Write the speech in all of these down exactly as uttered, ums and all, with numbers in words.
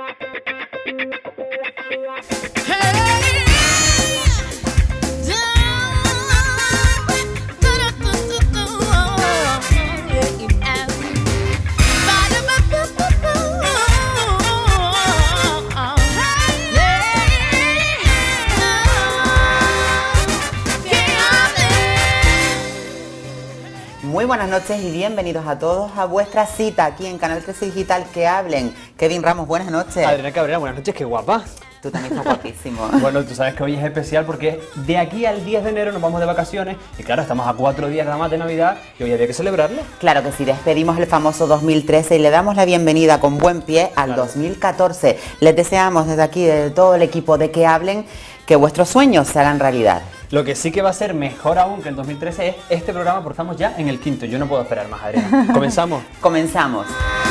Muy buenas noches y bienvenidos a todos a vuestra cita aquí en Canal trece Digital, Que Hablen. Kevin Ramos, buenas noches. Adriana Cabrera, buenas noches, qué guapa. Tú también estás guapísimo. Bueno, tú sabes que hoy es especial porque de aquí al diez de enero nos vamos de vacaciones y claro, estamos a cuatro días nada más de Navidad y hoy había que celebrarlo. Claro que sí, despedimos el famoso dos mil trece y le damos la bienvenida con buen pie al claro. dos mil catorce. Les deseamos desde aquí, desde todo el equipo de Que Hablen, que vuestros sueños se hagan realidad. Lo que sí que va a ser mejor aún que en dos mil trece es este programa porque estamos ya en el quinto. Yo no puedo esperar más, Adriana. ¿Comenzamos? Comenzamos.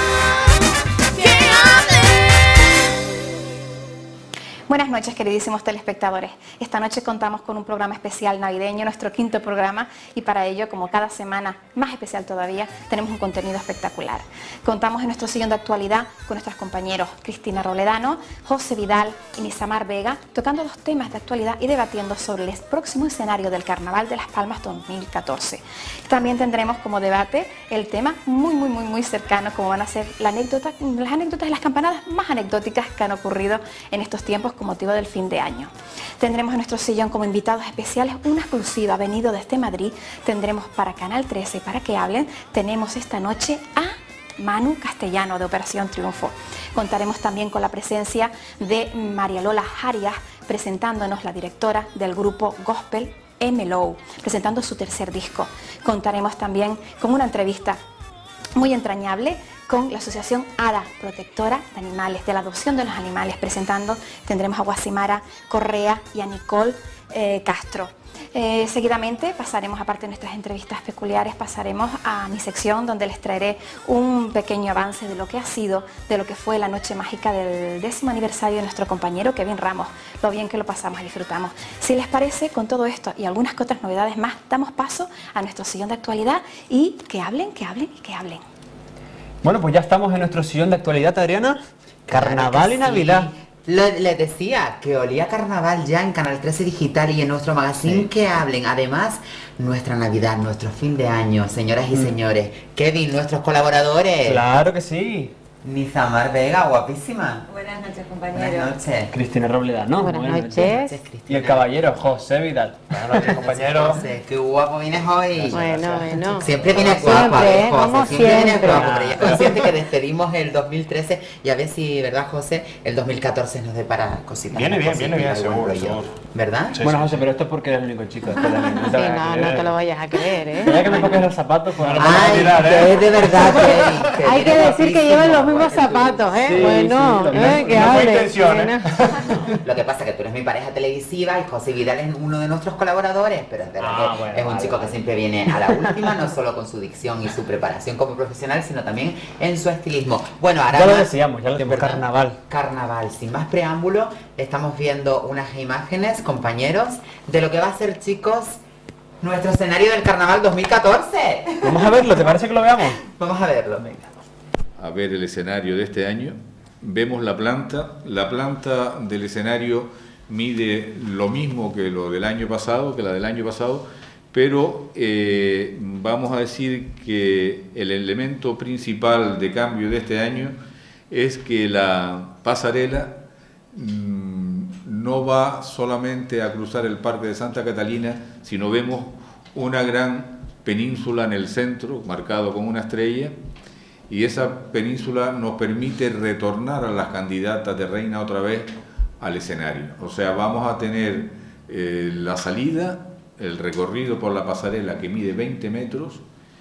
Buenas noches, queridísimos telespectadores. Esta noche contamos con un programa especial navideño, nuestro quinto programa, y para ello, como cada semana, más especial todavía, tenemos un contenido espectacular. Contamos en nuestro sillón de actualidad con nuestros compañeros Cristina Roledano, José Vidal y Nisamar Vega, tocando dos temas de actualidad y debatiendo sobre el próximo escenario del Carnaval de Las Palmas dos mil catorce. También tendremos como debate el tema muy, muy, muy, muy cercano, como van a ser la anécdota, las anécdotas de las campanadas más anecdóticas que han ocurrido en estos tiempos con motivo del fin de año. Tendremos en nuestro sillón como invitados especiales una exclusiva venido desde Madrid. Tendremos para Canal trece y para Que Hablen, tenemos esta noche a Manu Castellano de Operación Triunfo. Contaremos también con la presencia de María Lola Arias, presentándonos la directora del grupo gospel M L O, presentando su tercer disco. Contaremos también con una entrevista muy entrañable con la Asociación ADA, Protectora de Animales, de la adopción de los animales. Presentando tendremos a Guasimara Correa y a Nicole eh, Castro. Eh, seguidamente pasaremos, aparte de nuestras entrevistas peculiares, pasaremos a mi sección donde les traeré un pequeño avance de lo que ha sido, de lo que fue la noche mágica del décimo aniversario de nuestro compañero Kevin Ramos, lo bien que lo pasamos y disfrutamos. Si les parece, con todo esto y algunas que otras novedades más, damos paso a nuestro sillón de actualidad y que hablen, que hablen y que hablen. Bueno, pues ya estamos en nuestro sillón de actualidad, Adriana. Carnaval claro y Navidad. Sí. Les decía que olía carnaval ya en Canal trece Digital y en nuestro magazine sí. Que Hablen. Además, nuestra Navidad, nuestro fin de año, señoras y mm. señores. Kevin, nuestros colaboradores. Claro que sí. Nisamar Vega, guapísima. Buenas noches, compañeros. Buenas noches. Cristina Robledano. Buenas, Buenas noches. noches y el caballero José Vidal. Buenas noches, compañero. José, qué guapo vienes hoy. Bueno, bueno. Siempre vienes guapa, siempre, José. Como siempre, siempre. vienes guapa. Pero ya es consciente que despedimos el dos mil trece y a ver si, ¿verdad, José? El dos mil catorce nos depara cositas. Viene bien, cositas, viene bien, seguro, seguro. ¿Verdad? Sí, bueno, José, pero esto es porque eres el único chico. Sí, no, no te lo vayas a creer, ¿eh? Mira que me coges los zapatos, pues no lo Ay, puedo tirar, ¿eh? es de verdad, que, que hay que decir que llevan los mismos zapatos, ¿eh? Sí, bueno, sí, eh, que no fue hable. intención, ¿eh? Lo que pasa es que tú eres mi pareja televisiva y José Vidal es uno de nuestros colaboradores, pero es verdad Ah, que bueno, es un vale, chico vale. que siempre viene a la última, no solo con su dicción y su preparación como profesional, sino también en su estilismo. Bueno, ahora Ya lo más, decíamos, ya lo decíamos, ¿verdad? carnaval. Carnaval, sin más preámbulo, estamos viendo unas imágenes, compañeros, de lo que va a ser, chicos, nuestro escenario del Carnaval dos mil catorce. Vamos a verlo, ¿te parece que lo veamos? Vamos a verlo. A ver el escenario de este año. Vemos la planta. La planta del escenario mide lo mismo que lo del año pasado, que la del año pasado, pero eh, vamos a decir que el elemento principal de cambio de este año es que la pasarela mmm, no va solamente a cruzar el Parque de Santa Catalina, sino vemos una gran península en el centro, marcado con una estrella, y esa península nos permite retornar a las candidatas de reina otra vez al escenario. O sea, vamos a tener eh, la salida, el recorrido por la pasarela que mide veinte metros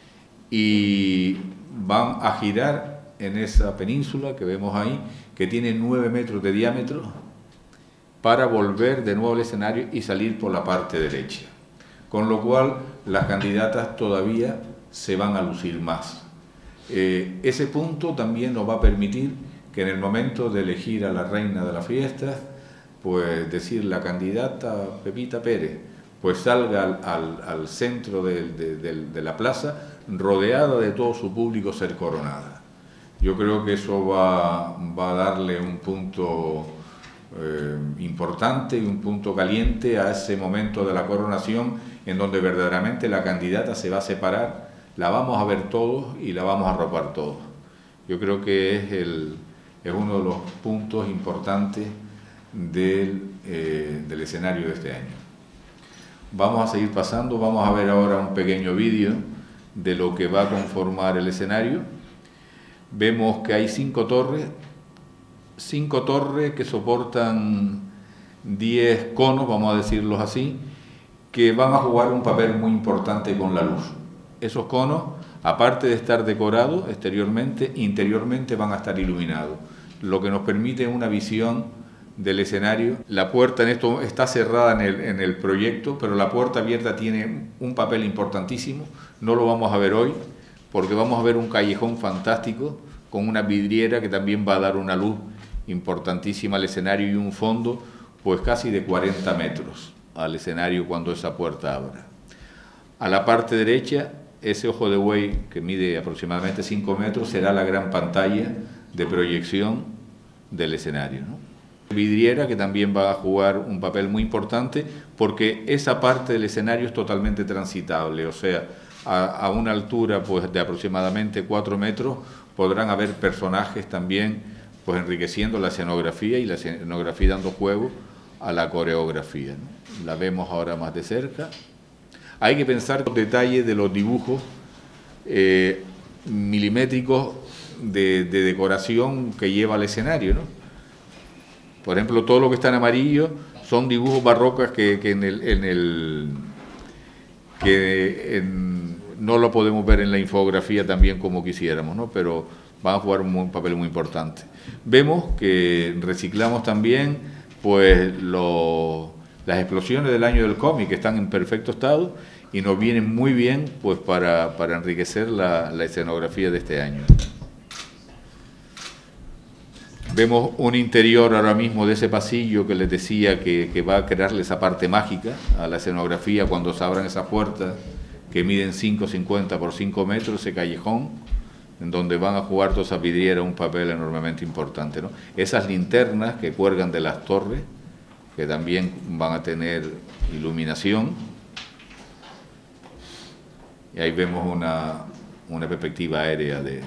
y van a girar en esa península que vemos ahí, que tiene nueve metros de diámetro, para volver de nuevo al escenario y salir por la parte derecha. Con lo cual, las candidatas todavía se van a lucir más. Eh, ese punto también nos va a permitir que en el momento de elegir a la reina de la fiesta, pues decir la candidata Pepita Pérez, pues salga al, al, al centro de, de, de, de la plaza, rodeada de todo su público, ser coronada. Yo creo que eso va, va a darle un punto eh, importante y un punto caliente a ese momento de la coronación en donde verdaderamente la candidata se va a separar, la vamos a ver todos y la vamos a arropar todos. Yo creo que es, el, es uno de los puntos importantes del, eh, del escenario de este año. Vamos a seguir pasando, vamos a ver ahora un pequeño vídeo de lo que va a conformar el escenario. Vemos que hay cinco torres, cinco torres que soportan diez conos, vamos a decirlos así, que van a jugar un papel muy importante con la luz. Esos conos, aparte de estar decorados exteriormente, interiormente van a estar iluminados, lo que nos permite una visión del escenario. La puerta en esto está cerrada en el, en el proyecto, pero la puerta abierta tiene un papel importantísimo. No lo vamos a ver hoy, porque vamos a ver un callejón fantástico con una vidriera que también va a dar una luz importantísima al escenario y un fondo pues casi de cuarenta metros al escenario cuando esa puerta abra. A la parte derecha, ese ojo de buey que mide aproximadamente cinco metros será la gran pantalla de proyección del escenario, ¿no? Vidriera que también va a jugar un papel muy importante porque esa parte del escenario es totalmente transitable, o sea, a, a una altura pues de aproximadamente cuatro metros podrán haber personajes también pues enriqueciendo la escenografía y la escenografía dando juego a la coreografía, ¿no? La vemos ahora más de cerca. Hay que pensar los detalles de los dibujos eh, milimétricos de, de decoración que lleva el escenario, ¿no? Por ejemplo, todo lo que está en amarillo son dibujos barrocos que, que, en el, en el, que en, no lo podemos ver en la infografía también como quisiéramos, ¿no? Pero van a jugar un, un papel muy importante. Vemos que reciclamos también pues, lo, las explosiones del año del cómic, que están en perfecto estado y nos vienen muy bien pues, para, para enriquecer la, la escenografía de este año. Vemos un interior ahora mismo de ese pasillo que les decía que, que va a crearle esa parte mágica a la escenografía cuando se abran esas puertas que miden cinco cincuenta por cinco metros, ese callejón, en donde van a jugar todas esas vidrieras un papel enormemente importante, ¿no? Esas linternas que cuelgan de las torres, que también van a tener iluminación. Y ahí vemos una, una perspectiva aérea de...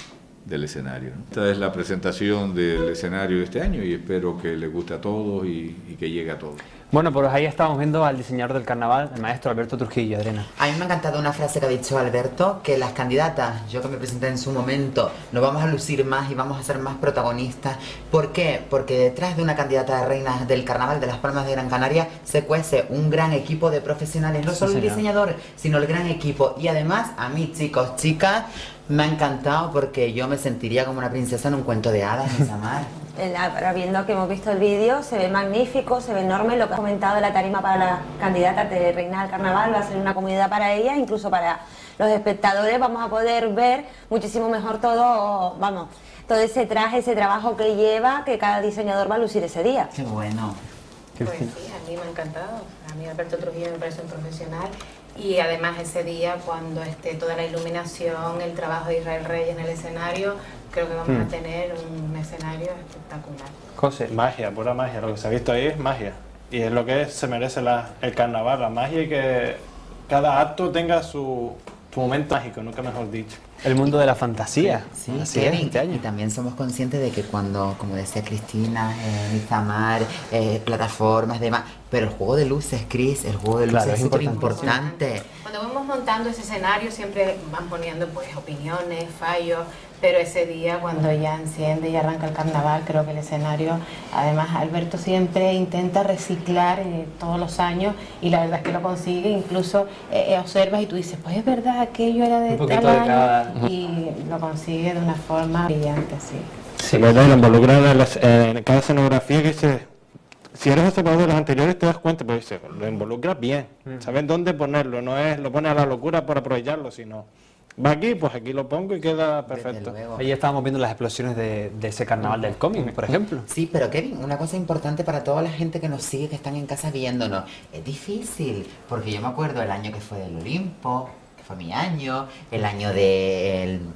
del escenario, ¿no? Esta es la presentación del escenario de este año y espero que les guste a todos y, y que llegue a todos. Bueno, pues ahí estamos viendo al diseñador del carnaval, el maestro Alberto Trujillo, Adriana. A mí me ha encantado una frase que ha dicho Alberto, que las candidatas, yo que me presenté en su momento, nos vamos a lucir más y vamos a ser más protagonistas. ¿Por qué? Porque detrás de una candidata de reinas del carnaval de Las Palmas de Gran Canaria se cuece un gran equipo de profesionales, no solo sí, el diseñador, sino el gran equipo. Y además, a mí, chicos, chicas, me ha encantado porque yo me sentiría como una princesa en un cuento de hadas, en Samar. Ahora viendo que hemos visto el vídeo, se ve magnífico, se ve enorme lo que has comentado de la tarima para las candidatas de Reinas del Carnaval, va a ser una comunidad para ellas, incluso para los espectadores vamos a poder ver muchísimo mejor todo, vamos, todo ese traje, ese trabajo que lleva, que cada diseñador va a lucir ese día. Qué bueno. Pues sí, a mí me ha encantado, a mí Alberto Trujillo me parece un profesional y además ese día cuando esté toda la iluminación, el trabajo de Israel Reyes en el escenario, creo que vamos hmm. a tener un escenario espectacular. José. Magia, pura magia, lo que se ha visto ahí es magia y es lo que es, se merece la, el carnaval, la magia y que cada acto tenga su, su momento mágico, nunca mejor dicho. El mundo de la fantasía. Sí, así Kevin, es, este año. Y también somos conscientes de que cuando, como decía Cristina, eh, Izamar, eh, plataformas, demás, pero el juego de luces, Cris, el juego de luces claro, es súper importante. Cuando vamos montando ese escenario siempre van poniendo pues opiniones, fallos, pero ese día cuando ya enciende y arranca el carnaval, creo que el escenario, además Alberto siempre intenta reciclar eh, todos los años y la verdad es que lo consigue, incluso eh, observas y tú dices, pues es verdad, aquello era de tal año, cada... y lo consigue de una forma brillante, sí. Sí, verdad, lo involucra en, la, en cada escenografía que dice, si eres observador de los anteriores te das cuenta, pero dice, lo involucras bien, mm. sabes dónde ponerlo, no es lo pones a la locura por aprovecharlo, sino va aquí, pues aquí lo pongo y queda perfecto. Ahí estábamos viendo las explosiones de, de ese carnaval del cómic, por ejemplo. Sí, pero Kevin, una cosa importante para toda la gente que nos sigue, que están en casa viéndonos, es difícil, porque yo me acuerdo el año que fue del Olimpo, que fue mi año, el año del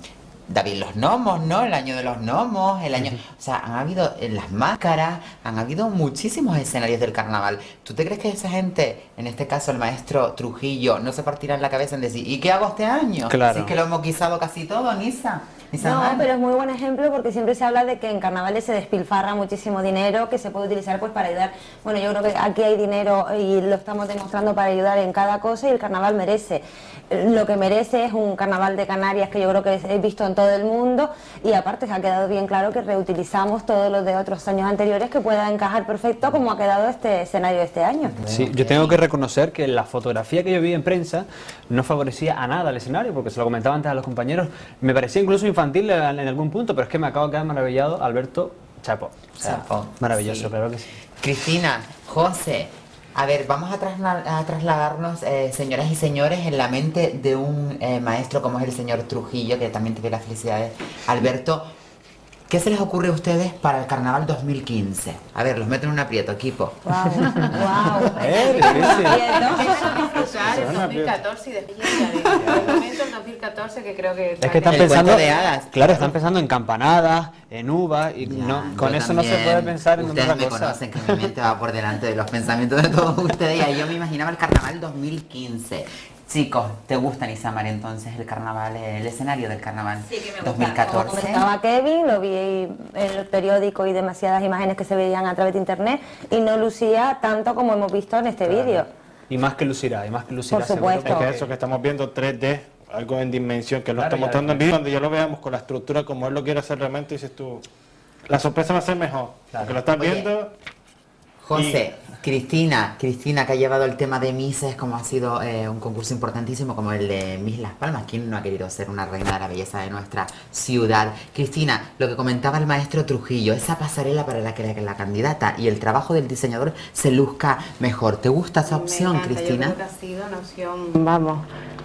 David los gnomos, ¿no? El año de los gnomos, el año... O sea, han habido en las máscaras, han habido muchísimos escenarios del carnaval. ¿Tú te crees que esa gente, en este caso el maestro Trujillo, no se partirá en la cabeza en decir, ¿y qué hago este año? Claro. Si es que lo hemos guisado casi todo, Nisa. Nisa No, Mar. pero es muy buen ejemplo porque siempre se habla de que en carnavales se despilfarra muchísimo dinero que se puede utilizar pues para ayudar. Bueno, yo creo que aquí hay dinero y lo estamos demostrando para ayudar en cada cosa y el carnaval merece. Lo que merece es un carnaval de Canarias que yo creo que he visto en todo el mundo y aparte se ha quedado bien claro que reutilizamos todos los de otros años anteriores que pueda encajar perfecto como ha quedado este escenario de este año. Sí, yo tengo que reconocer que la fotografía que yo vi en prensa no favorecía a nada al escenario, porque se lo comentaba antes a los compañeros, me parecía incluso infantil en, en algún punto, pero es que me acabo de quedar maravillado, Alberto, chapo. O sea, Chapo, maravilloso, sí. claro que sí. Cristina, José, a ver, vamos a, trasla a trasladarnos, eh, señoras y señores, en la mente de un eh, maestro como es el señor Trujillo, que también te doy las felicidades, Alberto. ¿Qué se les ocurre a ustedes para el Carnaval dos mil quince? A ver, los meto en un aprieto, equipo. Wow, wow. Eh, difícil. Disfrutar el dos mil catorce y después llegar el momento del dos mil catorce que creo que... Es que están El pensando, cuento de hadas. claro, están pensando en campanadas, en uvas y Ya, no, yo con eso no se también. puede pensar en Ustedes otra me cosa. conocen que mi mente va por delante de los pensamientos de todos ustedes y ahí yo me imaginaba el Carnaval dos mil quince. Chicos, ¿te gusta, Isamar, entonces el carnaval, el escenario del carnaval Sí, que me gusta. dos mil catorce? Como comentaba Kevin, lo vi en el periódico y demasiadas imágenes que se veían a través de internet y no lucía tanto como hemos visto en este vídeo. Y más que lucirá, y más que lucirá. Por seguro, supuesto. Es que porque- eso que estamos viendo tres D, algo en dimensión, que lo Claro, está ya mostrando en ves. vídeo, cuando ya lo veamos con la estructura como él lo quiere hacer realmente, dices tú, la sorpresa va a ser mejor, Claro. porque lo estás Oye. viendo. José, Cristina, Cristina que ha llevado el tema de Misses, como ha sido eh, un concurso importantísimo como el de Miss Las Palmas. ¿Quién no ha querido ser una reina de la belleza de nuestra ciudad? Cristina, lo que comentaba el maestro Trujillo, esa pasarela para la que la, la candidata y el trabajo del diseñador se luzca mejor. ¿Te gusta esa opción, Me encanta, Cristina? Yo creo que ha sido una opción... Vamos,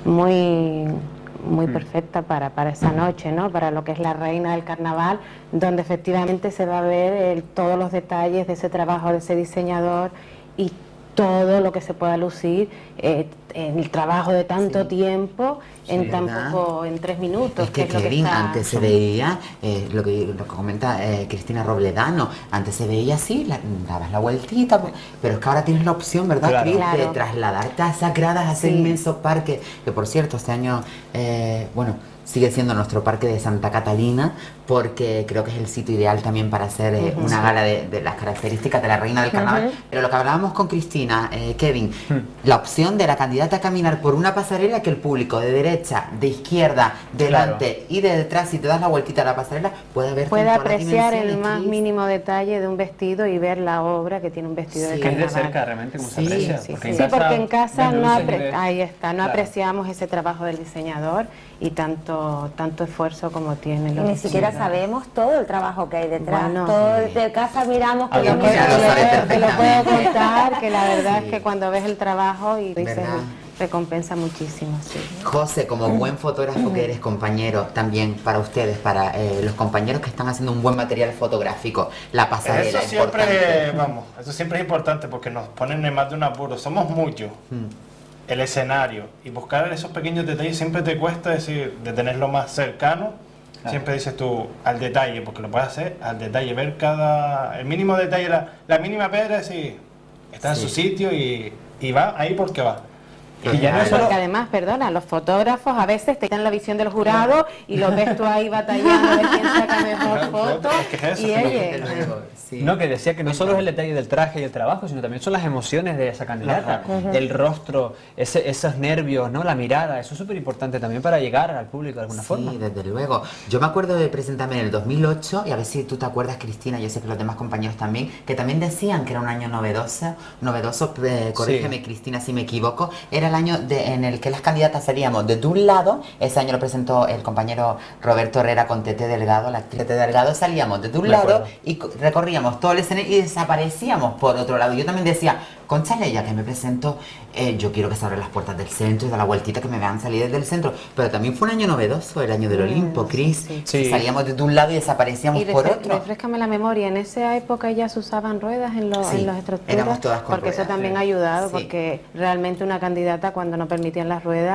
muy, muy perfecta para, para esa noche, ¿no? Para lo que es la reina del carnaval, donde efectivamente se va a ver el- todos los detalles de ese trabajo de ese diseñador y todo lo que se pueda lucir eh, en el trabajo de tanto Sí. tiempo en Sí, tan ¿verdad? poco, en tres minutos. Es que, es lo Kevin, está- antes se veía, eh, lo, que, lo que comenta eh, Cristina Robledano, antes se veía así, la, dabas la vueltita, pero es que ahora tienes la opción, ¿verdad, Claro. Cris? De Claro. trasladarte a esas gradas, a ese Sí. inmenso parque, que por cierto, este año, eh, bueno, sigue siendo nuestro parque de Santa Catalina, porque creo que es el sitio ideal también para hacer eh, Ujú. una gala de, de las características de la reina del carnaval. Ujú. Pero lo que hablábamos con Cristina, eh, Kevin, Hmm. la opción de la candidata a caminar por una pasarela que el público de derecha, de izquierda, delante y de detrás, si te das la vueltita a la pasarela, puede ver Puede apreciar el más mínimo detalle de un vestido y ver la obra que tiene un vestido Sí. de Que es de carnaval. cerca realmente como se Sí, aprecia. Sí, porque sí, en sí, casa porque en casa ves no, luces y apre- ves- ahí está, no Claro. apreciamos ese trabajo del diseñador y tanto tanto esfuerzo como tiene. Y los ni siquiera diseñadores. sabemos todo el trabajo que hay detrás. Bueno. todo desde casa miramos que Alguien lo que Te ya mismo- lo sabe lo puedo- te lo puedo perfectamente. contar que la verdad Sí. es que cuando ves el trabajo y dices, ¿Verdad? recompensa muchísimo, sí. José, como buen fotógrafo que eres, compañero, también para ustedes, para eh, los compañeros que están haciendo un buen material fotográfico, la pasarela Eso es siempre, importante. vamos, eso siempre es importante porque nos ponen en más de un apuro, somos muchos. Mm. El escenario y buscar esos pequeños detalles siempre te cuesta, decir, de tenerlo más cercano. Claro. Siempre dices tú al detalle, porque lo puedes hacer al detalle, ver cada, el mínimo detalle, la, la mínima piedra, sí, está Sí. en su sitio y, y va ahí porque va. Y ya no es solo... Porque además, perdona, los fotógrafos a veces te dan la visión del jurado y los ves tú ahí batallando a ver quién saca mejor Claro, foto. es que es eso, Y es lo oye, Desde luego, sí. No, que decía que no solo es el detalle del traje y el trabajo, sino también son las emociones de esa candidata, del rostro, ese, esos nervios, ¿no? La mirada, eso es súper importante también para llegar al público de alguna Sí, forma. desde luego. Yo me acuerdo de presentarme en el dos mil ocho, y a ver si tú te acuerdas, Cristina, yo sé que los demás compañeros también, que también decían que era un año novedoso, novedoso, eh, corrígeme, Sí. Cristina, si me equivoco, era el año de, en el que las candidatas salíamos de un lado, ese año lo presentó el compañero Roberto Herrera con Tete Delgado, la actriz Tete Delgado, salíamos de un Me lado acuerdo. y co- recorríamos todo el escenario y desaparecíamos por otro lado. Yo también decía, Conchale, ya que me presento, eh, yo quiero que se abran las puertas del centro y da la vueltita, que me vean salir desde el centro. Pero también fue un año novedoso, el año del Olimpo, Cris. sí, sí. Sí. Salíamos de un lado y desaparecíamos y por refre- otro. refréscame la memoria, en esa época ya se usaban ruedas en, los Sí, en las estructuras, éramos todas con porque eso ruedas, también sí. ha ayudado, Sí. porque realmente una candidata cuando no permitían las ruedas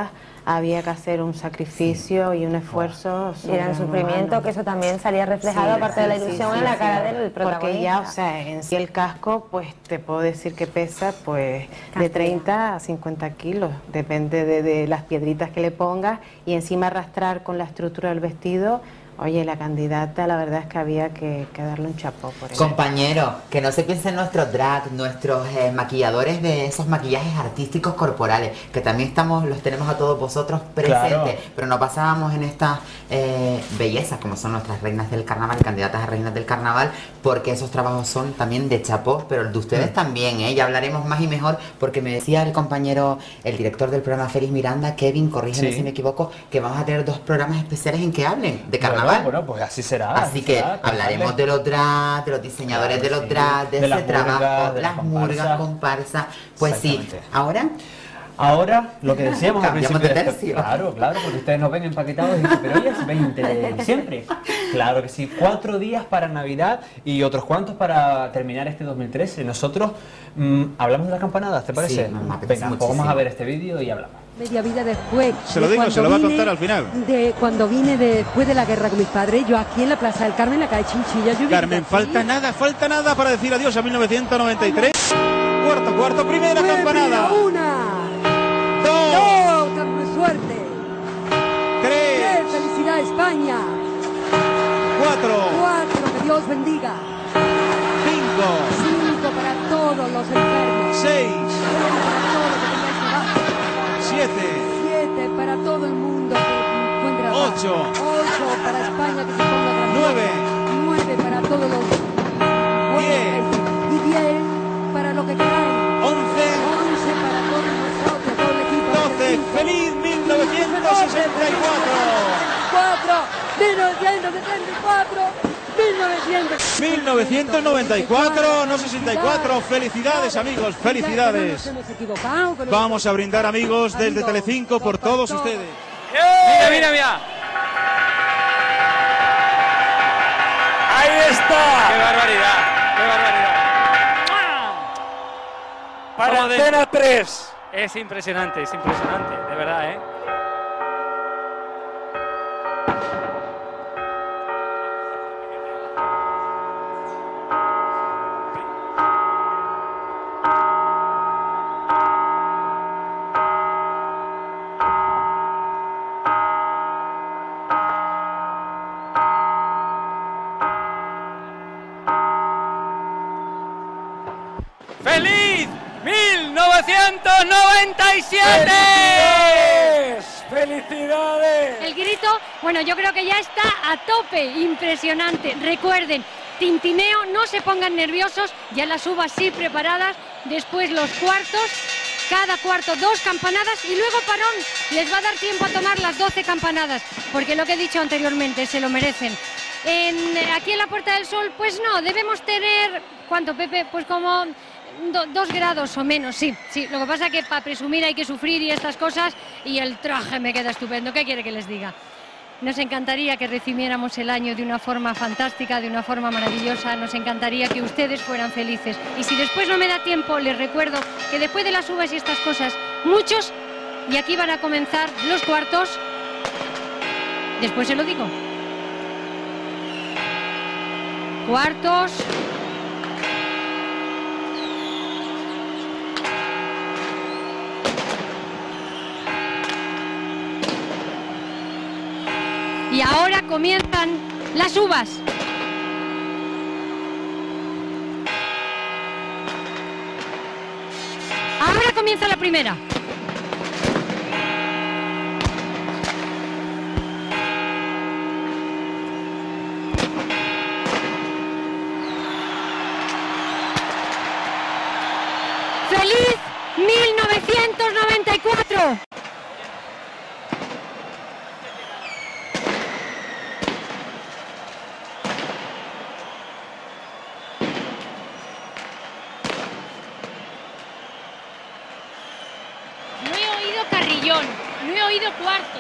había que hacer un sacrificio y un esfuerzo. Y era el sufrimiento, que eso también salía reflejado, Sí, aparte de la sí, ilusión, sí, en la sí, cara sí. del protagonista. Porque ya, o sea, en sí el casco, pues te puedo decir que pesa pues de treinta a cincuenta kilos, depende de, de las piedritas que le pongas, y encima arrastrar con la estructura del vestido. Oye, la candidata, la verdad es que había que, que darle un chapó por eso. Compañero, que no se piensen nuestros drag, nuestros eh, maquilladores de esos maquillajes artísticos corporales, que también estamos, los tenemos a todos vosotros presentes, claro. Pero no pasábamos en estas eh, bellezas, como son nuestras reinas del carnaval, candidatas a reinas del carnaval, porque esos trabajos son también de chapó, pero el de ustedes mm. también, ¿eh? Ya hablaremos más y mejor, porque me decía el compañero, el director del programa Félix Miranda, Kevin, corrígeme sí. si me equivoco, que vamos a tener dos programas especiales en que hablen de carnaval. Bueno, bueno, pues así será. Así, así que será, hablaremos de los drag, de los diseñadores claro, de los sí. drag, de, de ese trabajo, de las murgas, comparsa. Pues sí, ahora... Ahora, lo que decíamos al principio de tercio. Claro, claro, porque ustedes nos ven empaquetados y dicen, pero hoy es veinte de diciembre. Claro que sí, cuatro días para Navidad y otros cuantos para terminar este dos mil trece. Nosotros mmm, hablamos de las campanadas, ¿te parece? Sí, me Venga, pues vamos a ver este vídeo y hablamos. Media vida después. Se lo digo, se lo va a contar al final. De cuando vine después de la guerra con mis padres, yo aquí en la Plaza del Carmen, en la calle Chinchilla. Yo Carmen, falta nada, falta nada para decir adiós a mil novecientos noventa y tres. Cuarto, cuarto, primera Fue campanada. Una. Dos. Dos, tan suerte. Tres. Tres, felicidad España. Cuatro. Cuatro, que Dios bendiga. Cinco. Cinco para todos los enfermos. Seis. Siete. Siete para todo el mundo que encuentra. Ocho. Ocho para España que se ponga grandiosa. Nueve. Nueve para todos los. Diez. Y diez para lo que queráis. Once. Once para todos nosotros, todo el equipo. Doce. Feliz mil novecientos sesenta y cuatro. Cuatro. mil novecientos setenta y cuatro. mil novecientos noventa y cuatro, no sesenta y cuatro. Felicidades, amigos, felicidades. Vamos a brindar, amigos, desde Telecinco por todos ustedes. Mira, mira, mira. Ahí está. ¡Qué barbaridad! ¡Qué barbaridad! Para Antena tres. Es impresionante, es impresionante, de verdad, ¿eh? ¡Feliz mil novecientos noventa y siete! ¡Felicidades! ¡Felicidades! El grito, bueno, yo creo que ya está a tope, impresionante. Recuerden, tintineo, no se pongan nerviosos, ya las uvas sí preparadas, después los cuartos, cada cuarto dos campanadas y luego parón. Les va a dar tiempo a tomar las doce campanadas, porque lo que he dicho anteriormente, se lo merecen. En, aquí en la Puerta del Sol, pues no, debemos tener, ¿cuánto, Pepe? Pues como... Do, dos grados o menos, sí, sí. Lo que pasa es que para presumir hay que sufrir y estas cosas, y el traje me queda estupendo. ¿Qué quiere que les diga? Nos encantaría que recibiéramos el año de una forma fantástica, de una forma maravillosa. Nos encantaría que ustedes fueran felices. Y si después no me da tiempo, les recuerdo que después de las uvas y estas cosas, muchos, y aquí van a comenzar los cuartos, después se lo digo. Cuartos... Y ahora comienzan las uvas. Ahora comienza la primera. ¡Feliz mil novecientos noventa y cuatro! No he oído cuartos.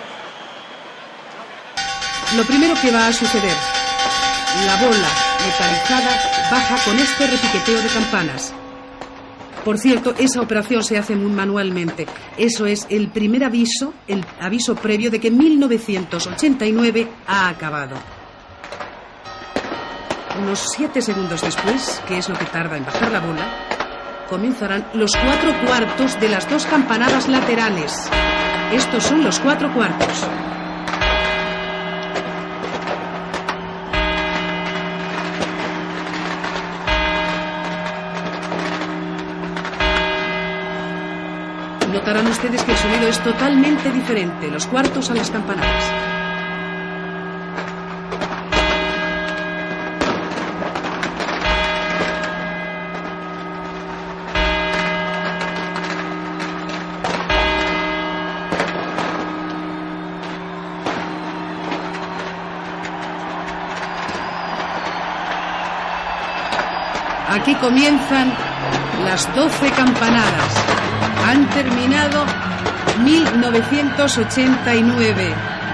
Lo primero que va a suceder, la bola metalizada baja con este repiqueteo de campanas. Por cierto, esa operación se hace muy manualmente. Eso es el primer aviso, el aviso previo de que mil novecientos ochenta y nueve ha acabado. Unos siete segundos después, que es lo que tarda en bajar la bola, comenzarán los cuatro cuartos de las dos campanadas laterales. Estos son los cuatro cuartos. Notarán ustedes que el sonido es totalmente diferente, los cuartos a las campanadas. Aquí comienzan las doce campanadas. Han terminado mil novecientos ochenta y nueve.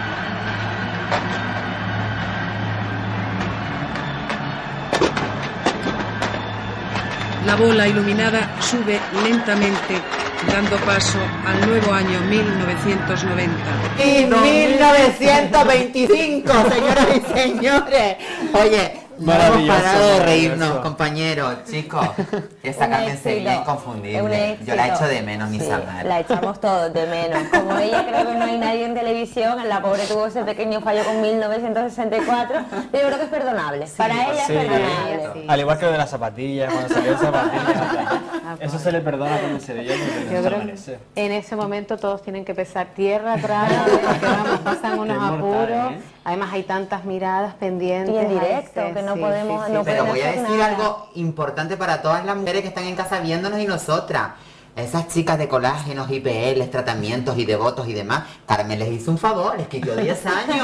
La bola iluminada sube lentamente, dando paso al nuevo año mil novecientos noventa. Y mil novecientos veinticinco, señoras y señores. Oye, no hemos parado de reírnos, compañeros, chicos. Esa Carmen Sevilla es inconfundible. Yo la echo de menos, mi sí, Samar. La echamos todos de menos. Como ella, creo que no hay nadie en televisión. La pobre tuvo ese pequeño fallo con mil novecientos sesenta y cuatro. Pero yo creo que es perdonable. Sí, Para ella sí, es perdonable. Sí. Al igual que lo de las zapatillas, cuando salió zapatillas. Eso se le perdona con el Sevilla. Yo creo que en ese momento todos tienen que pesar tierra atrás, porque vamos, pasan unos apuros. ¿eh? Además hay tantas miradas pendientes. Y en directo, que no sí, podemos... Sí, sí, no Pero podemos voy a hacer decir nada. algo importante para todas las mujeres que están en casa viéndonos y nosotras. Esas chicas de colágenos, I P Ls, tratamientos y devotos y demás, Carmen les hizo un favor, les quitó diez años.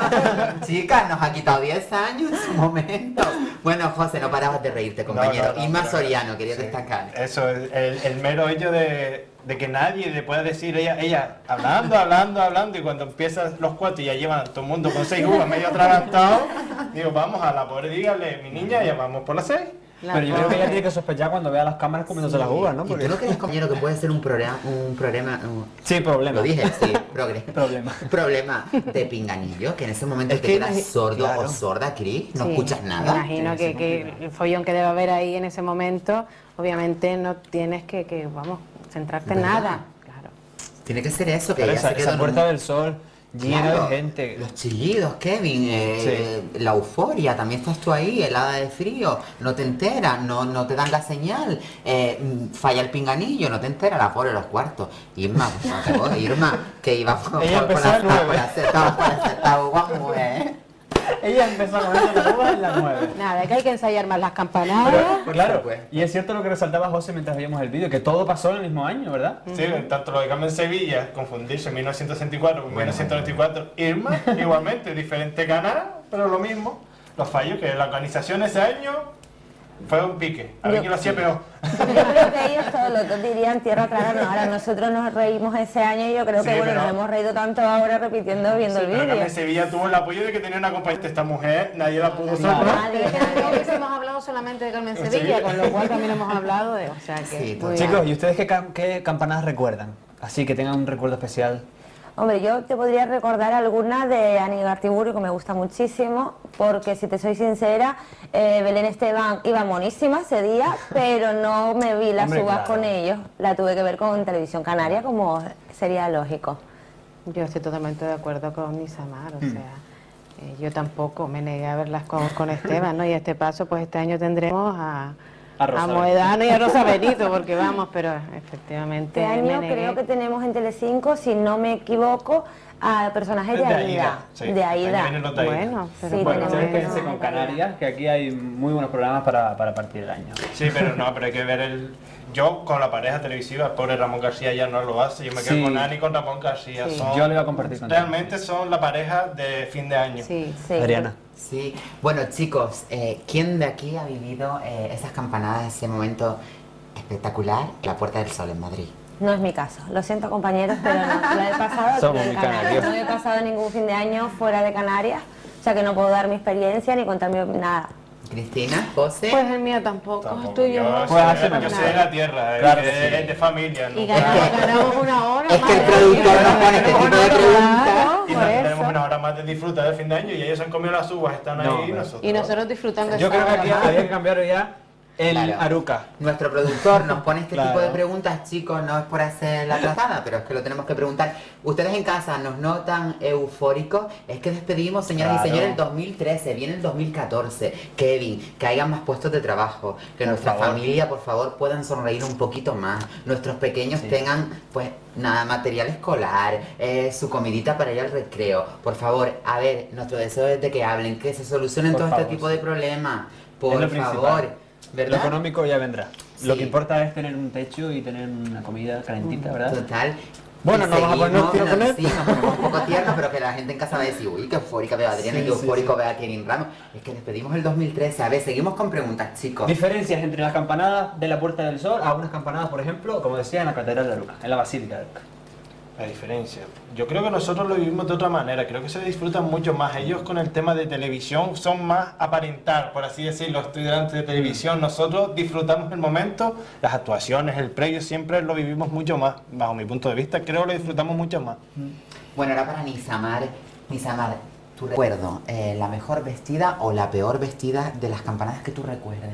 Chicas, nos ha quitado diez años en su momento. Bueno, José, no parabas de reírte, compañero. No, no, no, Inma pero- Soriano, quería sí. destacar. Eso, el, el, el mero hecho de, de que nadie le pueda decir, ella, ella hablando, hablando, hablando, y cuando empiezan los cuatro y ya llevan a todo el mundo con seis uvas medio atragantado, digo, vamos a la pobre, dígale, mi niña, ya vamos por las seis. Pero yo creo que ella tiene que sospechar cuando vea las cámaras comiéndose las uvas, ¿no? ¿Y Porque... tú no crees, compañero, que puede ser un programa, un problema, un- Sí, problema. lo dije, sí, progre- Problema. problema de pinganillo, que en ese momento Es te que quedas imagi- sordo claro. o sorda, Cris, no Sí, escuchas nada. Me imagino que, que el follón que debe haber ahí en ese momento, obviamente no tienes que, que vamos, centrarte en ¿Verdad? nada. Claro. Tiene que ser eso, que Pero ella esa, se quedó esa en Puerta un- del Sol llena Claro, de gente. Los chillidos, Kevin, eh, la euforia, también estás tú ahí, helada de frío, no te enteras, no, no te dan la señal, eh, mm, falla el pinganillo, no te enteras, la pobre los cuartos. Irma, por favor, Irma, que iba por, Ella por, por empezó la a nueve. por la seta- por la seta uva, mujer. Ella empezó a comerse las uvas en las nueve. Nada, que hay que ensayar más las campanadas. Pero, claro, y es cierto lo que resaltaba José mientras veíamos el vídeo, que todo pasó en el mismo año, ¿verdad? Sí, tanto lo de Carmen Sevilla, confundirse mil novecientos sesenta y cuatro con mil novecientos noventa y cuatro, Irma, igualmente, diferente canal, pero lo mismo. Los fallos, que la organización ese año fue un pique. A ver Yo- quién lo hacía peor. Yo creo que ellos todos los dos dirían tierra clara, no. Ahora nosotros nos reímos ese año y yo creo que Sí, bueno, pero- nos hemos reído tanto ahora repitiendo, viendo Sí, el pero vídeo. Carmen Sevilla tuvo el apoyo de que tenía una compañera. Esta mujer, nadie la pudo Claro. salvar. Nadie, Es que nadie. no hubiésemos hablado solamente de Carmen Sí. Sevilla, con lo cual también hemos hablado de, o sea que... Sí, muy Chicos, bien. ¿y ustedes qué, cam- qué campanadas recuerdan? Así que tengan un recuerdo especial. Hombre, yo te podría recordar alguna de Ani Gartiburu que me gusta muchísimo, porque si te soy sincera, eh, Belén Esteban iba monísima ese día, pero no me vi las Hombre, uvas claro. con ellos. La tuve que ver con Televisión Canaria, como sería lógico. Yo estoy totalmente de acuerdo con Isamar, o Mm. sea, eh, yo tampoco me negué a verlas con, con Esteban, ¿no? Y a este paso, pues este año tendremos a, A Rosa a Moedano y a Rosa Benito, porque vamos, pero efectivamente Este me año negué. creo que tenemos en Telecinco, si no me equivoco, a personajes de, De Aida. Aida, sí. De Ahí Aida. vienen los de Aida. Bueno, pero Sí, Bueno, tenemos ustedes que- quédense con Canarias, que aquí hay muy buenos programas para, para partir el año. Sí, pero no, pero hay que ver el... Yo con la pareja televisiva, el pobre Ramón García ya no lo hace. Yo me quedo Sí. con Ani y con Ramón García. Sí. Son, Yo lo iba a compartir contigo. realmente son la pareja de fin de año. Sí, Sí. Adriana. Sí, bueno chicos, eh, ¿quién de aquí ha vivido eh, esas campanadas, ese momento espectacular, la Puerta del Sol en Madrid? No es mi caso. Lo siento, compañeros, pero no. La he pasado Somos aquí muy en Canarias. canarios. No he pasado ningún fin de año fuera de Canarias, o sea que no puedo dar mi experiencia ni contar mi- nada. Cristina, José. Pues el mío tampoco, Tampoco. estoy yo. Yo, Pues soy, hacemos yo nada. soy de la tierra, Claro, es, sí. es de familia. ¿no? Y ganamos, ganamos una hora. Es que el madre productor mía, nos pone este ganamos tipo de una hora, preguntas. claro, Y por nos eso. tenemos una hora más de disfrutar del fin de año y ellos han comido las uvas, están No, ahí y pero- nosotros. Y nosotros disfrutando Yo esa creo que hora, aquí madre. había que cambiar ya el Claro. Aruca. Nuestro productor nos pone este Claro. tipo de preguntas, chicos, no es por hacer la tratada, pero es que lo tenemos que preguntar. ¿Ustedes en casa nos notan eufóricos? Es que despedimos, señoras Claro. y señores, el dos mil trece, viene el dos mil catorce. Kevin, que haya más puestos de trabajo, que Por nuestra favor. familia, por favor, puedan sonreír un poquito más. Nuestros pequeños Sí. tengan, pues, nada, material escolar, eh, su comidita para ir al recreo. Por favor, a ver, nuestro deseo es de que hablen, que se solucionen Por todo favor, este tipo sí. de problemas. Es Por lo principal. favor. Lo ¿Verdad? económico ya vendrá. Lo Sí. que importa es tener un techo y tener una comida calentita, ¿verdad? Total. Bueno, Y nos vamos a ponernos seguimos, tiernos con sí, nos ponemos un poco tiernos, pero que la gente en casa va a decir, uy, qué eufórica veo a Adriana, Sí, qué sí, eufórico sí. veo a Kevin Ramos. Es que despedimos el dos mil trece. A ver, seguimos con preguntas, chicos. Diferencias entre las campanadas de la Puerta del Sol a unas campanadas, por ejemplo, como decía, en la Catedral de Aruca, en la Basílica de Aruca. La diferencia. Yo creo que nosotros lo vivimos de otra manera, creo que se disfrutan mucho más. Ellos con el tema de televisión son más aparentar, por así decirlo, estoy delante de televisión. Nosotros disfrutamos el momento, las actuaciones, el previo, siempre lo vivimos mucho más. Bajo mi punto de vista, creo que lo disfrutamos mucho más. Bueno, ahora para Nisamar. Nisamar, tu recuerdo, eh, ¿la mejor vestida o la peor vestida de las campanadas que tú recuerdes?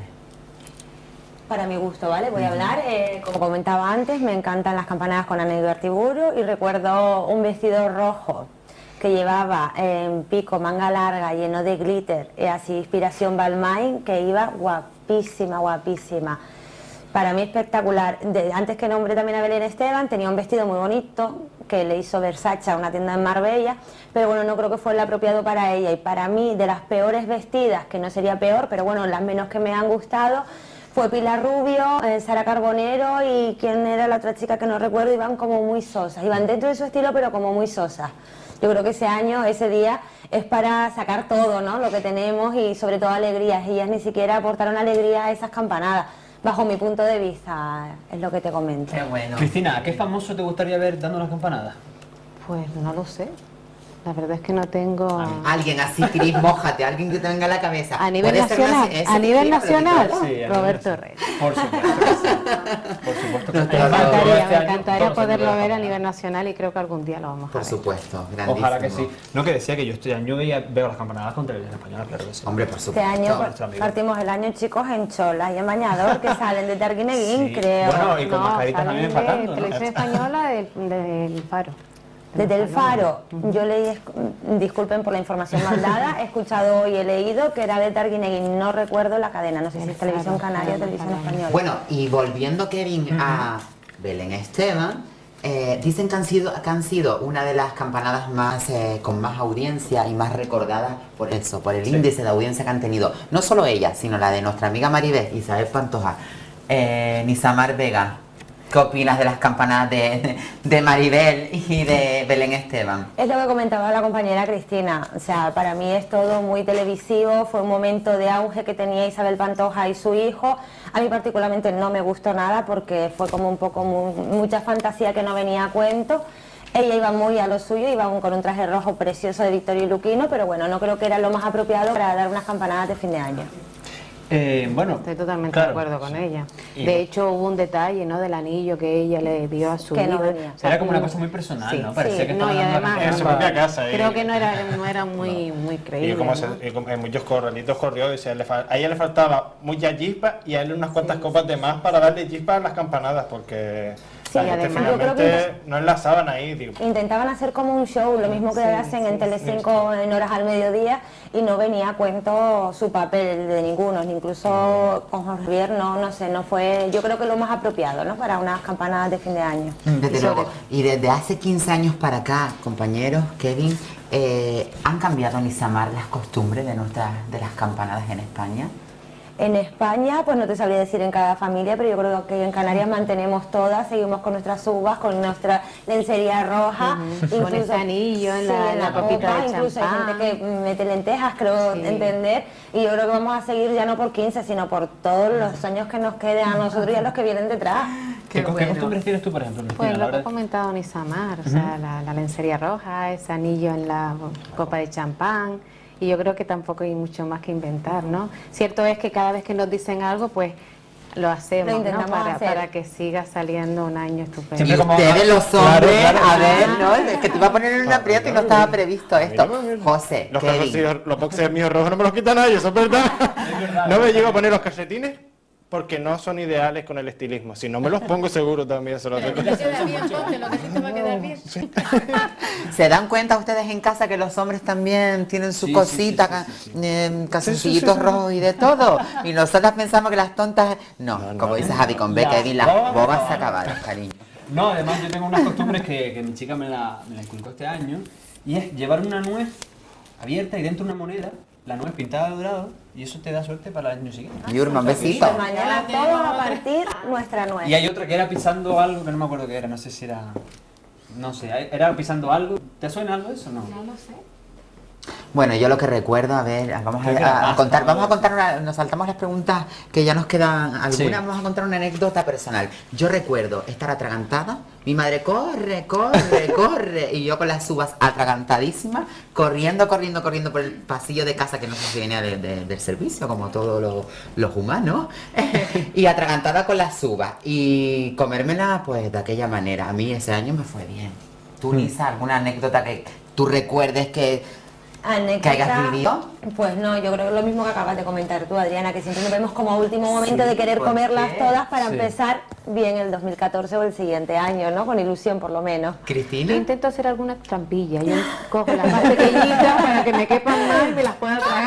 Para mi gusto, ¿vale? Voy a hablar, eh, como comentaba antes, me encantan las campanadas con Ana Ibartiburu y recuerdo un vestido rojo que llevaba en pico, manga larga, lleno de glitter, y así inspiración Balmain, que iba guapísima, guapísima. Para mí espectacular. De- antes que nombre también a Belén Esteban, tenía un vestido muy bonito que le hizo Versace a una tienda en Marbella, pero bueno, no creo que fue el apropiado para ella. Y para mí, de las peores vestidas, que no sería peor, pero bueno, las menos que me han gustado, fue Pilar Rubio, eh, Sara Carbonero y quién era la otra chica que no recuerdo, iban como muy sosas, iban dentro de su estilo pero como muy sosas. Yo creo que ese año, ese día, es para sacar todo, ¿no? Lo que tenemos y sobre todo alegrías. Ellas ni siquiera aportaron alegría a esas campanadas. Bajo mi punto de vista, es lo que te comento. Qué bueno. Cristina, ¿a qué famoso te gustaría ver dando las campanadas? Pues no lo sé. La verdad es que no tengo... Alguien así, Cris, mójate, alguien que te venga a la cabeza. A nivel Puede ser nacional, una- ese a nivel Cristina, nacional, pero Sí, a nivel Roberto nacional. Herrera. Por supuesto. que sí. Por supuesto que sí. Me Me Todo encantaría, este me año, encantaría todos los poderlo años de ver a las nivel campanadas. nacional y creo que algún día lo vamos a Por ver. supuesto, grandísimo. Ojalá que sí. No, que decía que yo este año veía- veo las campanadas con televisión española, claro que sí. Hombre, por Este supuesto. año nuestro amigo. partimos el año, chicos, en cholas y en bañador, que salen de Targuineguín, Sí. creo. Bueno, y con No, mascaritas salen también de empatando, ¿no? Televisión Española del, del Faro. Desde el Faro, yo leí, disculpen por la información mal dada, he escuchado hoy, he leído que era de Targuineguín, no recuerdo la cadena, no sé si es Televisión Canaria o Televisión Española. Bueno, y volviendo, Kevin, a Belén Esteban, eh, dicen que han, sido, que han sido una de las campanadas más eh, con más audiencia y más recordadas por eso, por el índice de audiencia que han tenido. No solo ella, sino la de nuestra amiga Maribel, Isabel Pantoja, eh, Nisamar Vega. ¿Qué opinas de las campanadas de, de Maribel y de Belén Esteban? Es lo que comentaba la compañera Cristina, o sea, para mí es todo muy televisivo, fue un momento de auge que tenía Isabel Pantoja y su hijo. A mí particularmente no me gustó nada porque fue como un poco mu- mucha fantasía que no venía a cuento. Ella iba muy a lo suyo, iba un- con un traje rojo precioso de Vittorio Luquino, pero bueno, no creo que era lo más apropiado para dar unas campanadas de fin de año. Eh, bueno, Estoy totalmente claro. de acuerdo con ella. Y- De hecho, hubo un detalle, ¿no? Del anillo que ella le dio a su Que no hijo. venía. O sea, Era como una mm, cosa muy personal, sí, ¿no? Parecía sí, que no, estaba y dando además, la En su capa. propia casa. y- creo que no era, no era muy, muy Y creíble. como ¿no? se, y como en muchos corralitos corrió, y se le fa- a ella le faltaba mucha chispa y a él unas cuantas copas de más para darle chispa a las campanadas, porque Sí, la gente además, yo creo finalmente que- no enlazaban ahí. Digo, Intentaban hacer como un show, lo mismo que Sí, hacen en sí, Telecinco en horas al mediodía, y no venía a cuento su papel de ninguno, ni incluso con Jorge Javier, no, no sé, no fue, yo creo que lo más apropiado, ¿no? Para unas campanadas de fin de año. Desde Y luego. sobre- Y desde hace quince años para acá, compañeros, Kevin, eh, ¿han cambiado, Nisamar, las costumbres de nuestras de las campanadas en España? En España, pues no te sabría decir en cada familia, pero yo creo que en Canarias mantenemos todas, seguimos con nuestras uvas, con nuestra lencería roja, Ujú. Con ese anillo en la- en la copita copa, de incluso hay champán. gente que mete lentejas, creo Sí. entender, y yo creo que vamos a seguir ya no por quince, sino por todos los años que nos queden a nosotros y a los que vienen detrás. ¿Qué, Qué co- qué bueno. costumbres tienes tú, por ejemplo, Cristina, Pues a la lo que hora ha de- comentado Nisamar, o sea, la, la lencería roja, ese anillo en la copa de champán y yo creo que tampoco hay mucho más que inventar, ¿no? Cierto es que cada vez que nos dicen algo, pues lo hacemos, Lo ¿no? intentamos Para, hacer. para que siga saliendo un año estupendo. Y ustedes los hombres, Claro, claro. a ver, ¿no? Es que te iba a poner en un aprieto y no estaba previsto esto. José, Los Kevin. calzoncillos, los boxers míos rojos no me los quita nadie, eso es verdad. No me llego a poner los calcetines porque no son ideales con el estilismo. Si no me los pongo seguro también se los tengo. Te queda bien, ponte lo que a ti te va a quedar bien. ¿Se dan cuenta ustedes en casa que los hombres también tienen su Sí, cosita, sí, sí, sí, sí. eh, calzoncillitos Sí, sí, sí, sí. rojos y de todo? Y nosotras pensamos que las tontas... No, como dice Javi con B, Las Kevin, las bobas bobas se acabaron, cariño. No, además yo tengo unas costumbres que, que mi chica me la, me la inculcó este año, y es llevar una nuez abierta y dentro una moneda, la nuez pintada de dorado, y eso te da suerte para el año siguiente. Yurma, un besito. Pues mañana todos a partir nuestra nuez. Y hay otra que era pisando algo que no me acuerdo qué era, no sé si era... No sé, era pisando algo. ¿Te suena algo de eso o no? No lo sé. Bueno, yo lo que recuerdo, a ver, vamos a, a- a contar, vamos a contar una, nos saltamos las preguntas que ya nos quedan algunas, Sí. vamos a contar una anécdota personal. Yo recuerdo estar atragantada, mi madre corre, corre, corre, y yo con las uvas atragantadísimas, corriendo, corriendo, corriendo por el pasillo de casa, que no sé si venía de- de- del servicio, como todos los, los humanos, y atragantada con las uvas, y comérmela pues de aquella manera. A mí ese año me fue bien. ¿Tú, Lisa, alguna anécdota que tú recuerdes que... Anécdota, ¿Que hayas vivido? Pues no, yo creo que lo mismo que acabas de comentar tú, Adriana, que siempre nos vemos como a último momento Sí, de querer ¿por comerlas qué? todas para Sí. empezar bien el dos mil catorce o el siguiente año, ¿no? Con ilusión por lo menos. Yo Cristina. intento hacer alguna trampilla, yo cojo las más pequeñitas para que me quepan más y me las pueda traer.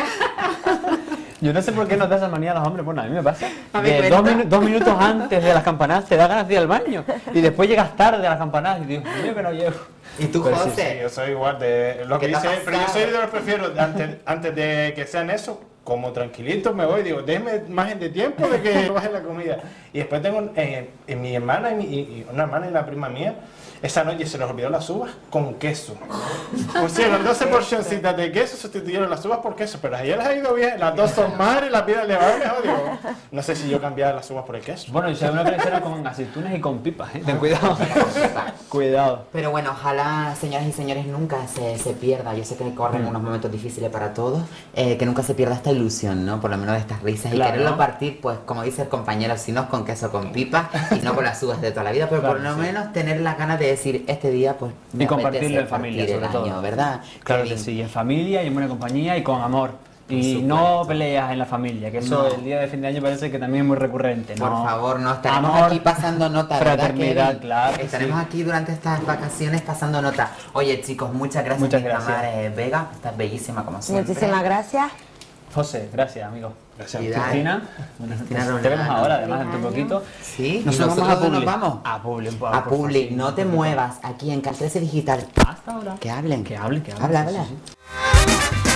Yo no sé por qué nos da esa manía a los hombres, bueno, a mí me pasa. A mí Que cuenta. dos, minu- dos minutos antes de las campanadas te da ganas de ir al baño. Y después llegas tarde a las campanadas y digo, mío que no llego. ¿Y tú, Pero sí, José? sí, yo soy igual de lo que ¿Qué te ha dice, pero yo pasado? soy de los prefiero antes, antes de que sean eso, como tranquilito me voy, digo, déjeme margen de tiempo de que baje la comida. Y después tengo eh, en mi hermana y, mi- y- y una hermana y una prima mía, esa noche se nos olvidó las uvas con queso. Pusieron doce porcioncitas de queso, sustituyeron las uvas por queso, pero a ellas les ha ido bien, las dos son madres, la vida le va mejor, digo, no sé si yo cambiara las uvas por el queso. Bueno, yo sé una que era con aceitunas y con pipas, ¿eh? Ten cuidado. Cuidado. Pero bueno, ojalá, señoras y señores, nunca se, se pierda. Yo sé que corren Mm. unos momentos difíciles para todos, eh, que nunca se pierda esta ilusión, ¿no? Por lo menos de estas risas Claro. y quererlo partir, pues, como dice el compañero, si no es con queso, con pipa y no con las uvas de toda la vida, pero Claro, por lo sí. menos tener las ganas de decir, este día, pues, me Y compartirlo apetece en familia, partir el sobre año, todo. ¿verdad? Claro Kevin? que sí, en familia y en buena compañía y con amor. Y supuesto. no peleas en la familia, que eso No. el día de fin de año parece que también es muy recurrente. Por ¿no? favor, no estaremos Amor, aquí pasando nota, ¿verdad, fraternidad, Kevin? claro que Estaremos sí. aquí durante estas vacaciones pasando nota. Oye, chicos, muchas gracias, Muchas mi gracias. Tamara, eh, Vega. Estás bellísima como siempre. Muchísimas gracias. José, gracias, amigo. Gracias. Felicidades. Cristina, buenas Cristina noches. Te vemos Rolando. ahora, además, dentro de poquito. Sí, Nosotros ¿y vamos a nosotros dónde Publi. nos vamos? A Publi, por- A por favor, Publi, sí. no te muevas, aquí en Cal trece Digital. Hasta ahora. Que hablen. Que hablen, que hablen. Habla, sí, habla. sí, sí.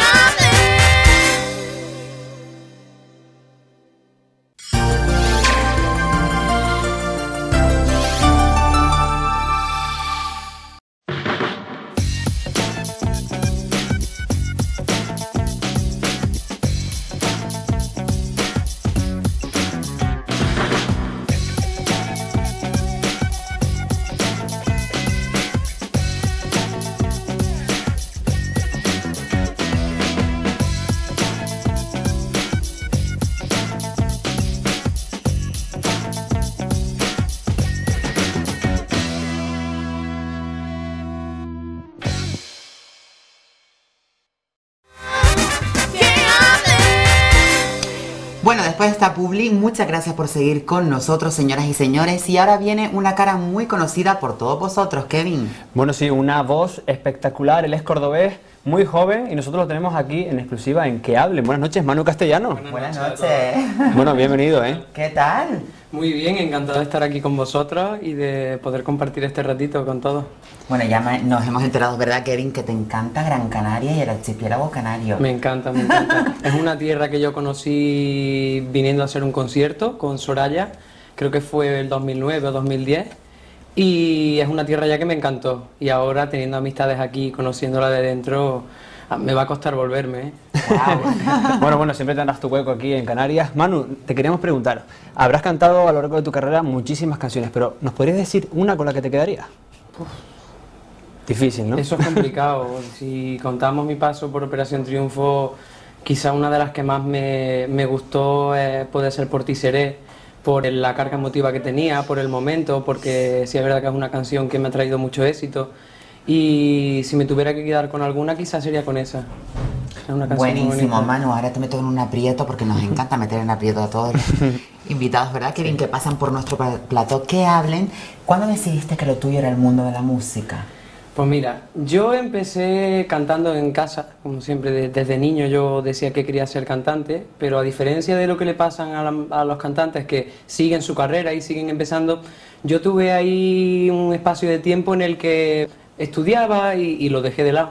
Bueno, después de esta publi, muchas gracias por seguir con nosotros, señoras y señores. Y ahora viene una cara muy conocida por todos vosotros, Kevin. Bueno, sí, una voz espectacular. Él es cordobés, muy joven, y nosotros lo tenemos aquí en exclusiva en Que Hablen. Buenas noches, Manu Castellano. Buenas noches. Bueno, bienvenido, ¿eh? ¿Qué tal? Muy bien, encantado de estar aquí con vosotros y de poder compartir este ratito con todos. Bueno, ya me- nos hemos enterado, ¿verdad, Kevin? Que te encanta Gran Canaria y el archipiélago canario. Me encanta, me encanta. Es una tierra que yo conocí viniendo a hacer un concierto con Soraya, creo que fue el dos mil nueve o dos mil diez, y es una tierra ya que me encantó. Y ahora, teniendo amistades aquí, conociéndola de dentro, ah, me va a costar volverme, ¿eh? Bueno, bueno, siempre tendrás tu hueco aquí en Canarias. Manu, te queríamos preguntar, habrás cantado a lo largo de tu carrera muchísimas canciones, pero ¿nos podrías decir una con la que te quedaría? Difícil, ¿no? Eso es complicado. Si contamos mi paso por Operación Triunfo, quizá una de las que más me, me gustó eh, puede ser Por ti seré, por la carga emotiva que tenía, por el momento, porque sí es verdad que es una canción que me ha traído mucho éxito. Y si me tuviera que quedar con alguna, quizás sería con esa. Es una canción muy Buenísimo, bonita. Manu. Ahora te meto en un aprieto porque nos encanta meter en aprieto a todos los invitados, ¿verdad? Que bien que pasan por nuestro pla- plató, que hablen. ¿Cuándo decidiste que lo tuyo era el mundo de la música? Pues mira, yo empecé cantando en casa, como siempre, de- desde niño yo decía que quería ser cantante, pero a diferencia de lo que le pasan a, la- a los cantantes que siguen su carrera y siguen empezando, yo tuve ahí un espacio de tiempo en el que estudiaba y, y lo dejé de lado.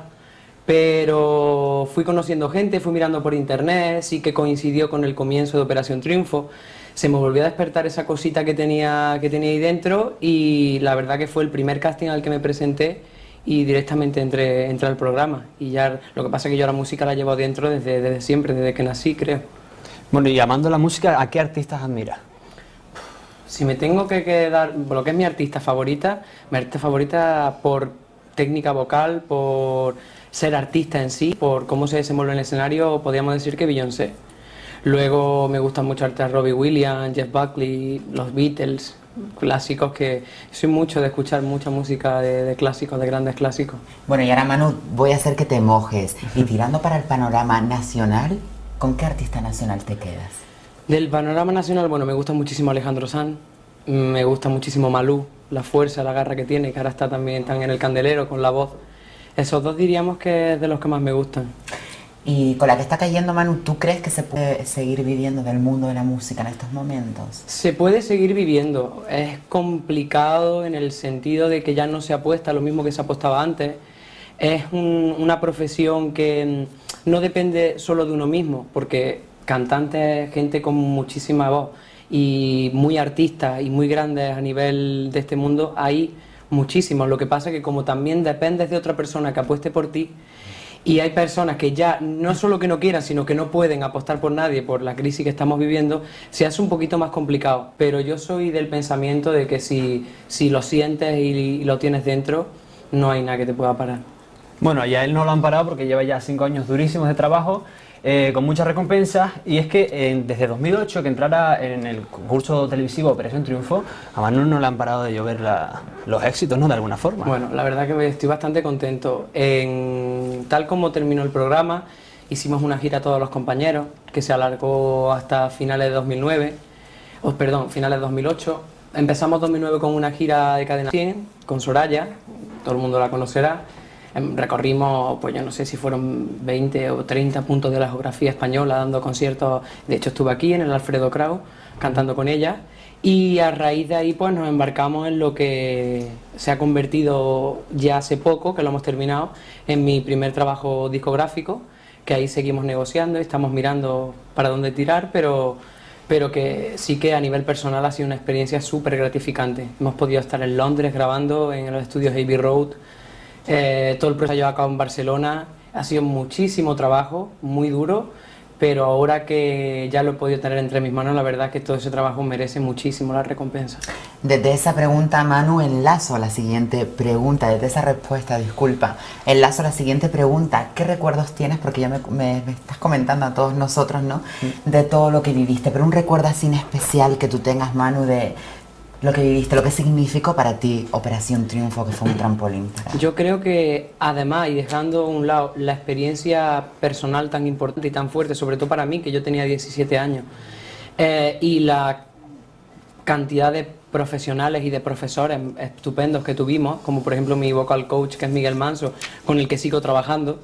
Pero fui conociendo gente, fui mirando por internet, sí que coincidió con el comienzo de Operación Triunfo. Se me volvió a despertar esa cosita que tenía, que tenía ahí dentro y la verdad que fue el primer casting al que me presenté y directamente entré, entré al programa. Y ya lo que pasa es que yo la música la llevo dentro desde, desde siempre, desde que nací, creo. Bueno, y amando la música, ¿a qué artistas admiras? Si me tengo que quedar, lo que es mi artista favorita, mi artista favorita por técnica vocal, por ser artista en sí, por cómo se desenvuelve en el escenario, podríamos decir que Beyoncé. Luego me gustan mucho artistas Robbie Williams, Jeff Buckley, los Beatles, clásicos que soy mucho de escuchar mucha música de, de clásicos, de grandes clásicos. Bueno, y ahora, Manu, voy a hacer que te mojes. Y tirando para el panorama nacional, ¿con qué artista nacional te quedas? Del panorama nacional, bueno, me gusta muchísimo Alejandro Sanz, me gusta muchísimo Malú, la fuerza, la garra que tiene, que ahora está también tan en el candelero con la voz. Esos dos diríamos que es de los que más me gustan. Y con la que está cayendo, Manu, ¿tú crees que se puede seguir viviendo del mundo de la música en estos momentos? Se puede seguir viviendo, es complicado en el sentido de que ya no se apuesta lo mismo que se apostaba antes. Es un- una profesión que mm, no depende solo de uno mismo, porque cantante es gente con muchísima voz y muy artistas y muy grandes a nivel de este mundo hay muchísimos. Lo que pasa es que como también dependes de otra persona que apueste por ti, y hay personas que ya no solo que no quieran, sino que no pueden apostar por nadie por la crisis que estamos viviendo, se hace un poquito más complicado. Pero yo soy del pensamiento de que si, si lo sientes y, y lo tienes dentro, no hay nada que te pueda parar. Bueno, y a él no lo han parado porque lleva ya cinco años durísimos de trabajo, eh, con muchas recompensas, y es que eh, desde dos mil ocho que entrara en el concurso televisivo Operación Triunfo, a Manu no le han parado de llover la- los éxitos, ¿no? De alguna forma. Bueno, la verdad que estoy bastante contento. En, tal como terminó el programa, hicimos una gira a todos los compañeros, que se alargó hasta finales de dos mil nueve, o perdón, finales de dos mil ocho. Empezamos dos mil nueve con una gira de Cadena cien, con Soraya, todo el mundo la conocerá. Em, Recorrimos, pues yo no sé si fueron veinte o treinta puntos de la geografía española, dando conciertos. De hecho, estuve aquí en el Alfredo Kraus, cantando con ella. Y a raíz de ahí, pues nos embarcamos en lo que se ha convertido ya hace poco, que lo hemos terminado, en mi primer trabajo discográfico, que ahí seguimos negociando y estamos mirando para dónde tirar, pero, pero que sí que a nivel personal ha sido una experiencia súper gratificante. Hemos podido estar en Londres grabando en los estudios Abbey Road, eh, todo el proceso llevado a cabo en Barcelona. Ha sido muchísimo trabajo, muy duro, pero ahora que ya lo he podido tener entre mis manos, la verdad que todo ese trabajo merece muchísimo la recompensa. Desde esa pregunta, Manu, enlazo a la siguiente pregunta, desde esa respuesta, disculpa, enlazo a la siguiente pregunta. ¿Qué recuerdos tienes? Porque ya me, me- me estás comentando a todos nosotros, ¿no? De todo lo que viviste, pero un recuerdo así en especial que tú tengas, Manu, de lo que viviste, lo que significó para ti Operación Triunfo, que fue un trampolín. Yo creo que además, y dejando a un lado la experiencia personal tan importante y tan fuerte, sobre todo para mí, que yo tenía diecisiete años, eh, y la cantidad de profesionales y de profesores estupendos que tuvimos, como por ejemplo mi vocal coach, que es Miguel Manso, con el que sigo trabajando,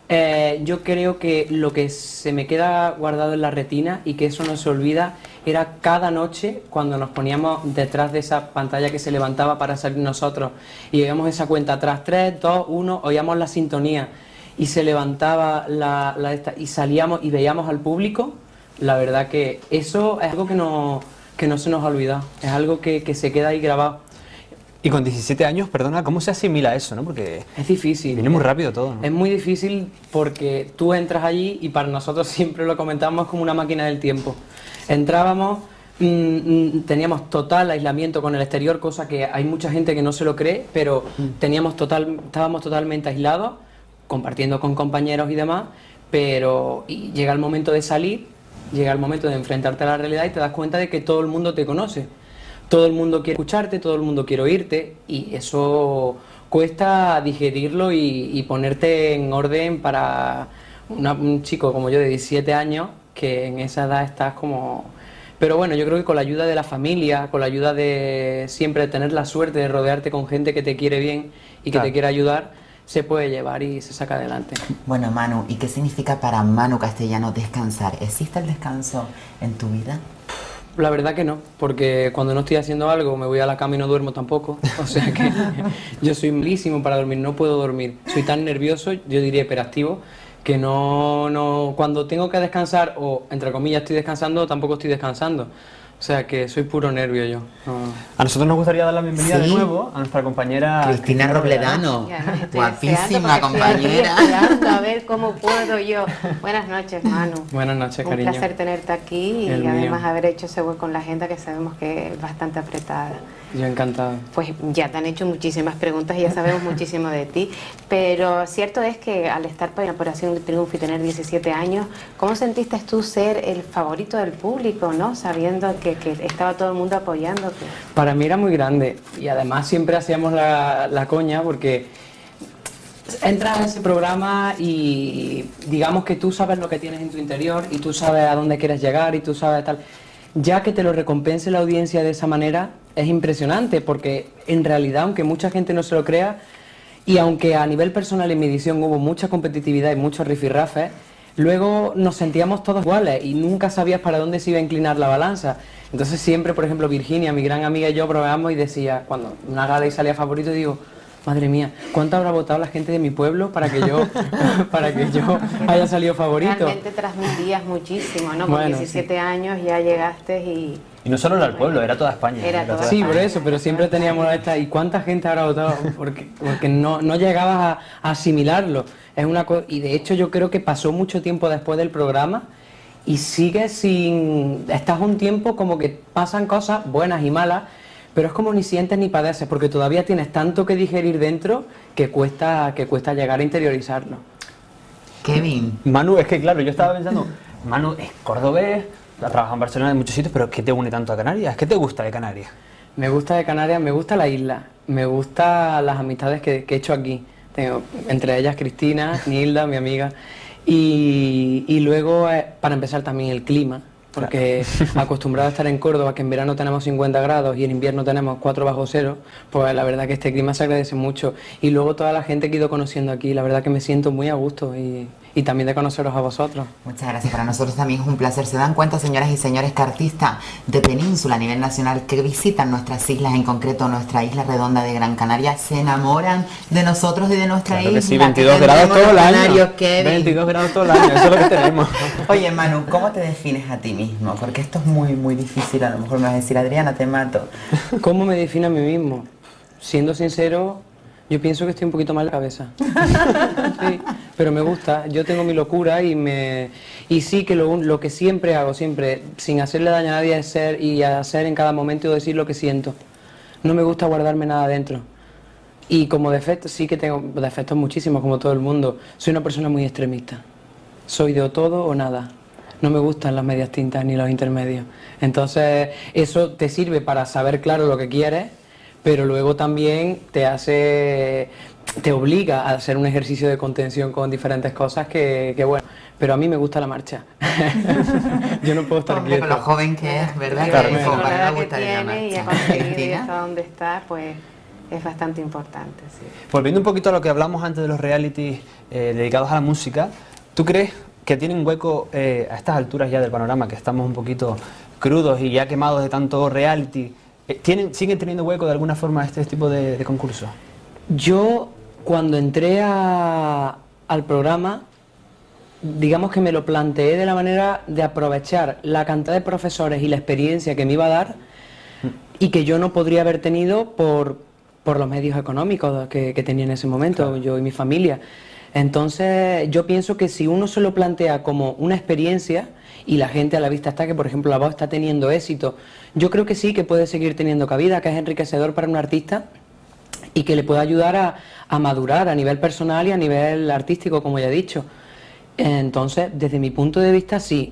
eh, yo creo que lo que se me queda guardado en la retina y que eso no se olvida era cada noche cuando nos poníamos detrás de esa pantalla que se levantaba para salir nosotros y veíamos esa cuenta atrás, tres, dos, uno, oíamos la sintonía y se levantaba la, la esta, y salíamos y veíamos al público. La verdad que eso es algo que no, que no se nos ha olvidado, es algo que, que se queda ahí grabado. Y con diecisiete años, perdona, ¿cómo se asimila eso, no? Porque es difícil. Viene muy rápido todo, ¿no? Es muy difícil porque tú entras allí y para nosotros siempre lo comentamos como una máquina del tiempo. Entrábamos, mm, teníamos total aislamiento con el exterior, cosa que hay mucha gente que no se lo cree, pero teníamos total, estábamos totalmente aislados, compartiendo con compañeros y demás, pero y llega el momento de salir, llega el momento de enfrentarte a la realidad y te das cuenta de que todo el mundo te conoce, todo el mundo quiere escucharte, todo el mundo quiere oírte, y eso cuesta digerirlo y, y ponerte en orden para una, un chico como yo de diecisiete años, que en esa edad estás como... Pero bueno, yo creo que con la ayuda de la familia, con la ayuda de siempre tener la suerte de rodearte con gente que te quiere bien y que Claro. te quiere ayudar, se puede llevar y se saca adelante. Bueno, Manu, ¿y qué significa para Manu Castellano descansar? ¿Existe el descanso en tu vida? La verdad que no, porque cuando no estoy haciendo algo me voy a la cama y no duermo tampoco, o sea que yo soy malísimo para dormir, no puedo dormir, soy tan nervioso, yo diría hiperactivo, que no, no, cuando tengo que descansar, o entre comillas estoy descansando, tampoco estoy descansando. O sea que soy puro nervio yo. No. A nosotros nos gustaría dar la bienvenida Sí. de nuevo a nuestra compañera Cristina Robledano, Ya, no, estoy guapísima deseando porque compañera. estoy aquí esperando a ver cómo puedo yo. Buenas noches, Manu. Buenas noches, Un cariño. placer tenerte aquí y El mío. además haber hecho ese hueco con la agenda que sabemos que es bastante apretada. Yo encantado. Pues ya te han hecho muchísimas preguntas y ya sabemos muchísimo de ti, pero cierto es que al estar por la Operación Triunfo y tener diecisiete años, ¿cómo sentiste tú ser el favorito del público, no? Sabiendo que, que estaba todo el mundo apoyándote. Para mí era muy grande y además siempre hacíamos la, la coña porque entras a ese programa y digamos que tú sabes lo que tienes en tu interior y tú sabes a dónde quieres llegar y tú sabes tal. Ya que te lo recompense la audiencia de esa manera es impresionante porque en realidad, aunque mucha gente no se lo crea y aunque a nivel personal en mi edición hubo mucha competitividad y muchos rifirrafes, luego nos sentíamos todos iguales y nunca sabías para dónde se iba a inclinar la balanza. Entonces siempre, por ejemplo, Virginia, mi gran amiga y yo probamos y decía, cuando una gala y salía favorito, digo, madre mía, ¿cuánto habrá votado la gente de mi pueblo para que yo, para que yo haya salido favorito? Realmente transmitías muchísimo, ¿no? Con Bueno, diecisiete años ya llegaste y... Y no solo era el pueblo, era toda España. Era toda Sí, por eso, pero siempre teníamos esta, ¿y cuánta gente habrá votado? Porque, porque no, no llegabas a, a asimilarlo. Es una co- y de hecho yo creo que pasó mucho tiempo después del programa y sigues sin... Estás un tiempo como que pasan cosas buenas y malas, pero es como ni sientes ni padeces, porque todavía tienes tanto que digerir dentro que cuesta, que cuesta llegar a interiorizarlo. Kevin. Manu, es que claro, yo estaba pensando, Manu es cordobés, ha trabajado en Barcelona en muchos sitios, pero ¿qué te une tanto a Canarias? ¿Qué te gusta de Canarias? Me gusta de Canarias, me gusta la isla, me gusta las amistades que, que he hecho aquí. Tengo, entre ellas Cristina, Nilda, mi amiga. Y, y luego, eh, para empezar, también el clima, porque acostumbrado a estar en Córdoba, que en verano tenemos cincuenta grados y en invierno tenemos cuatro bajo cero, pues la verdad que este clima se agradece mucho. Y luego toda la gente que he ido conociendo aquí, la verdad que me siento muy a gusto y, y también de conoceros a vosotros. Muchas gracias, para nosotros también es un placer. ¿Se dan cuenta, señoras y señores, que artistas de península a nivel nacional que visitan nuestras islas, en concreto nuestra isla redonda de Gran Canaria, se enamoran de nosotros y de nuestra Claro isla? que sí, veintidós grados tendremos todo el los año. canarios, Kevin. veintidós grados todo el año, eso es lo que tenemos. Oye, Manu, ¿cómo te defines a ti mismo? Porque esto es muy, muy difícil. A lo mejor me vas a decir, Adriana, te mato. ¿Cómo me defino a mí mismo? Siendo sincero, yo pienso que estoy un poquito mal de cabeza. Sí, pero me gusta, yo tengo mi locura y me y sí que lo, lo que siempre hago, siempre, sin hacerle daño a nadie, es ser y hacer en cada momento y decir lo que siento. No me gusta guardarme nada dentro. Y como defectos, sí que tengo defectos muchísimos, como todo el mundo. Soy una persona muy extremista. Soy de o todo o nada. No me gustan las medias tintas ni los intermedios. Entonces, eso te sirve para saber claro lo que quieres, pero luego también te hace, te obliga a hacer un ejercicio de contención con diferentes cosas que, que bueno, pero a mí me gusta la marcha. Yo no puedo estar Hombre, quieto. con lo joven que es, ¿verdad? Y Claro, con como la para edad no que gustarle la tiene y ha marcha. conseguido y Cristina. hasta donde está, pues es bastante importante, sí. Volviendo un poquito a lo que hablamos antes de los realities eh, dedicados a la música, ¿tú crees que tienen hueco eh, a estas alturas ya del panorama, que estamos un poquito crudos y ya quemados de tanto reality? Eh, ¿tienen, ¿Siguen teniendo hueco de alguna forma este tipo de, de concursos? Yo, cuando entré a- al programa, digamos que me lo planteé de la manera de aprovechar la cantidad de profesores y la experiencia que me iba a dar y que yo no podría haber tenido por, por los medios económicos que, que tenía en ese momento, claro, yo y mi familia. Entonces yo pienso que si uno se lo plantea como una experiencia y la gente a la vista está que, por ejemplo, La Voz está teniendo éxito. Yo creo que sí, que puede seguir teniendo cabida, que es enriquecedor para un artista y que le puede ayudar a, a madurar a nivel personal y a nivel artístico, como ya he dicho. Entonces, desde mi punto de vista, sí.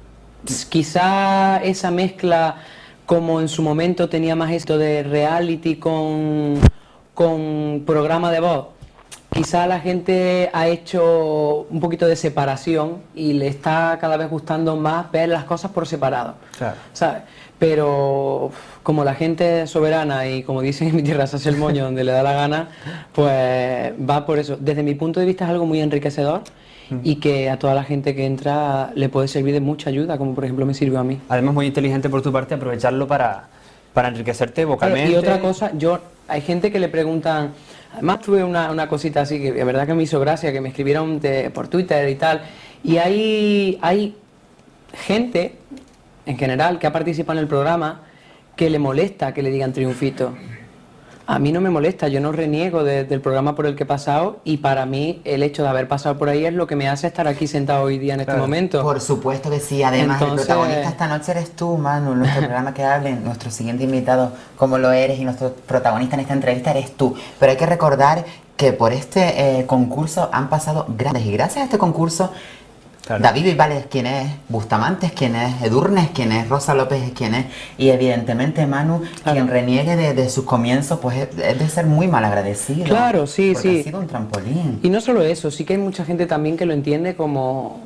Quizá esa mezcla, como en su momento tenía más esto de reality con, con programa de voz, quizá la gente ha hecho un poquito de separación y le está cada vez gustando más ver las cosas por separado, Claro. ¿sabes? Pero como la gente es soberana y como dicen en mi tierra se hace el moño donde le da la gana, pues va por eso. Desde mi punto de vista es algo muy enriquecedor y que a toda la gente que entra le puede servir de mucha ayuda, como por ejemplo me sirvió a mí. Además, muy inteligente por tu parte aprovecharlo para, para enriquecerte vocalmente. Claro, y otra cosa, yo hay gente que le preguntan, además tuve una, una cosita así que de verdad que me hizo gracia, que me escribieron de, por Twitter y tal, y hay, hay gente en general que ha participado en el programa que le molesta que le digan triunfito. A mí no me molesta, yo no reniego de, del programa por el que he pasado y para mí el hecho de haber pasado por ahí es lo que me hace estar aquí sentado hoy día en Claro. este momento. Por supuesto que sí, además Entonces- el protagonista esta noche eres tú, Manu, en nuestro programa que hablen, nuestro siguiente invitado, como lo eres, y nuestro protagonista en esta entrevista eres tú. Pero hay que recordar que por este eh, concurso han pasado grandes, y gracias a este concurso, Claro. David Bisbal es quien es, Bustamante es quien es, Edurne es quien es, Rosa López es quien es, y evidentemente Manu, quien reniegue de, de sus comienzos, pues es, es de ser muy mal agradecido. Claro, sí, porque sí. ha sido un trampolín. Y no solo eso, sí que hay mucha gente también que lo entiende como,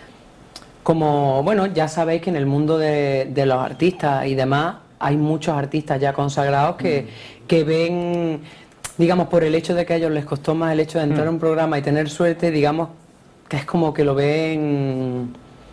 como bueno, ya sabéis que en el mundo de, de los artistas y demás hay muchos artistas ya consagrados que, que ven, digamos, por el hecho de que a ellos les costó más el hecho de entrar a un programa y tener suerte, digamos, que es como que lo ven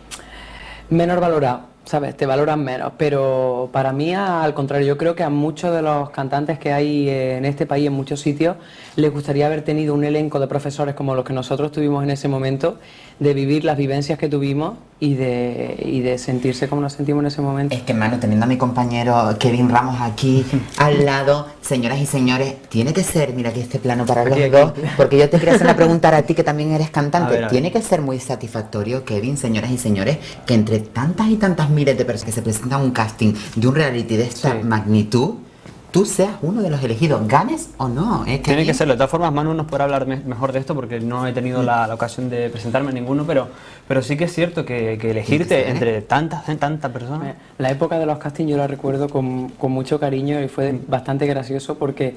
menor valorado, ¿sabes? Te valoran menos, pero para mí al contrario, yo creo que a muchos de los cantantes que hay en este país, en muchos sitios, les gustaría haber tenido un elenco de profesores como los que nosotros tuvimos en ese momento, de vivir las vivencias que tuvimos y de, y de sentirse como nos sentimos en ese momento. Es que, Manu, teniendo a mi compañero Kevin Ramos aquí al lado, señoras y señores, tiene que ser, mira aquí este plano para los Aquí, aquí. dos, porque yo te quería hacer una pregunta a ti que también eres cantante. A ver, a ver. Tiene que ser muy satisfactorio, Kevin, señoras y señores, que entre tantas y tantas miles de personas que se presentan a un casting de un reality de esta Sí. magnitud, tú seas uno de los elegidos, ganes o no. Es que Tiene aquí- que serlo. De todas formas, Manu nos podrá hablar me- mejor de esto porque no he tenido la, la ocasión de presentarme en ninguno, pero, pero sí que es cierto que, que elegirte entre tantas tantas personas. La época de los castings yo la recuerdo con, con mucho cariño y fue bastante gracioso porque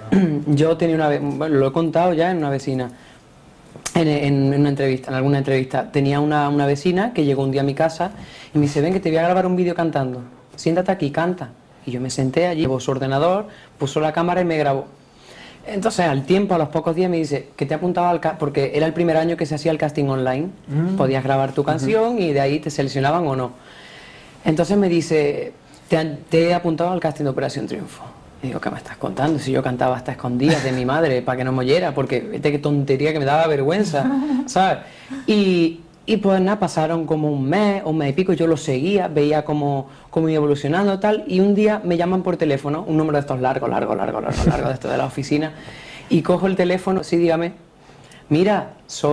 yo tenía una, ve- bueno, lo he contado ya en una vecina, en, en una entrevista, en alguna entrevista, tenía una, una vecina que llegó un día a mi casa y me dice, ven que te voy a grabar un vídeo cantando, siéntate aquí, canta. Y yo me senté allí, llevó su ordenador, puso la cámara y me grabó. Entonces, al tiempo, a los pocos días, me dice que te he apuntado al casting, porque era el primer año que se hacía el casting online. Mm. Podías grabar tu canción y de ahí te seleccionaban o no. Entonces me dice, te, han- te he apuntado al casting de Operación Triunfo. Y digo, ¿qué me estás contando? Si yo cantaba hasta escondidas de mi madre para que no me oyera, porque vete qué tontería que me daba vergüenza, ¿sabes? Y, y pues nada, pasaron como un mes, un mes y pico, yo lo seguía, veía cómo, cómo iba evolucionando tal, y un día me llaman por teléfono, un número de estos largos, largo, largo, largo, largo, de estos de la oficina, y cojo el teléfono, sí, dígame, mira,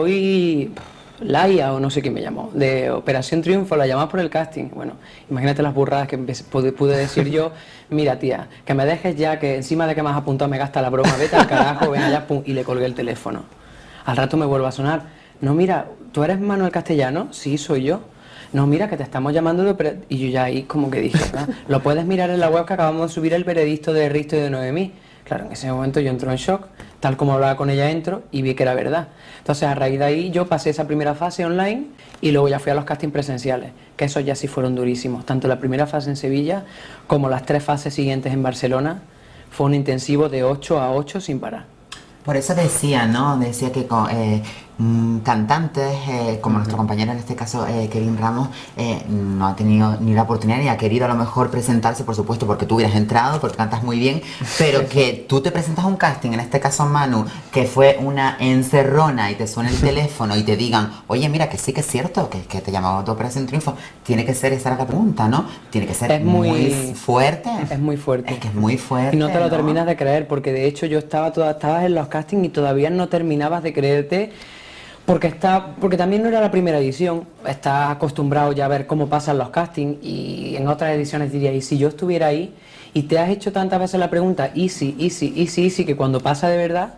soy Laia o no sé quién me llamó, de Operación Triunfo, la llamás por el casting. Bueno, imagínate las burradas que empe- pude, pude decir yo, mira tía, que me dejes ya, que encima de que me has apuntado me gasta la broma, vete al carajo, ven allá, pum, y le colgué el teléfono. Al rato me vuelve a sonar, no mira, ¿tú eres Manuel Castellano? Sí, soy yo. No, mira, que te estamos llamando de opera-". Y yo ya ahí como que dije, "Ah, lo puedes mirar en la web que acabamos de subir el veredicto de Risto y de Noemí". Claro, en ese momento yo entro en shock, tal como hablaba con ella entro y vi que era verdad. Entonces a raíz de ahí yo pasé esa primera fase online y luego ya fui a los castings presenciales, que esos ya sí fueron durísimos. Tanto la primera fase en Sevilla como las tres fases siguientes en Barcelona fue un intensivo de ocho a ocho sin parar. Por eso decía, ¿no? Decía que con, eh, mm, cantantes, eh, como nuestro compañero en este caso, eh, Kevin Ramos, eh, no ha tenido ni la oportunidad ni ha querido a lo mejor presentarse, por supuesto, porque tú hubieras entrado, porque cantas muy bien, pero que tú te presentas a un casting, en este caso Manu, que fue una encerrona y te suena el teléfono y te digan, oye, mira, que sí que es cierto, que, que te llamamos de Operación Triunfo, tiene que ser, esa era la pregunta, ¿no? Tiene que ser Es muy, muy- fuerte. Es muy fuerte. Es que es muy fuerte. Y no te lo ¿no? terminas de creer, porque de hecho yo estaba toda, estabas en los castings y todavía no terminabas de creerte, Porque, está, porque también no era la primera edición, está acostumbrado ya a ver cómo pasan los castings y en otras ediciones diría, y si yo estuviera ahí y te has hecho tantas veces la pregunta, easy, easy, easy, easy, que cuando pasa de verdad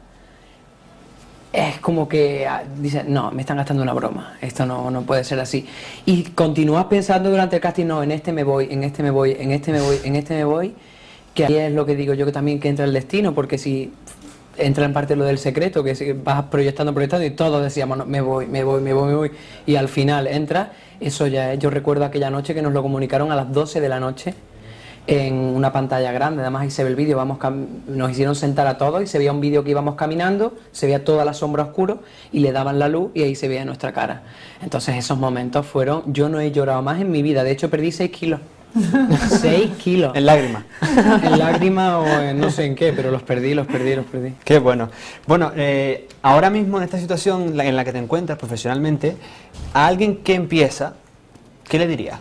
es como que dices, no, me están gastando una broma, esto no, no puede ser así. Y continúas pensando durante el casting, no, en este me voy, en este me voy, en este me voy, en este me voy, que ahí es lo que digo yo que también que entra el destino, porque si entra en parte lo del secreto, que vas proyectando, proyectando y todos decíamos, no, me voy, me voy, me voy, me voy, y al final entra, eso ya es. Yo recuerdo aquella noche que nos lo comunicaron a las doce de la noche, en una pantalla grande, además ahí se ve el vídeo, vamos nos hicieron sentar a todos y se veía un vídeo que íbamos caminando, se veía toda la sombra oscura y le daban la luz y ahí se veía nuestra cara. Entonces esos momentos fueron, yo no he llorado más en mi vida, de hecho perdí seis kilos. seis kilos. En lágrimas. En lágrimas o en no sé en qué, pero los perdí, los perdí, los perdí. Qué bueno. Bueno, eh, ahora mismo en esta situación en la que te encuentras profesionalmente, a alguien que empieza, ¿qué le dirías?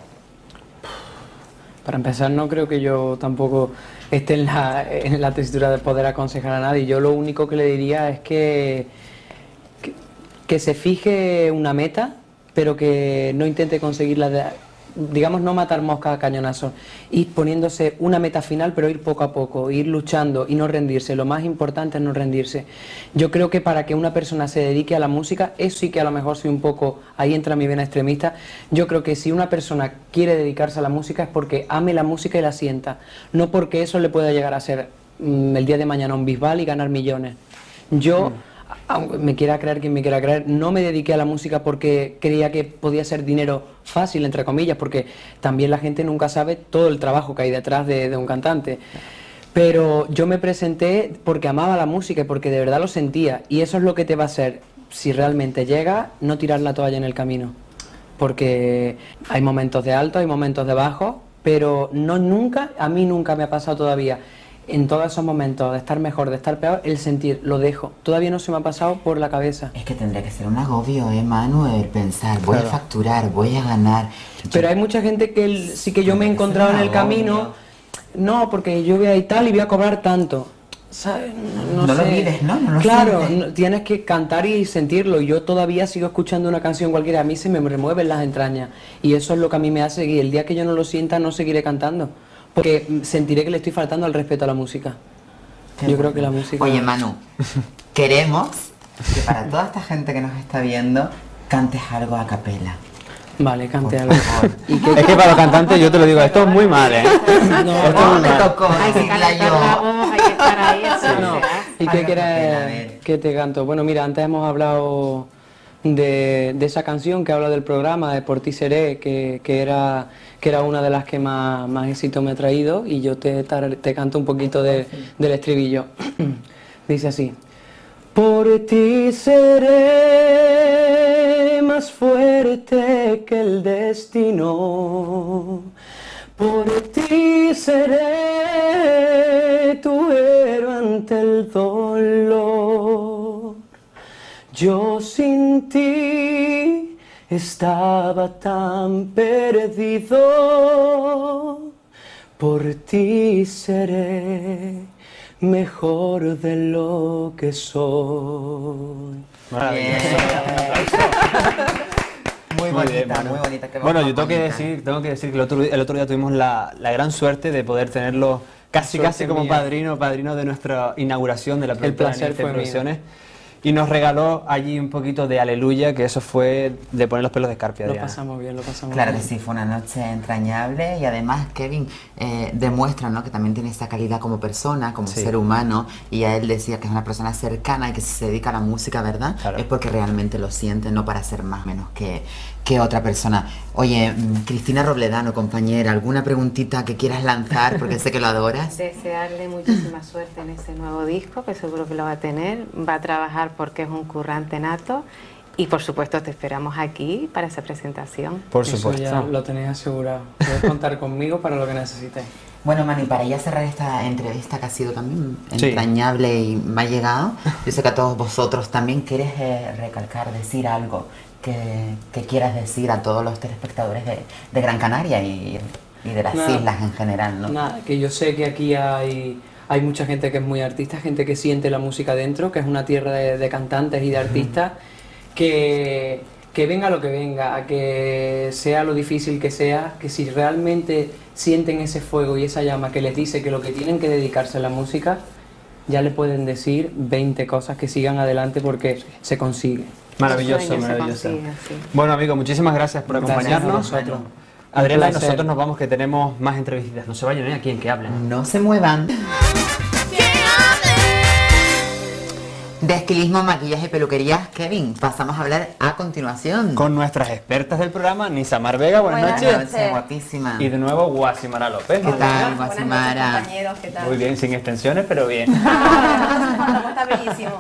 Para empezar, no creo que yo tampoco esté en la, en la tesitura de poder aconsejar a nadie. Yo lo único que le diría es que, que, que se fije una meta, pero que no intente conseguirla, de, digamos, no matar moscas a cañonazos. Ir poniéndose una meta final, pero ir poco a poco, ir luchando y no rendirse. Lo más importante es no rendirse. Yo creo que para que una persona se dedique a la música, eso sí que a lo mejor soy un poco, ahí entra mi vena extremista, yo creo que si una persona quiere dedicarse a la música es porque ame la música y la sienta, no porque eso le pueda llegar a ser mmm, el día de mañana un bisbal y ganar millones. Yo... Mm. Aunque me quiera creer quien me quiera creer, no me dediqué a la música porque creía que podía ser dinero fácil, entre comillas, porque también la gente nunca sabe todo el trabajo que hay detrás de, de un cantante. Pero yo me presenté porque amaba la música y porque de verdad lo sentía, y eso es lo que te va a hacer, si realmente llega, no tirar la toalla en el camino. Porque hay momentos de alto, hay momentos de bajo, pero no nunca, a mí nunca me ha pasado todavía, en todos esos momentos de estar mejor, de estar peor, el sentir, lo dejo. Todavía no se me ha pasado por la cabeza. Es que tendría que ser un agobio, ¿eh, Manu? El pensar, voy claro. a facturar, voy a ganar. Pero hay mucha gente que el, sí que yo me he encontrado en el camino, no, porque yo voy a ir tal y voy a cobrar tanto. ¿Sabes? No, no, no sé. lo vives, ¿no? no lo claro, no, tienes que cantar y sentirlo. Yo todavía sigo escuchando una canción cualquiera, a mí se me remueven las entrañas. Y eso es lo que a mí me hace, y el día que yo no lo sienta, no seguiré cantando. Porque sentiré que le estoy faltando al respeto a la música. Qué Yo bueno. creo que la música... Oye, Manu, queremos que para toda esta gente que nos está viendo, cantes algo a capela. Vale, cante algo. ¿Y qué... Es que para los cantantes, yo te lo digo, esto es muy mal, ¿eh? No, esto no, es muy te mal. tocó, hay que calentarla, hay que estar ahí. Eso no. ¿Y qué quieres que te canto? Bueno, mira, antes hemos hablado de, de esa canción que habla del programa, de Por ti seré, que, que era... que era una de las que más, más éxito me ha traído, y yo te, te canto un poquito de, del estribillo. Dice así: por ti seré más fuerte que el destino, por ti seré tu héroe ante el dolor. Yo sin ti estaba tan perdido, por ti seré mejor de lo que soy. Muy, muy bonita, bien, muy bonita. Bueno, yo tengo que decir, tengo que decir que el otro, el otro día tuvimos la, la gran suerte de poder tenerlo casi casi como mía. padrino, padrino de nuestra inauguración de la El placer fue Producciones. Y nos regaló allí un poquito de Aleluya, que eso fue de poner los pelos de escarpia. Lo Diana. pasamos bien, lo pasamos claro bien. Claro que sí, fue una noche entrañable, y además Kevin eh, demuestra, ¿no?, que también tiene esa calidad como persona, como sí. ser humano, y a él decía que es una persona cercana y que si se dedica a la música, ¿verdad? Claro. Es porque realmente lo siente, no para ser más menos que, que otra persona. Oye, Cristina Robledano, compañera, ¿alguna preguntita que quieras lanzar? Porque sé que lo adoras. Desearle muchísima suerte en ese nuevo disco, que seguro que lo va a tener. Va a trabajar porque es un currante nato. Y por supuesto te esperamos aquí para esa presentación. Por Eso supuesto. Ya lo tenéis asegurado. Puedes contar conmigo para lo que necesitéis. Bueno, Manu, y para ya cerrar esta entrevista que ha sido también sí. entrañable y me ha llegado, yo sé que a todos vosotros también quieres eh, recalcar, decir algo que, que quieras decir a todos los telespectadores de, de Gran Canaria y, y de las nada, islas en general, ¿no? Nada, que yo sé que aquí hay, hay mucha gente que es muy artista, gente que siente la música dentro, que es una tierra de, de cantantes y de artistas, que, que venga lo que venga, a que sea lo difícil que sea, que si realmente sienten ese fuego y esa llama que les dice que lo que tienen que dedicarse a la música, ya le pueden decir veinte cosas, que sigan adelante porque se consigue. Maravilloso, maravilloso. Bueno, amigos, muchísimas gracias por acompañarnos. Gracias a Adriana, y nosotros nos vamos, que tenemos más entrevistas. No se vayan, ¿eh? Aquí en Que Hablen. No se muevan. De estilismo, maquillaje y peluquería, Kevin, pasamos a hablar a continuación con nuestras expertas del programa, Nisamar Vega, buenas, buenas noches. noches. Guapísima. Y de nuevo Guasimara López. ¿Qué tal, Guasimara? Compañeros, ¿qué tal? Muy bien, sin extensiones, pero bien. Está bellísimo.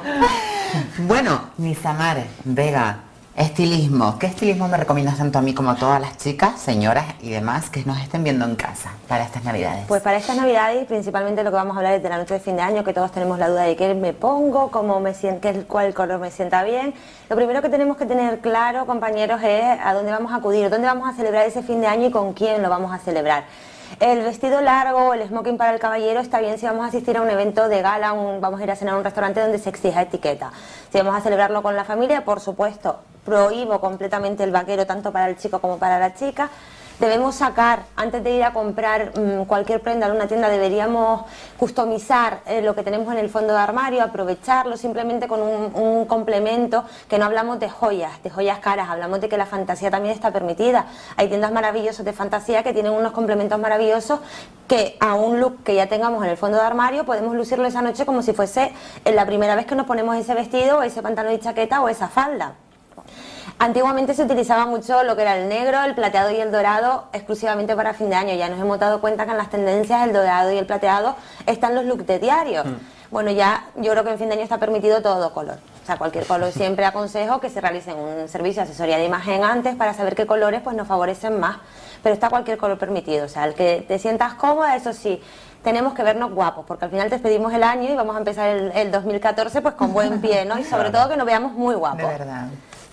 Bueno, Nisamar Vega, estilismo. ¿Qué estilismo me recomiendas tanto a mí como a todas las chicas, señoras y demás que nos estén viendo en casa para estas navidades? Pues para estas navidades, principalmente lo que vamos a hablar es de la noche de fin de año, que todos tenemos la duda de qué me pongo, cómo me siento, qué, cuál color me sienta bien. Lo primero que tenemos que tener claro, compañeros, es a dónde vamos a acudir, dónde vamos a celebrar ese fin de año y con quién lo vamos a celebrar. El vestido largo o el smoking para el caballero está bien si vamos a asistir a un evento de gala, un, vamos a ir a cenar a un restaurante donde se exija etiqueta. Si vamos a celebrarlo con la familia, por supuesto, prohíbo completamente el vaquero tanto para el chico como para la chica. Debemos sacar, antes de ir a comprar mmm, cualquier prenda en una tienda, deberíamos customizar eh, lo que tenemos en el fondo de armario, aprovecharlo simplemente con un, un complemento, que no hablamos de joyas, de joyas caras, hablamos de que la fantasía también está permitida. Hay tiendas maravillosas de fantasía que tienen unos complementos maravillosos que a un look que ya tengamos en el fondo de armario podemos lucirlo esa noche como si fuese la primera vez que nos ponemos ese vestido, o ese pantalón y chaqueta o esa falda. Antiguamente se utilizaba mucho lo que era el negro, el plateado y el dorado exclusivamente para fin de año. Ya nos hemos dado cuenta que en las tendencias el dorado y el plateado están los looks de diario. Mm. Bueno, ya yo creo que en fin de año está permitido todo color. O sea, cualquier color. Siempre aconsejo que se realicen un servicio de asesoría de imagen antes para saber qué colores pues nos favorecen más. Pero está cualquier color permitido. O sea, el que te sientas cómoda, eso sí. Tenemos que vernos guapos, porque al final despedimos el año y vamos a empezar el, el dos mil catorce pues con buen pie, ¿no? Y sobre todo que nos veamos muy guapos. De verdad.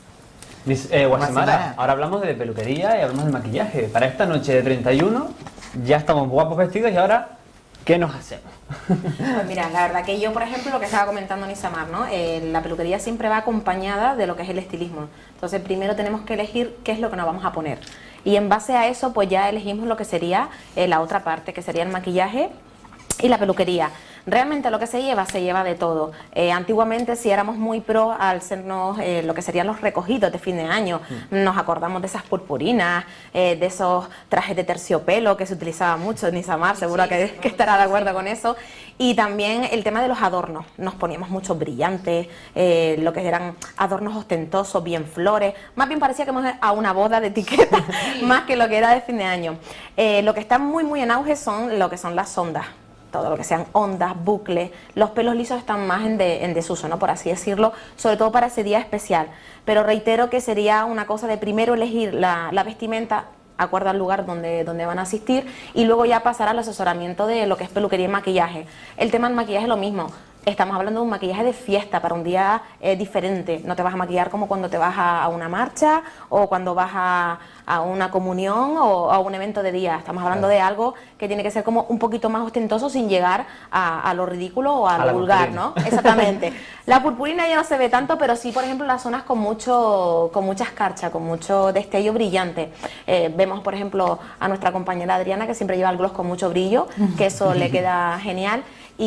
Eh, Guasimara, ahora hablamos de peluquería y hablamos de maquillaje. Para esta noche de treinta y uno ya estamos guapos vestidos y ahora, ¿qué nos hacemos? Pues mira, la verdad que yo, por ejemplo, lo que estaba comentando Nisamar, ¿no? Eh, la peluquería siempre va acompañada de lo que es el estilismo. Entonces primero tenemos que elegir qué es lo que nos vamos a poner. Y en base a eso, pues ya elegimos lo que sería eh, la otra parte, que sería el maquillaje y la peluquería. Realmente lo que se lleva, se lleva de todo. Eh, antiguamente, si éramos muy pro al sernos eh, lo que serían los recogidos de fin de año, mm. nos acordamos de esas purpurinas, eh, de esos trajes de terciopelo que se utilizaba mucho, Nisamar seguro sí, que, que estará de acuerdo sí. con eso. Y también el tema de los adornos, nos poníamos muchos brillantes, eh, lo que eran adornos ostentosos, bien flores, más bien parecía que íbamos a una boda de etiqueta, más que lo que era de fin de año. Eh, lo que está muy muy en auge son lo que son las ondas. Todo lo que sean ondas, bucles, los pelos lisos están más en, de, en desuso, ¿no? Por así decirlo, sobre todo para ese día especial. Pero reitero que sería una cosa de primero elegir la, la vestimenta, acuerdo al lugar donde, donde van a asistir, y luego ya pasar al asesoramiento de lo que es peluquería y maquillaje. El tema del maquillaje es lo mismo. Estamos hablando de un maquillaje de fiesta, para un día eh, diferente. No te vas a maquillar como cuando te vas a, a una marcha o cuando vas a, a una comunión o a un evento de día. Estamos hablando claro. de algo que tiene que ser como un poquito más ostentoso sin llegar a, a lo ridículo o a, a lo vulgar, ¿no? Exactamente. La purpurina ya no se ve tanto, pero sí, por ejemplo, las zonas con mucho, con mucha escarcha, con mucho destello brillante. Eh, vemos, por ejemplo, a nuestra compañera Adriana, que siempre lleva el gloss con mucho brillo, que eso le queda genial.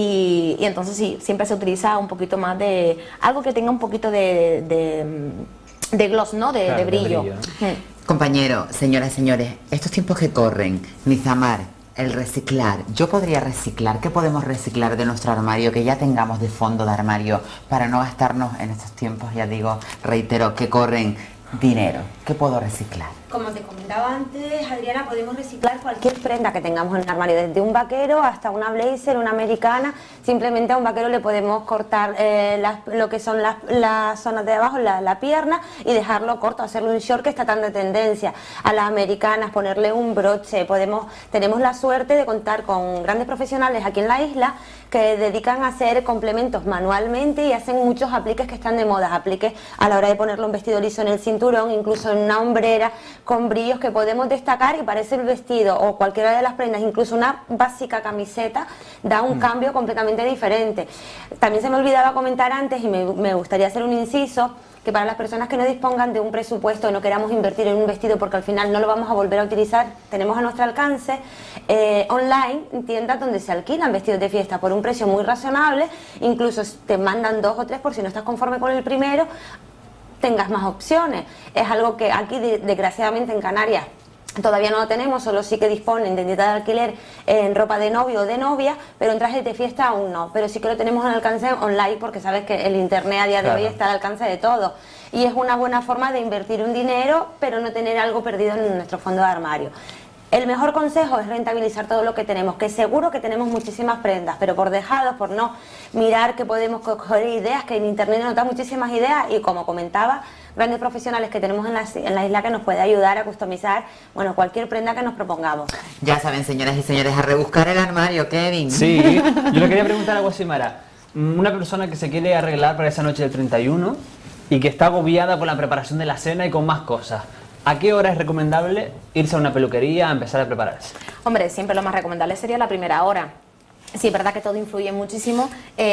Y, y entonces sí, siempre se utiliza un poquito más de algo que tenga un poquito de, de, de gloss, ¿no? De, claro, de brillo. De brillo ¿no? mm. Compañero, señoras y señores, estos tiempos que corren, Nisamar, el reciclar, yo podría reciclar, ¿qué podemos reciclar de nuestro armario que ya tengamos de fondo de armario para no gastarnos en estos tiempos, ya digo, reitero, que corren dinero? ¿Qué puedo reciclar? Como te comentaba antes, Adriana, podemos reciclar cualquier prenda que tengamos en el armario, desde un vaquero hasta una blazer, una americana. Simplemente a un vaquero le podemos cortar eh, las, lo que son las, las zonas de abajo, la, la pierna, y dejarlo corto, hacerle un short que está tan de tendencia. A las americanas ponerle un broche. Podemos, tenemos la suerte de contar con grandes profesionales aquí en la isla que dedican a hacer complementos manualmente y hacen muchos apliques que están de moda, apliques a la hora de ponerle un vestido liso en el cinturón, incluso en una hombrera con brillos que podemos destacar y parece el vestido o cualquiera de las prendas, incluso una básica camiseta, da un mm. cambio completamente diferente. También se me olvidaba comentar antes y me, me gustaría hacer un inciso, que para las personas que no dispongan de un presupuesto y no queramos invertir en un vestido porque al final no lo vamos a volver a utilizar, tenemos a nuestro alcance eh, online tiendas donde se alquilan vestidos de fiesta por un precio muy razonable, incluso te mandan dos o tres por si no estás conforme con el primero, tengas más opciones. Es algo que aquí de, desgraciadamente en Canarias todavía no lo tenemos, solo sí que disponen de tienda de alquiler en ropa de novio o de novia, pero en trajes de fiesta aún no, pero sí que lo tenemos al alcance online porque sabes que el internet a día de claro. hoy está al alcance de todo y es una buena forma de invertir un dinero pero no tener algo perdido en nuestro fondo de armario. El mejor consejo es rentabilizar todo lo que tenemos, que seguro que tenemos muchísimas prendas, pero por dejados, por no mirar que podemos coger ideas, que en internet nos da muchísimas ideas y como comentaba, grandes profesionales que tenemos en la, en la isla que nos puede ayudar a customizar, bueno, cualquier prenda que nos propongamos. Ya saben, señoras y señores, a rebuscar el armario, Kevin. Sí, yo le quería preguntar a Guasimara, una persona que se quiere arreglar para esa noche del treinta y uno y que está agobiada por la preparación de la cena y con más cosas, ¿a qué hora es recomendable irse a una peluquería a empezar a prepararse? Hombre, siempre lo más recomendable sería la primera hora. Sí, es verdad que todo influye muchísimo.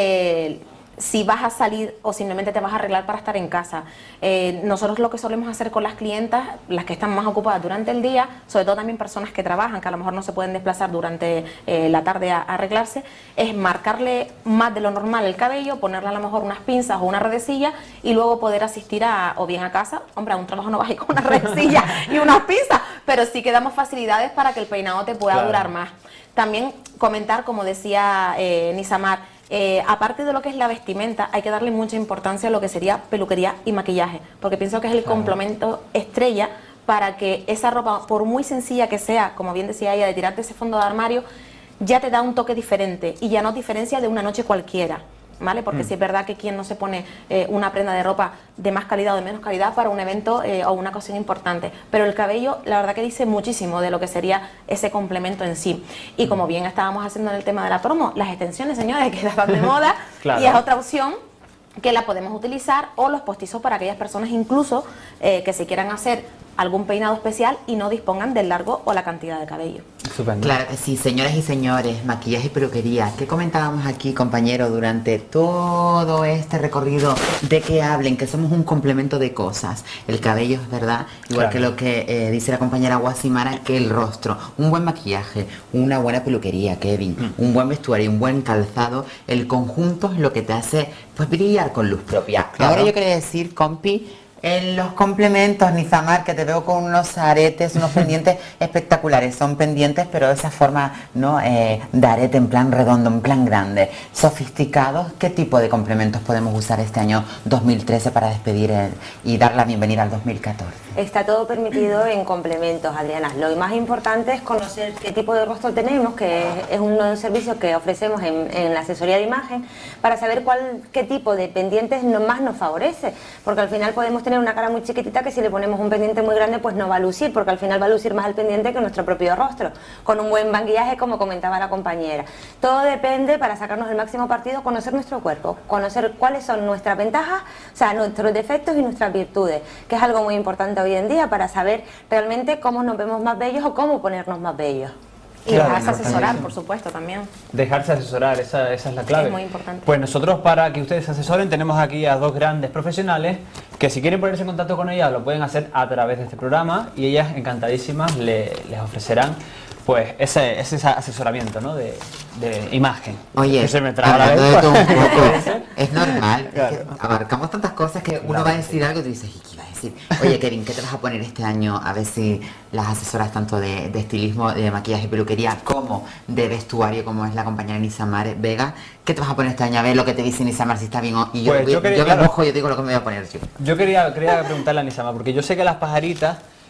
Eh, si vas a salir o simplemente te vas a arreglar para estar en casa. Eh, nosotros lo que solemos hacer con las clientas, las que están más ocupadas durante el día, sobre todo también personas que trabajan, que a lo mejor no se pueden desplazar durante eh, la tarde a, a arreglarse, es marcarle más de lo normal el cabello, ponerle a lo mejor unas pinzas o una redecilla y luego poder asistir a, o bien a casa. Hombre, a un trabajo no vas a ir con una redecilla y unas pinzas, pero sí que damos facilidades para que el peinado te pueda claro. durar más. También comentar, como decía eh, Nisamar, Eh, aparte de lo que es la vestimenta, hay que darle mucha importancia a lo que sería peluquería y maquillaje, porque pienso que es el claro. complemento estrella para que esa ropa, por muy sencilla que sea, como bien decía ella, de tirarte ese fondo de armario, ya te da un toque diferente y ya no diferencia de una noche cualquiera, ¿vale? Porque mm. sí es verdad que quien no se pone eh, una prenda de ropa de más calidad o de menos calidad para un evento eh, o una ocasión importante, pero el cabello la verdad que dice muchísimo de lo que sería ese complemento en sí. Y como bien estábamos haciendo en el tema de la promo, las extensiones, señores, que están de moda claro. y es otra opción que la podemos utilizar, o los postizos para aquellas personas incluso eh, que se quieran hacer algún peinado especial y no dispongan del largo o la cantidad de cabello. Estupendo. Claro que sí, señoras y señores, maquillaje y peluquería. ¿Qué comentábamos aquí, compañero, durante todo este recorrido de que hablen, que somos un complemento de cosas? El cabello, es verdad, igual claro. que lo que eh, dice la compañera Guasimara, que el rostro. Un buen maquillaje, una buena peluquería, Kevin, mm. un buen vestuario, un buen calzado, el conjunto es lo que te hace pues brillar con luz propia. Claro. Ahora yo quería decir, compi, en los complementos, Nisamar, que te veo con unos aretes, unos pendientes espectaculares. Son pendientes, pero de esa forma, ¿no? Eh, de arete en plan redondo, en plan grande. Sofisticados. ¿Qué tipo de complementos podemos usar este año dos mil trece para despedir el, y dar la bienvenida al dos mil catorce? Está todo permitido en complementos, Adriana. Lo más importante es conocer qué tipo de rostro tenemos, que es uno de los servicios que ofrecemos en, en la asesoría de imagen, para saber cuál, qué tipo de pendientes no, más nos favorece. Porque al final podemos tener una cara muy chiquitita que si le ponemos un pendiente muy grande pues no va a lucir, porque al final va a lucir más el pendiente que nuestro propio rostro, con un buen maquillaje, como comentaba la compañera. Todo depende, para sacarnos el máximo partido, conocer nuestro cuerpo, conocer cuáles son nuestras ventajas, o sea, nuestros defectos y nuestras virtudes, que es algo muy importante hoy en día para saber realmente cómo nos vemos más bellos o cómo ponernos más bellos. Y claro, dejarse asesorar, por supuesto, también. Dejarse asesorar, esa, esa es la clave. Es muy importante. Pues nosotros, para que ustedes se asesoren, tenemos aquí a dos grandes profesionales que si quieren ponerse en contacto con ellas lo pueden hacer a través de este programa y ellas encantadísimas le, les ofrecerán pues ese, ese asesoramiento, ¿no? de, de imagen. Oye, que se me traba la de todo un poco, es normal, claro. es que abarcamos tantas cosas que uno claro. va a decir algo y tú dices, ¿y qué iba a decir? Oye, Kevin, ¿qué te vas a poner este año? A ver si las asesoras tanto de, de estilismo, de maquillaje y peluquería, como de vestuario, como es la compañera Nisamar Vega. ¿Qué te vas a poner este año? A ver lo que te dice Nisamar, si está bien o... Y yo, pues yo, quería, yo me claro, mojo, yo digo lo que me voy a poner yo. Yo quería, quería preguntarle a Nisamar, porque yo sé que las pajaritas